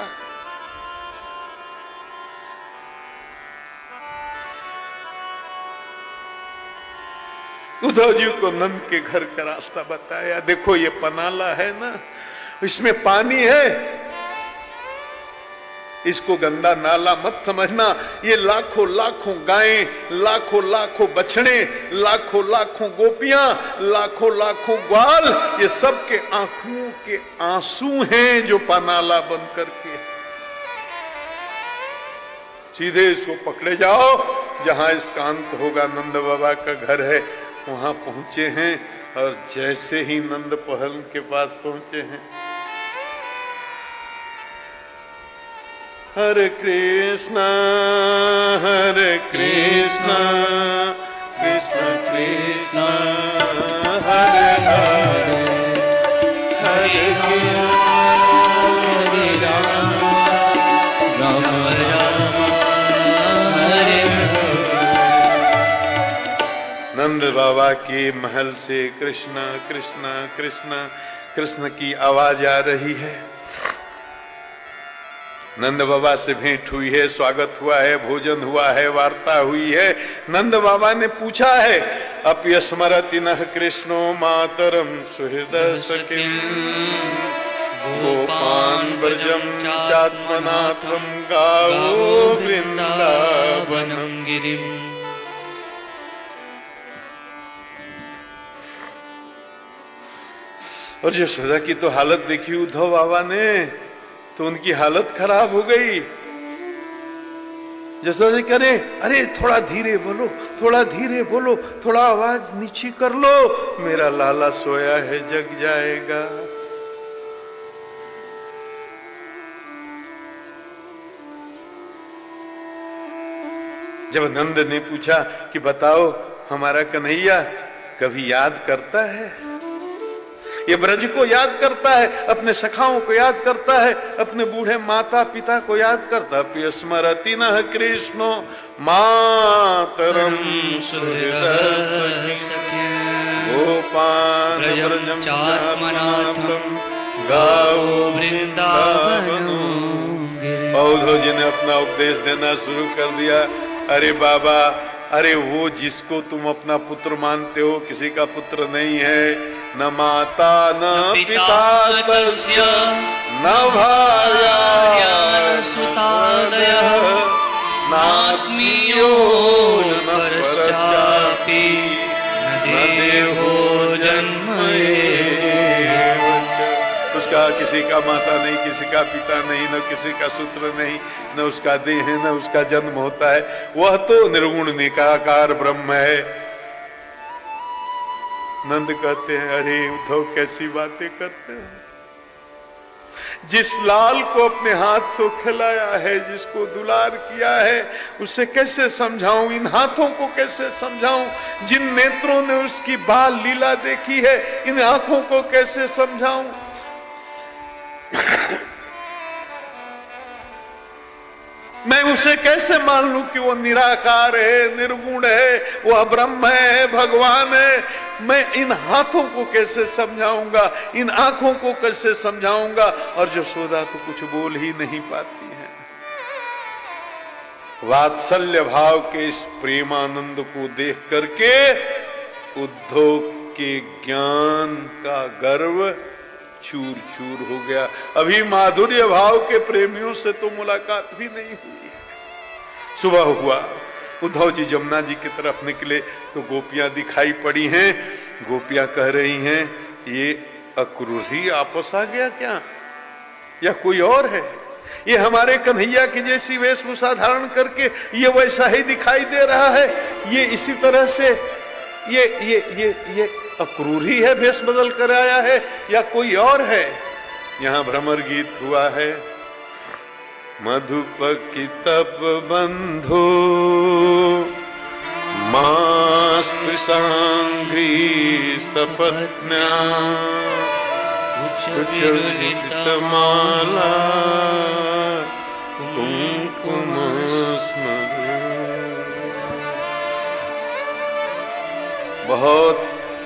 उद्धव जी को नंद के घर का रास्ता बताया, देखो ये पनाला है ना, इसमें पानी है, इसको गंदा नाला मत समझना, ये लाखों लाखों गायें, लाखों लाखों बछड़े, लाखों लाखों गोपियां, लाखों लाखों ग्वाल, ये सब के आंखों के आंसू हैं जो पनाला बन करके, सीधे इसको पकड़े जाओ, जहां इसका अंत होगा नंद बाबा का घर है, वहां पहुंचे हैं। और जैसे ही नंद पहल के पास पहुंचे हैं, हरे कृष्णा हरे कृष्णा कृष्ण कृष्ण हरे हरे, हरे हरे राम राम राम हरे हरे। नंद बाबा के महल से कृष्ण कृष्ण कृष्ण कृष्ण की आवाज आ रही है। नंद बाबा से भेंट हुई है, स्वागत हुआ है, भोजन हुआ है, वार्ता हुई है। नंद बाबा ने पूछा है, अपि स्मरति नः कृष्णो मातरम सुहृदः सखिं गोपान् व्रजं चात्मनाथं गावो वृंदावनं गिरिम्। और यशोदा की तो हालत देखी उद्धव बाबा ने, तो उनकी हालत खराब हो गई। यशोदा जी करे, अरे थोड़ा धीरे बोलो, थोड़ा धीरे बोलो, थोड़ा आवाज नीची कर लो, मेरा लाला सोया है, जग जाएगा। जब नंद ने पूछा कि बताओ हमारा कन्हैया कभी याद करता है, ये ब्रज को याद करता है, अपने सखाओं को याद करता है, अपने बूढ़े माता पिता को याद करता है। स्मरति नः कृष्णो मातरम सुहृदः सखिं गोपान् व्रजं चात्मनाथं गावो वृंदावनो गिरिम्। उद्धव जी ने अपना उपदेश देना शुरू कर दिया। अरे बाबा, अरे वो जिसको तुम अपना पुत्र मानते हो किसी का पुत्र नहीं है, न माता न पिता तस्य न भार्या न सुतादयः नात्मीयो न परश्चापि न देहो जन्म एव च। उसका किसी का माता नहीं, किसी का पिता नहीं, न किसी का सूत्र नहीं, न उसका देह है, न उसका जन्म होता है, वह तो निर्गुण निराकार ब्रह्म है। नंद कहते हैं, अरे उद्धव कैसी बातें करते हैं, जिस लाल को अपने हाथ से खिलाया है, जिसको दुलार किया है, उसे कैसे समझाऊं, इन हाथों को कैसे समझाऊं, जिन नेत्रों ने उसकी बाल लीला देखी है, इन आंखों को कैसे समझाऊं। मैं उसे कैसे मान लूं कि वो निराकार है, निर्गुण है, वह ब्रह्म है, भगवान है। मैं इन हाथों को कैसे समझाऊंगा, इन आंखों को कैसे समझाऊंगा। और यशोदा तो कुछ बोल ही नहीं पाती है। वात्सल्य भाव के इस प्रेमानंद को देख करके उद्धव के ज्ञान का गर्व चूर चूर हो गया। अभी माधुर्य भाव के प्रेमियों से तो मुलाकात भी नहीं हुई। सुबह हुआ, उद्धव जी जमुना जी की तरफ निकले तो गोपियां दिखाई पड़ी हैं। गोपियां कह रही हैं, ये अक्रूर ही आपस आ गया क्या, या कोई और है? ये हमारे कन्हैया की जैसी वेशभूषा धारण करके ये वैसा ही दिखाई दे रहा है। ये इसी तरह से ये ये ये ये अक्रूर ही है, भेष बदल कर आया है, या कोई और है? यहाँ भ्रमर गीत हुआ है। मधुपकी तप बंधो मास्पृशांघ्री सपत्न्या माला कुंकुम बहुत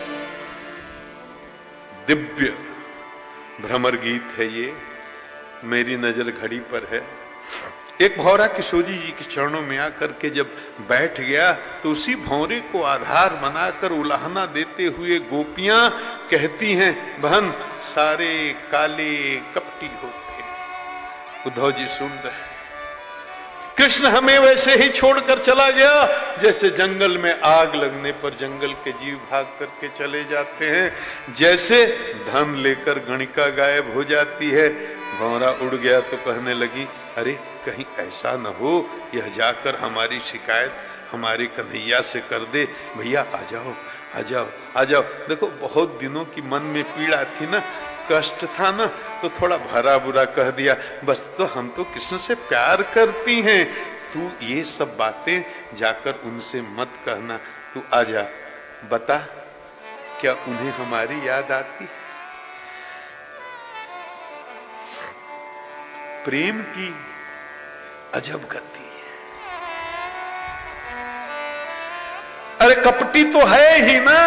दिव्य भ्रमर गीत है ये। मेरी नजर घड़ी पर है। एक भौरा किशोरी जी के चरणों में आकर के जब बैठ गया तो उसी भौरे को आधार बनाकर उलाहना देते हुए गोपियां कहती हैं, बहन सारे काले कपटी होते। उद्धव जी सुन रहे, कृष्ण हमें वैसे ही छोड़कर चला गया जैसे जंगल में आग लगने पर जंगल के जीव भाग करके चले जाते हैं, जैसे धन लेकर गणिका गायब हो जाती है। भौरा उड़ गया तो कहने लगी, अरे कहीं ऐसा न हो यह जाकर हमारी शिकायत हमारे कन्हैया से कर दे। भैया आ जाओ आ जाओ आ जाओ। देखो बहुत दिनों की मन में पीड़ा थी ना, कष्ट था ना, तो थोड़ा भरा बुरा कह दिया। बस तो हम तो कृष्ण से प्यार करती हैं, तू ये सब बातें जाकर उनसे मत कहना। तू आजा, बता क्या उन्हें हमारी याद आती है? प्रेम की अजब गति है। अरे कपटी तो है ही ना।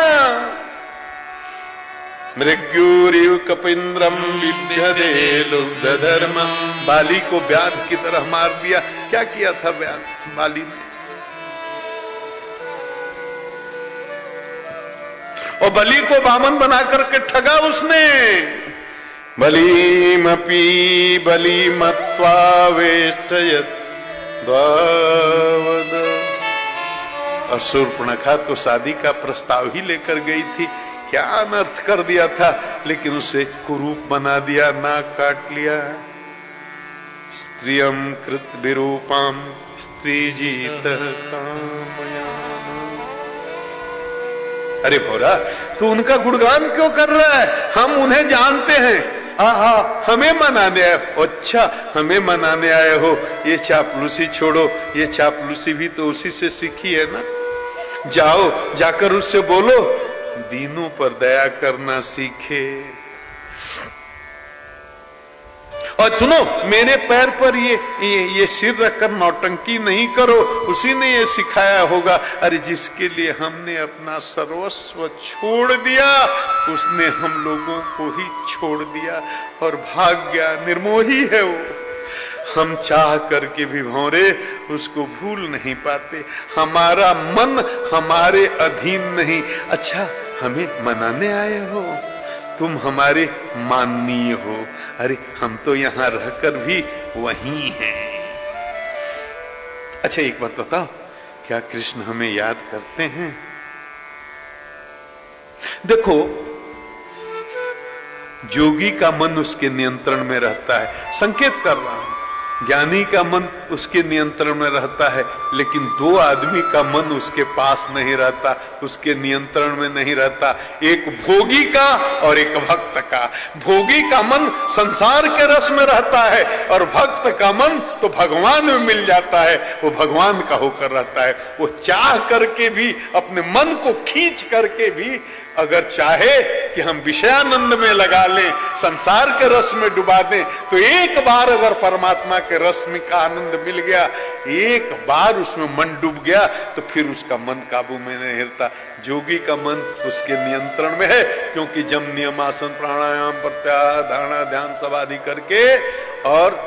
मृग्यूरिव कपिंद्रम बिभ्यदे लुब्धधर्मं। बाली को व्याध की तरह मार दिया। क्या किया था व्याध बाली ने? और बलि को बामन बना करके ठगा उसने। बलिमपि बलिमत्वा वेष्टयत् द्वावद। शूर्पणखा तो शादी का प्रस्ताव ही लेकर गई थी, क्या अनर्थ कर दिया था, लेकिन उसे कुरूप बना दिया, नाक काट लिया। स्त्रियम कृत विरूपाम स्त्री जीत कामयान। अरे भोरा तू उनका गुणगान क्यों कर रहा है? हम उन्हें जानते हैं। आहा हमें मनाने आए हो? अच्छा हमें मनाने आए हो? ये चापलूसी छोड़ो, ये चापलूसी भी तो उसी से सीखी है ना। जाओ जाकर उससे बोलो दीनों पर दया करना सीखे। और सुनो, मेरे पैर पर ये ये ये सिर रखकर नौटंकी नहीं करो, उसी ने ये सिखाया होगा। अरे जिसके लिए हमने अपना सर्वस्व छोड़ दिया उसने हम लोगों को ही छोड़ दिया और भाग गया। निर्मोही है वो। हम चाह करके भी भौरे उसको भूल नहीं पाते। हमारा मन हमारे अधीन नहीं। अच्छा हमें मनाने आए हो, तुम हमारे माननीय हो। अरे हम तो यहां रहकर भी वही हैं। अच्छा एक बात बताओ, क्या कृष्ण हमें याद करते हैं? देखो जोगी का मन उसके नियंत्रण में रहता है। संकेत कर रहा हूं, ज्ञानी का मन उसके नियंत्रण में रहता है, लेकिन दो आदमी का मन उसके पास नहीं रहता, उसके नियंत्रण में नहीं रहता। एक भोगी का और एक भक्त का। भोगी का मन संसार के रस में रहता है और भक्त का मन तो भगवान में मिल जाता है, वो भगवान का होकर रहता है। वो चाह करके भी, अपने मन को खींच करके भी अगर चाहे कि हम विषयानंद में लगा लें, संसार के रस में डुबा दें, तो एक बार अगर परमात्मा के रस में का आनंद मिल गया, एक बार उसमें मन डूब गया तो फिर उसका मन काबू में नहीं रहता। जोगी का मन उसके नियंत्रण में है, क्योंकि जम नियम आसन प्राणायाम प्रत्याहार धारणा ध्यान समाधि करके और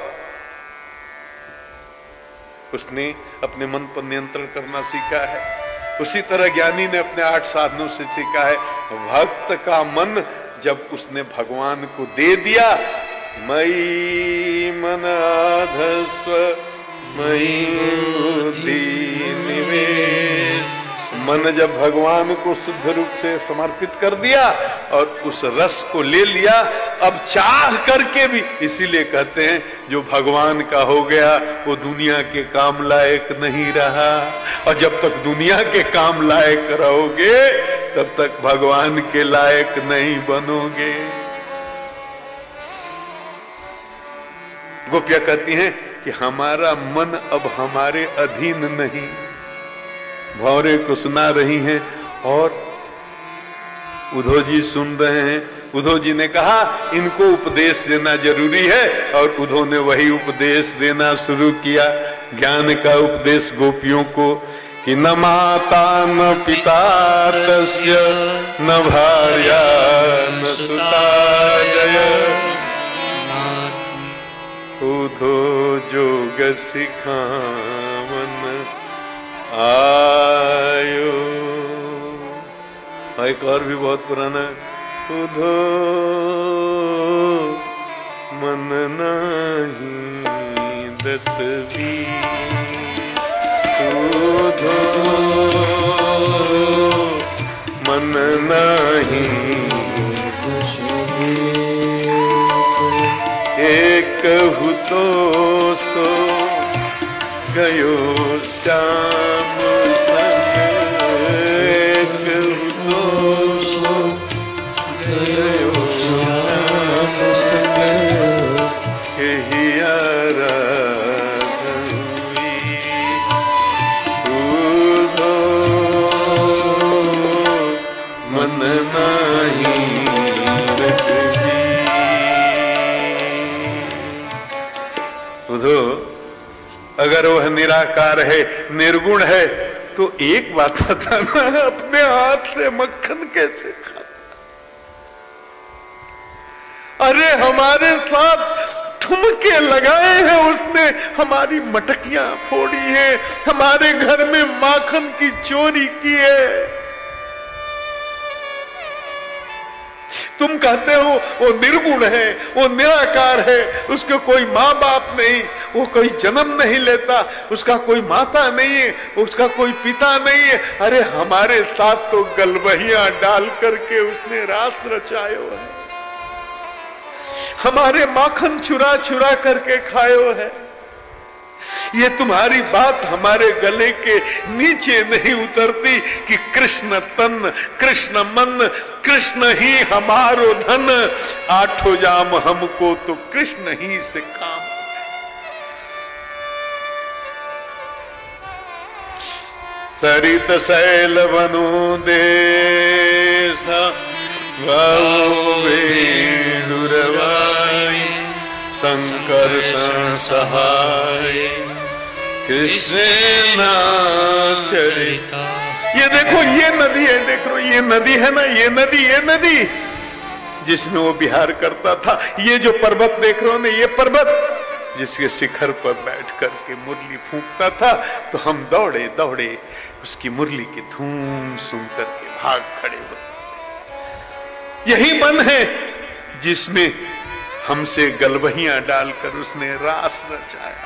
उसने अपने मन पर नियंत्रण करना सीखा है। उसी तरह ज्ञानी ने अपने आठ साधनों से सीखा है। भक्त का मन जब उसने भगवान को दे दिया, मयि मनाधस्व मयि बुद्धि निवेश, मन जब भगवान को शुद्ध रूप से समर्पित कर दिया और उस रस को ले लिया, अब चाह करके भी, इसीलिए कहते हैं जो भगवान का हो गया वो दुनिया के काम लायक नहीं रहा। और जब तक दुनिया के काम लायक रहोगे तब तक भगवान के लायक नहीं बनोगे। गोपियां कहती हैं कि हमारा मन अब हमारे अधीन नहीं। भौरे को सुना रही हैं और उद्धव जी सुन रहे हैं। उद्धव जी ने कहा इनको उपदेश देना जरूरी है, और उद्धव ने वही उपदेश देना शुरू किया, ज्ञान का उपदेश गोपियों को, कि न माता न पिता तस्य न भार्या न सुता जय, उद्धो जोग सिखावन आयो। एक और भी बहुत पुराना, उद्धो मन नहीं दस बीस, उद्धो मन नहीं एक तो सो गयो श्याम संग, एक तो सो गयो श्याम संग, यही आराधन उद्धो मन नहीं अगर वह निराकार है, निर्गुण है, तो एक बात बताना, अपने हाथ से मक्खन कैसे खाता? अरे हमारे साथ ठुमके लगाए हैं उसने, हमारी मटकियां फोड़ी है, हमारे घर में माखन की चोरी की है। तुम कहते हो वो निर्गुण है, वो निराकार है, उसके कोई माँ बाप नहीं, वो कोई जन्म नहीं लेता, उसका कोई माता नहीं है, उसका कोई पिता नहीं है। अरे हमारे साथ तो गलबहियां डाल करके उसने रास रचायो है, हमारे माखन चुरा चुरा करके खायो है। ये तुम्हारी बात हमारे गले के नीचे नहीं उतरती कि कृष्ण तन कृष्ण मन कृष्ण ही हमारो धन, आठों जाम हमको तो कृष्ण ही से काम। सरित शैल वनु देश वेणुरवाई, संकर्षण सहाय कृष्ण चरिता। ये देखो ये नदी है, देखो ये नदी है ना, ये नदी ये नदी जिसमें वो विहार करता था। ये जो पर्वत देख रहे हो ना, ये पर्वत जिसके शिखर पर बैठ करके मुरली फूंकता था, तो हम दौड़े दौड़े उसकी मुरली की धूम सुन करके भाग खड़े होते। यही मन है जिसमें हमसे गलबहियां डालकर उसने रास रचाया।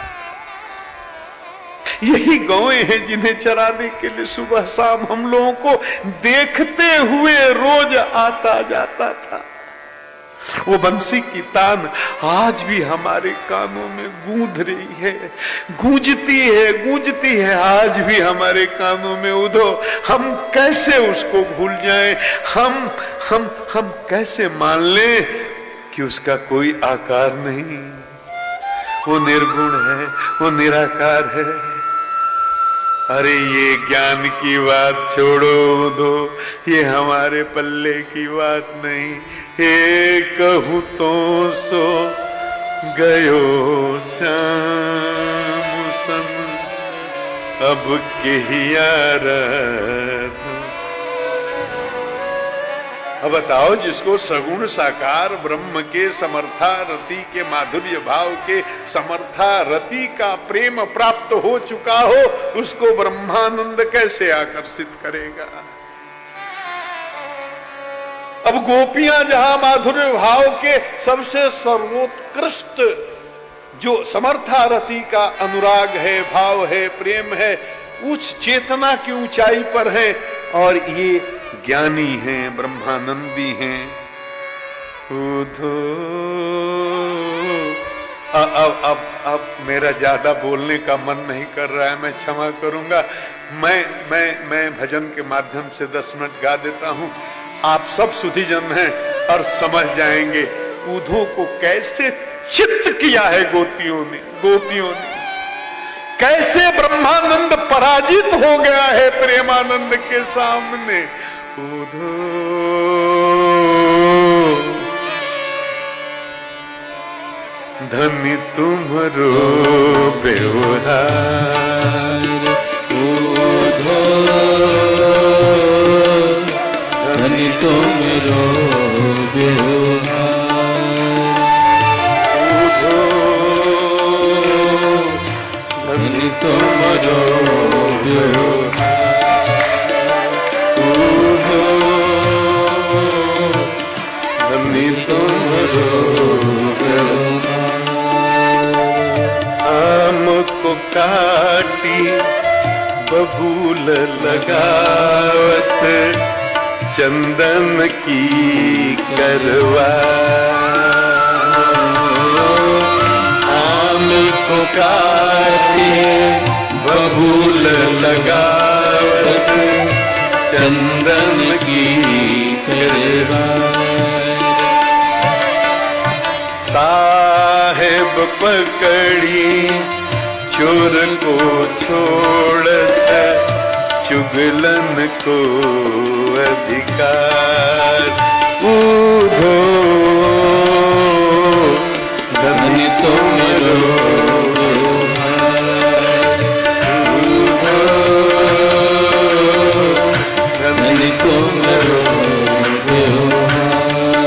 यही गौएं हैं जिन्हें चराने के लिए सुबह शाम हम लोगों को देखते हुए रोज आता जाता था। वो बंसी की तान आज भी हमारे कानों में गूंज रही है, गूंजती है गूंजती है आज भी हमारे कानों में। उधो हम कैसे उसको भूल जाएं, हम हम हम कैसे मान लें कि उसका कोई आकार नहीं, वो निर्गुण है, वो निराकार है। अरे ये ज्ञान की बात छोड़ो दो, ये हमारे पल्ले की बात नहीं। हे कहूँ तो सो गयो श्याम सन, अब केहियारा। अब बताओ, जिसको सगुण साकार ब्रह्म के समर्था रति के माधुर्य भाव के समर्था रति का प्रेम प्राप्त हो चुका हो, उसको ब्रह्मानंद कैसे आकर्षित करेगा? अब गोपियां जहां माधुर्य भाव के सबसे सर्वोत्कृष्ट जो समर्था रति का अनुराग है, भाव है, प्रेम है, उच्च चेतना की ऊंचाई पर है, और ये ज्ञानी हैं, ब्रह्मानंदी हैं। उधो अब अब अब मेरा ज्यादा बोलने का मन नहीं कर रहा है, मैं क्षमा करूंगा। मैं मैं मैं भजन के माध्यम से दस मिनट गा देता हूं। आप सब सुधीजन हैं और समझ जाएंगे उधो को कैसे चित्त किया है गोपियों ने गोपियों ने कैसे ब्रह्मानंद पराजित हो गया है प्रेमानंद के सामने। उधो धनी तुम्हारो व्यवहार, उधो धनी तुम्हारो व्यवहार, धनी तुम्हारो व्यवहार, धनी तुम्हारो व्यवहार। आम को काटी बबूल लगावत, चंदन की करवा। आम को काटे बबूल लगावत, चंदन की करवा। साहेब पकड़ी चोर को छोड़त, चुगलन को अधिकार। उधो धनी तुम्हारो व्यवहार, धनी तुम्हारो व्यवहार।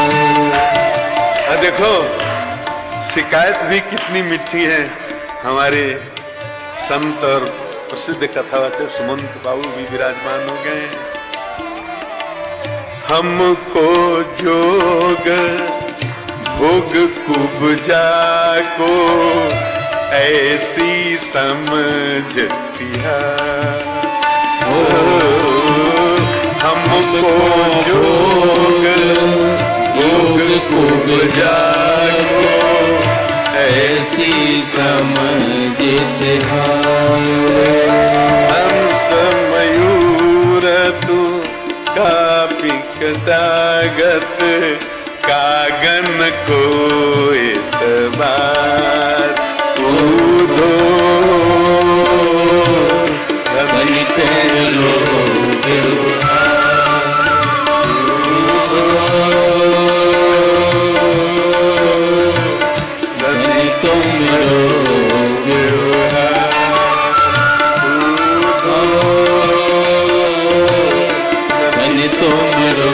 देखो शिकायत भी कितनी मीठी है। हमारे संत और प्रसिद्ध कथावाचक सुमंत बाबू भी विराजमान हो गए। हमको जोग भोग कुबजा को ऐसी समझतिया। हमको जोग भोग कुबजा को ऐसी समझते हंस मयूर तू कापिक दागत, कागन को एतबार। उधो धनी तुम्हारो व्यवहार, धनी तुम्हारो व्यवहार, धनी तुम्हारो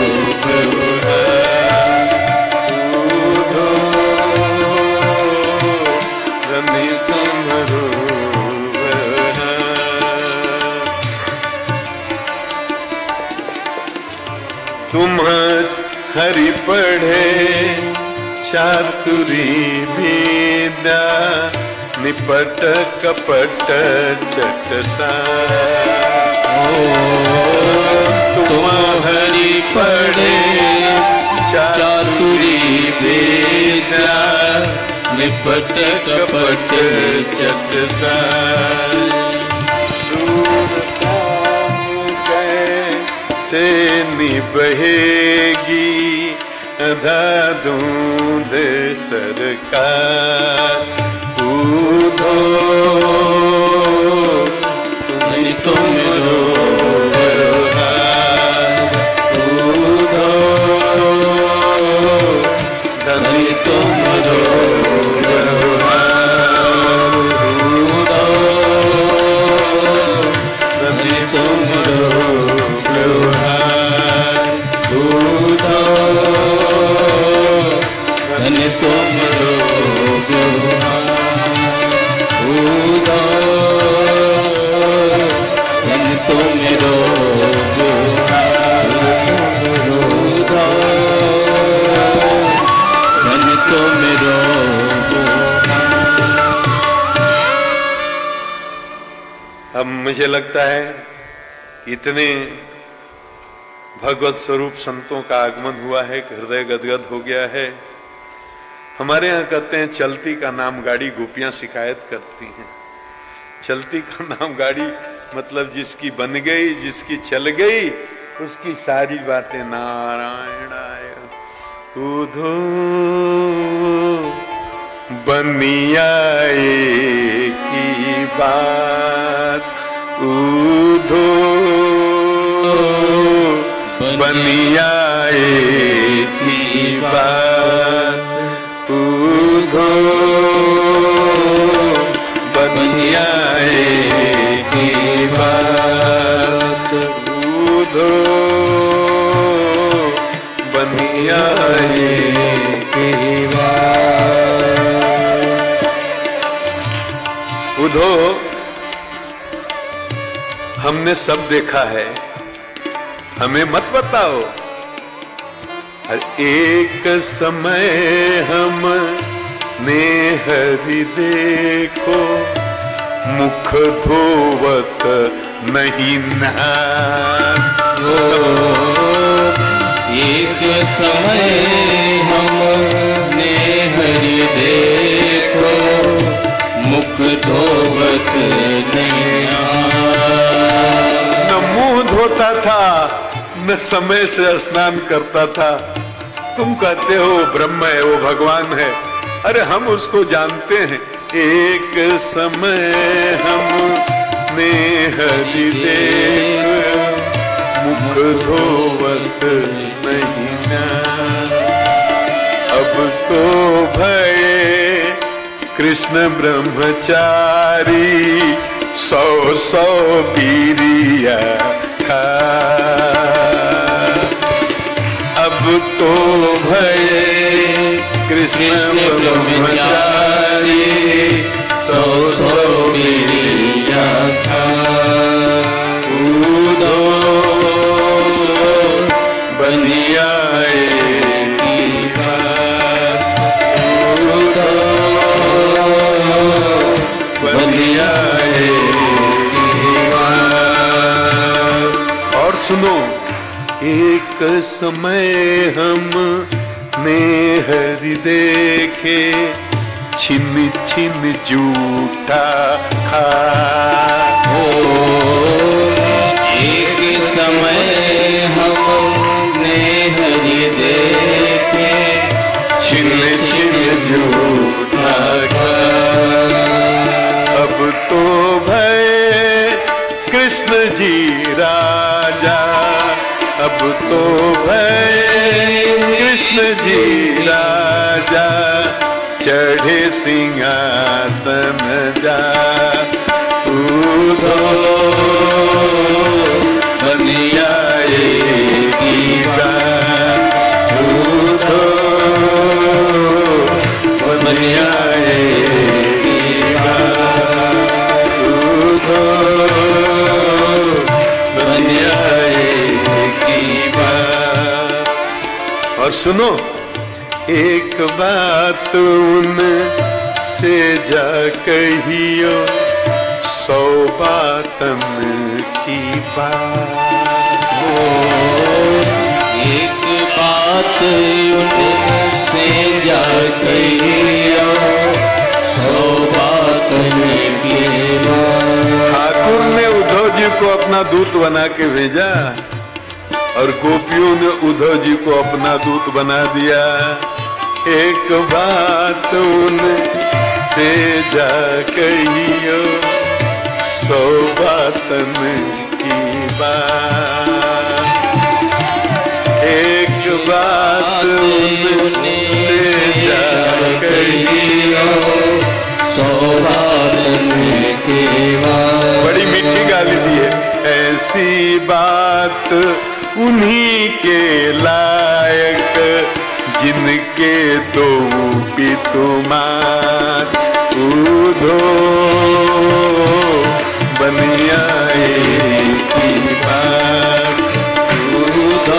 तुम हरि पढ़े चातुरी विद्या, निपट कपट चटसा। तुम हरि पढ़े चातुरी विद्या, निपट कपट चटसा। से निबहेगी अंधाधुंध सरकार। उधो धनी तुम्हारो व्यवहार, उधो धनी तुम्हारो व्यवहार, उधो मुझे लगता है इतने भगवत स्वरूप संतों का आगमन हुआ है कि हृदय गदगद हो गया है। हमारे यहाँ कहते हैं चलती का नाम गाड़ी, गोपियां शिकायत करती हैं। चलती का नाम गाड़ी मतलब जिसकी बन गई, जिसकी चल गई, उसकी सारी बातें नारायणाय उधो बनियाए की बात, उधो बनियाए की बात, उधो बनियाए की बात, उधो बनियाए की बात। उधो हमने सब देखा है, हमें मत बताओ। हर एक समय हम ने हरि देखो, मुख धोवत नहीं नहातो। एक समय हमने हरि देखो, मुख धोवत नहीं न मुंह धोता था न समय से स्नान करता था। तुम कहते हो ब्रह्म है, वो भगवान है। अरे हम उसको जानते हैं। एक समय हमने हरि देख, मुख धोवत नहीं ना। अब तो भये कृष्ण ब्रह्मचारी, सौ सौ बीरिया खा। अब तो भये कृष्ण ब्रह्मचारी, सौ सौ बीरिया खा। उधो बनियाए की बात, उधो बनियाए की बात। और सुनो, एक समय हम ने हरि देखे, छिन छिन जूठा खा। हो एक समय हमने हरि देखे, छिन छिन जूठा खा। अब तो भय कृष्ण जी राजा, अब तो भय कृष्ण जी राजा, चढ़े सिंहासन जा। उधो बनियाए की बात, उधो बनियाए की बात, उधो बनियाए की बात। और सुनो, एक बात उन से जा कहियो, सौ बातन की बात। हो एक बात उनसे जा कहियो, सौ बातन की बात। ठाकुर ने उद्धव जी को अपना दूत बना के भेजा और गोपियों ने उद्धव जी को अपना दूत बना दिया। एक बात उन से जा कहियो, सौ बातन की बात। एक बात उन से जा कहियो, सौ बातन की बात। बड़ी मीठी गाली दी है। ऐसी बात उन्हीं के लायक, जिनके दो पितुमात। उधो बनियाए की बात, उधो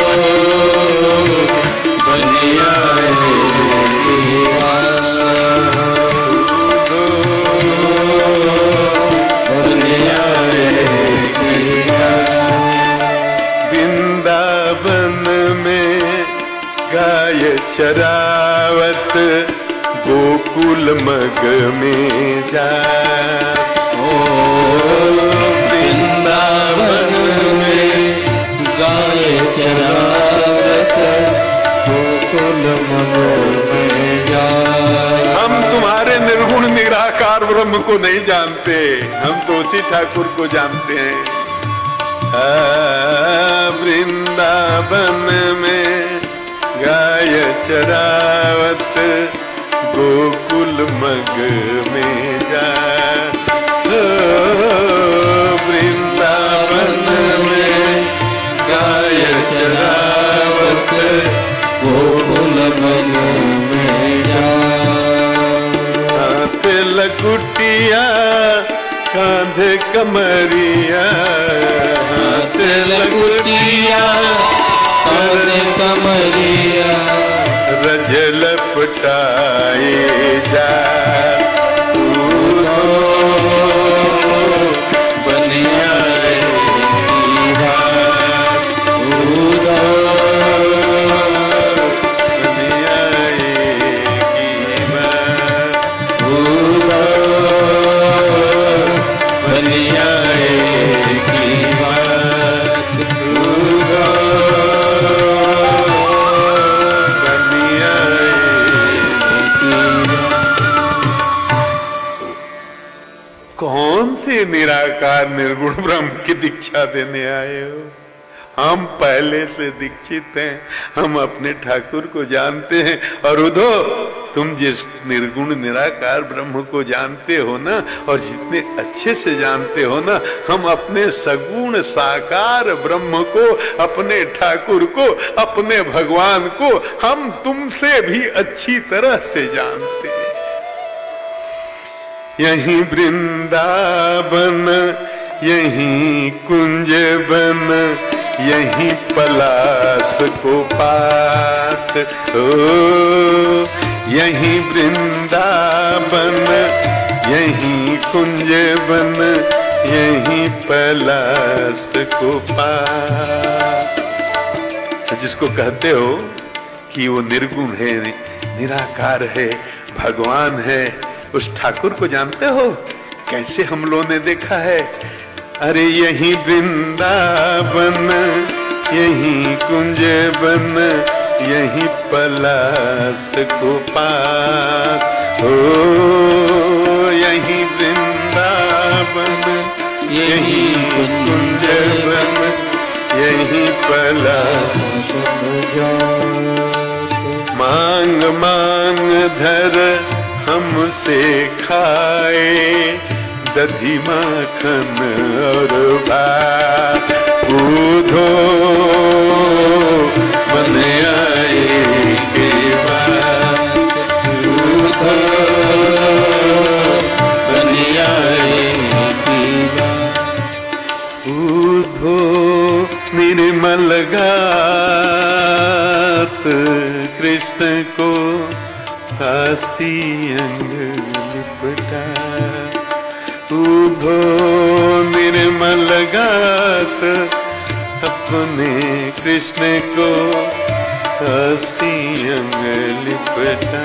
बनियाए की बात, उधो बनियाए चरावत गोकुल मग में जा। ओ वृंदावन में गाय चरावत गोकुल मग में जाए। हम तुम्हारे निर्गुण निराकार ब्रह्म को नहीं जानते, हम तो उसी ठाकुर को जानते हैं। वृंदावन में गाय चरावत गोकुल मग में जा। वृंदावन में गाय चरावत गोकुल मग में जा। हाथ लकुटिया कांधे कमरिया, हाथ लकुटिया कांधे कमरिया, रज लपटाए जा। बनिया निराकार निर्गुण ब्रह्म की दीक्षा देने आए हो? हम पहले से दीक्षित हैं, हम अपने ठाकुर को जानते हैं। और उधो तुम जिस निर्गुण निराकार ब्रह्म को जानते हो ना, और जितने अच्छे से जानते हो ना, हम अपने सगुण साकार ब्रह्म को, अपने ठाकुर को, अपने भगवान को हम तुमसे भी अच्छी तरह से जानते हैं। यहीं वृंदावन, यहीं कुंज बन, यहीं पलास को पात। ओ यहीं वृंदावन, यहीं कुंज बन, यहीं पलास को पात। जिसको कहते हो कि वो निर्गुण है, निराकार है, भगवान है, उस ठाकुर को जानते हो? कैसे हम लोगों ने देखा है। अरे यहीं वृंदावन, यहीं कुंज बन, यहीं पलास को पात। ओ यहीं वृंदावन, यहीं कुंज बन, यहीं पलास को। मांग मांग धर हमसे खाए, दधी माखन और भात। उधो बन आए के बाद, उधो बन आए के बाद। उधो निर्मल गात कृष्ण को काशी अंग लिपटा। उधो निर्मल गात अपने कृष्ण को काशी अंग लिपटा।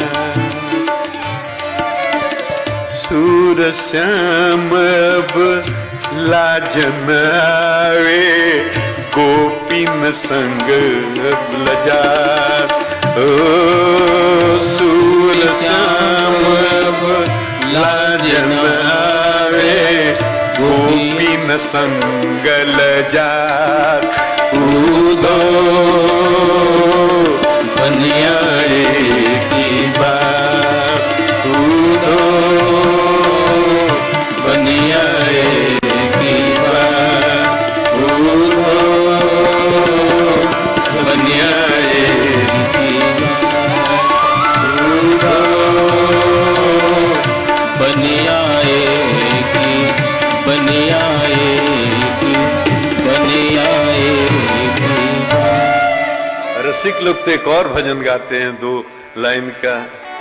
सूर श्याम अब लाजन आवे, गोपीन संग अब लजात। ओ सूर श्याम अब लाजन आवे, गोपीन संग लजात। उधो बनियाए की बात। उधो बनियाए की बात। उधो बनियाए की बात। उधो बनियाए की, बनियाए की, बनियाए की बात। रसिक लोग तो एक और भजन गाते हैं दो लाइन का।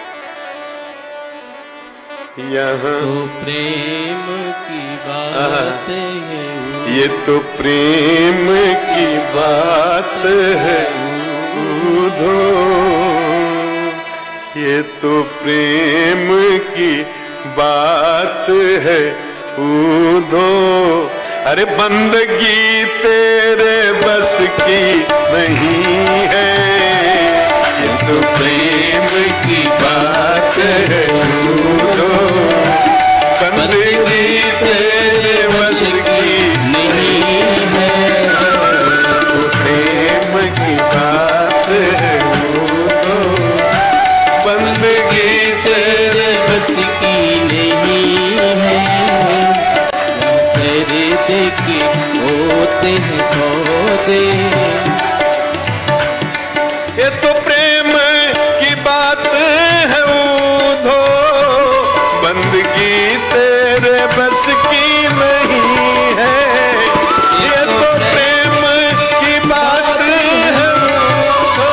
यहाँ तो प्रेम की बात है, ये तो प्रेम की बात है। उधो ये तो प्रेम की बात है उधो। अरे बंदगी तेरे बस की नहीं है, ये तो प्रेम की बात है उधो। बंदगी तेरे बस की नहीं है, तो प्रेम की बात है उधो। बंदगी तेरे बस की नहीं है, तेरे देखे होते हैं सौदे। ये तो प्रेम की बात है उधो। बंदगी तेरे बस की नहीं है, ये तो प्रेम की बात है उधो।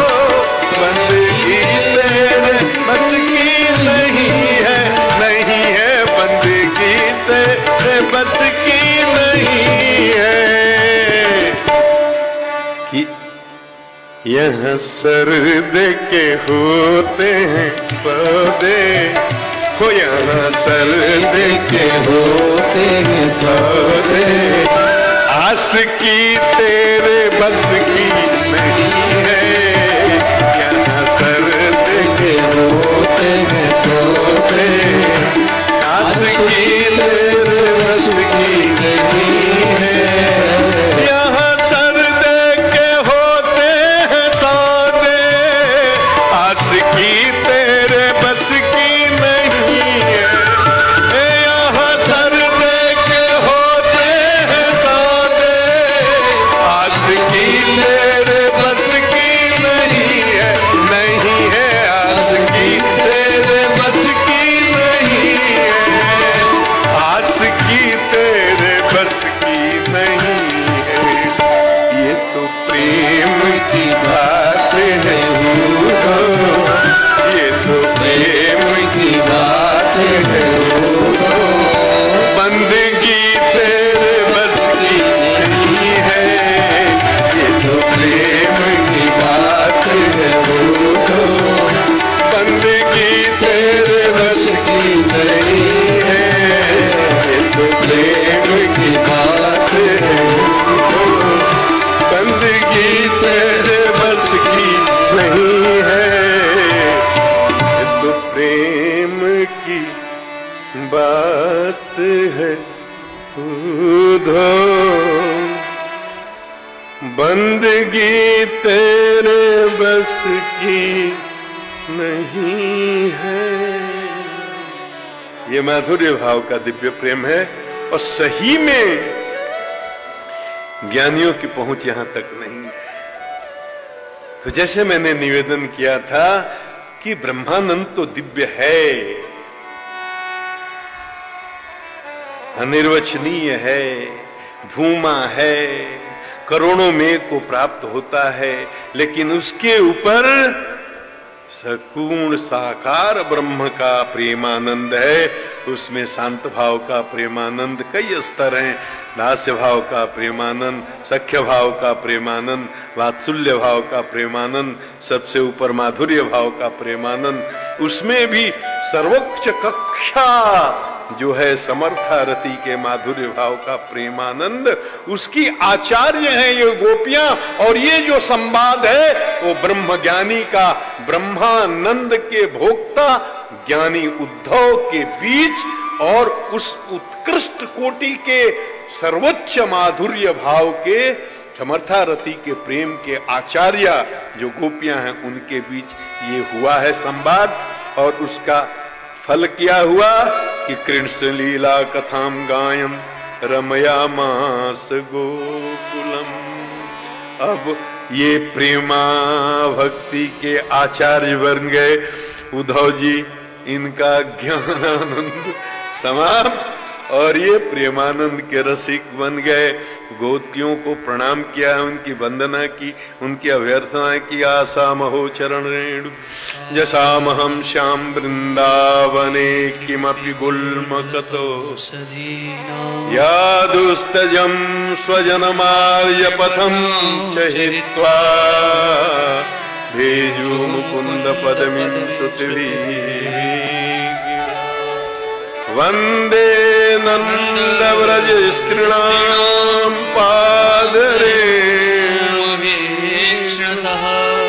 बंदगी तेरे बस की नहीं है, नहीं है बंदगी तेरे बस की नहीं है। कि यह सर्द के होते हैं सौदे, हो यहाँ सर्द के होते हैं सौदे। आस की तेरे बस की नहीं है, यहाँ सर्द के होते हैं सौदे। आस की तेरे बस की नहीं है, यहाँ सर्द के होते हैं सौदे। आस की तेरे बस की नहीं है, यहाँ सर्द के होते हैं सौदे। आस की तेरे बस की नहीं है, नहीं है आस की तेरे बस की नहीं है, आस की तेरे बस की नहीं है। ये तो प्रेम की बात है उधो, ये तो प्रेम की बात है उधो। बंदगी तेरे बस की नहीं है, ये तो प्रेम की बात है उधो। बंदगी तेरे बस की नहीं है, ये तो प्रेम की बात है उधो। बंदगी तेरे बस की नहीं है, ये तो प्रेम की बात है उधो। बंदगी तेरे बस की नहीं है। ये माधुर्य भाव का दिव्य प्रेम है, और सही में ज्ञानियों की पहुंच यहां तक नहीं है। तो जैसे मैंने निवेदन किया था कि ब्रह्मानंद तो दिव्य है, अनिर्वचनीय है, धूमा है, करोड़ों में को प्राप्त होता है, लेकिन उसके ऊपर सगुण साकार ब्रह्म का प्रेमानंद है। उसमें शांत भाव का प्रेमानंद कई स्तर हैं, दास्य भाव का प्रेमानंद, सख्य भाव का प्रेमानंद, वात्सल्य भाव का प्रेमानंद, सबसे ऊपर माधुर्य भाव का प्रेमानंद। उसमें भी सर्वोच्च कक्षा जो है समर्थारति के माधुर्य भाव का प्रेमानंद, उसकी आचार्य है ये गोपियां। और ये जो संवाद है वो ब्रह्म ज्ञानी का, ब्रह्मानंद के भोक्ता ज्ञानी उद्धव के बीच, और उस उत्कृष्ट कोटि के सर्वोच्च माधुर्य भाव के समर्थारति के प्रेम के आचार्य जो गोपियां हैं उनके बीच ये हुआ है संवाद। और उसका फल क्या हुआ कि कृष्ण लीला कथाम गायम रमयामास गोकुलम। अब ये प्रेमा भक्ति के आचार्य बन गए उद्धव जी, इनका ज्ञानानंद समाप्त, और ये प्रेमानंद के रसिक बन गए। गोपियों को प्रणाम किया, उनकी वंदना की, उनकी अभ्यर्थना की। आशा महो चरण रेणु जसामहम श्याम वृंदावने किमपि गुल्मकतो यादुस्तजं स्वजनमार्य पथं च हित्वा भेजो मुकुंद पदमिं श्रुतिभिः वंदे नंदव्रज स्त्रीणां पादरेणुवीक्षणसः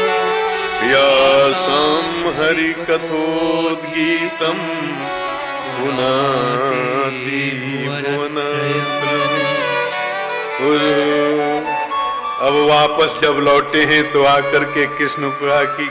व्यासं हरिकथोद्गीतं पुनाति भुवनत्रयम्। अब वापस जब लौटे हैं तो आकर के कृष्ण को कहा कि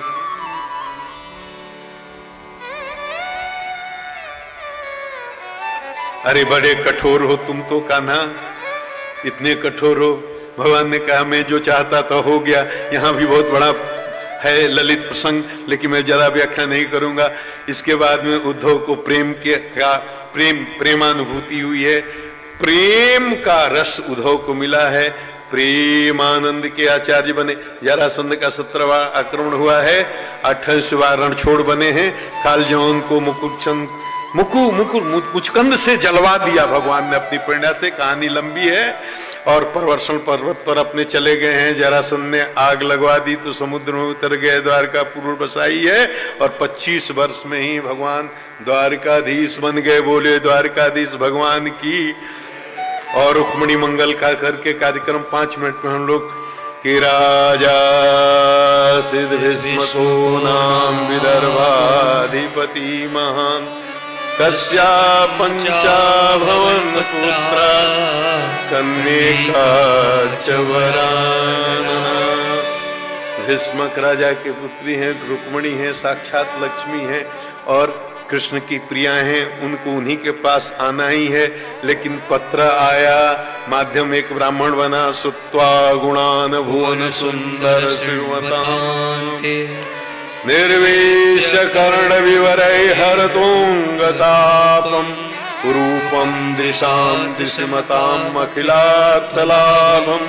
अरे बड़े कठोर हो तुम तो कान्हा, इतने कठोर हो। भगवान ने कहा मैं जो चाहता था हो गया। यहाँ भी बहुत बड़ा है ललित प्रसंग, लेकिन मैं ज्यादा व्याख्या नहीं करूंगा। इसके बाद में उद्धव को प्रेम के का प्रेम प्रेमानुभूति हुई है, प्रेम का रस उद्धव को मिला है, प्रेमानंद के आचार्य बने। जरासंध का सत्रहवां आक्रमण हुआ है, अट्ठाईसवां रणछोड़ बने हैं। कालजौन को मुकुचंद मुकु मुकु मुचकंद से जलवा दिया भगवान ने अपनी प्रेरणा से। कहानी लंबी है। और प्रवर्षण पर्वत पर अपने चले गए हैं। जरासंध ने आग लगवा दी तो समुद्र में उतर गए। द्वारका पूर्व बसाई है और पच्चीस वर्ष में ही भगवान द्वारकाधीश बन गए। बोले द्वारकाधीश भगवान की। और रुक्मणी मंगल का करके कार्यक्रम पांच मिनट में हम लोग कि राजा सिद्ध भीष्मको नाम विदर्भाधिपति महान कस्या पंचा भवन पुत्रा कन्यका च वरानना। भीष्मक राजा के पुत्री हैं, रुक्मणी हैं, साक्षात लक्ष्मी हैं और कृष्ण की प्रिया हैं। उनको उन्हीं के पास आना ही है। लेकिन पत्र आया, माध्यम एक ब्राह्मण बना। सुत्वा गुणान भुवन सुंदर श्रीमतां निर्वेश कर्ण विवरै हरतोंगतापम रूपम दृशां दिशमताम् अखिलार्थलाभम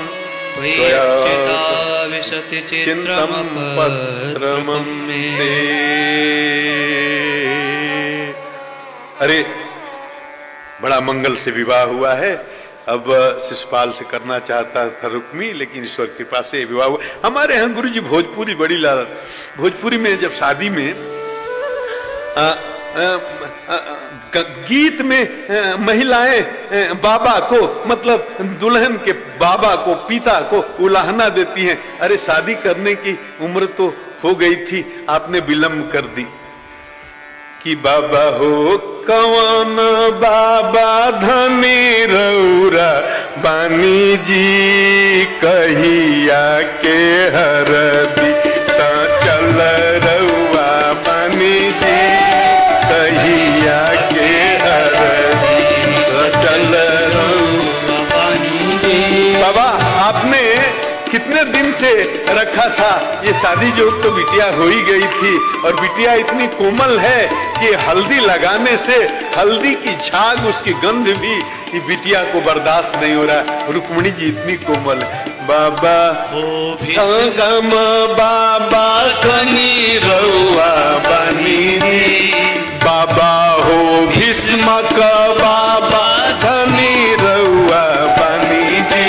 चिंतम पत्रमं मे। अरे बड़ा मंगल से विवाह हुआ है। अब शिशुपाल से करना चाहता था रुक्मी, लेकिन ईश्वर की कृपा से विवाह हुआ। हमारे यहाँ गुरु जी भोजपुरी बड़ी लालत। भोजपुरी में जब शादी में आ, आ, आ, गीत में आ, महिलाएं आ, बाबा को मतलब दुल्हन के बाबा को पिता को उलाहना देती हैं। अरे शादी करने की उम्र तो हो गई थी, आपने विलंब कर दी कि बाबा हो कवन बाबा धनी रौरा बानी जी कहिया के हरदी चल रउआ बानी जी कहिया के हरदी चल रउआ बानी जी। बाबा आपने कितने दिन से रखा था ये शादी जो तो बिटिया हो ही गई थी और बिटिया इतनी कोमल है कि हल्दी लगाने से हल्दी की झाग उसकी गंध भी बिटिया को बर्दाश्त नहीं हो रहा। रुक्मणी जी इतनी कोमल है। बाबा गम बाबा कनी रउआ बनी बाबा हो भीष्मक बाबा धनी रउआ बनी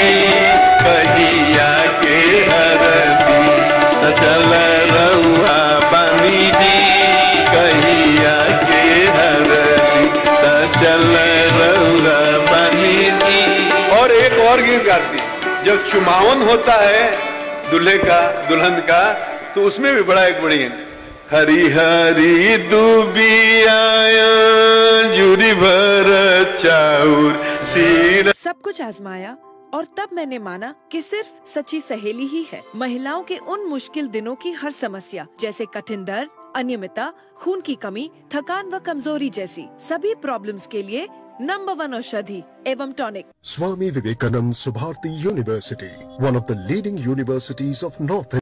कहिया के हरदी सचल रउआ बनी कहिया के हरदी सचल रउआ बनी। और एक और गीत गाती जब चुमावन होता है दूल्हे का दुल्हन का, तो उसमें भी बड़ा एक बड़ी हरी हरी दुबिया जुरी भर चाउर सीर। सब कुछ आजमाया और तब मैंने माना कि सिर्फ सच्ची सहेली ही है महिलाओं के उन मुश्किल दिनों की हर समस्या, जैसे कठिन दर्द, अनियमितता, खून की कमी, थकान व कमजोरी जैसी सभी प्रॉब्लम्स के लिए नंबर वन औषधि एवं tonic. Swami Vivekanand Subharti University, one of the leading universities of North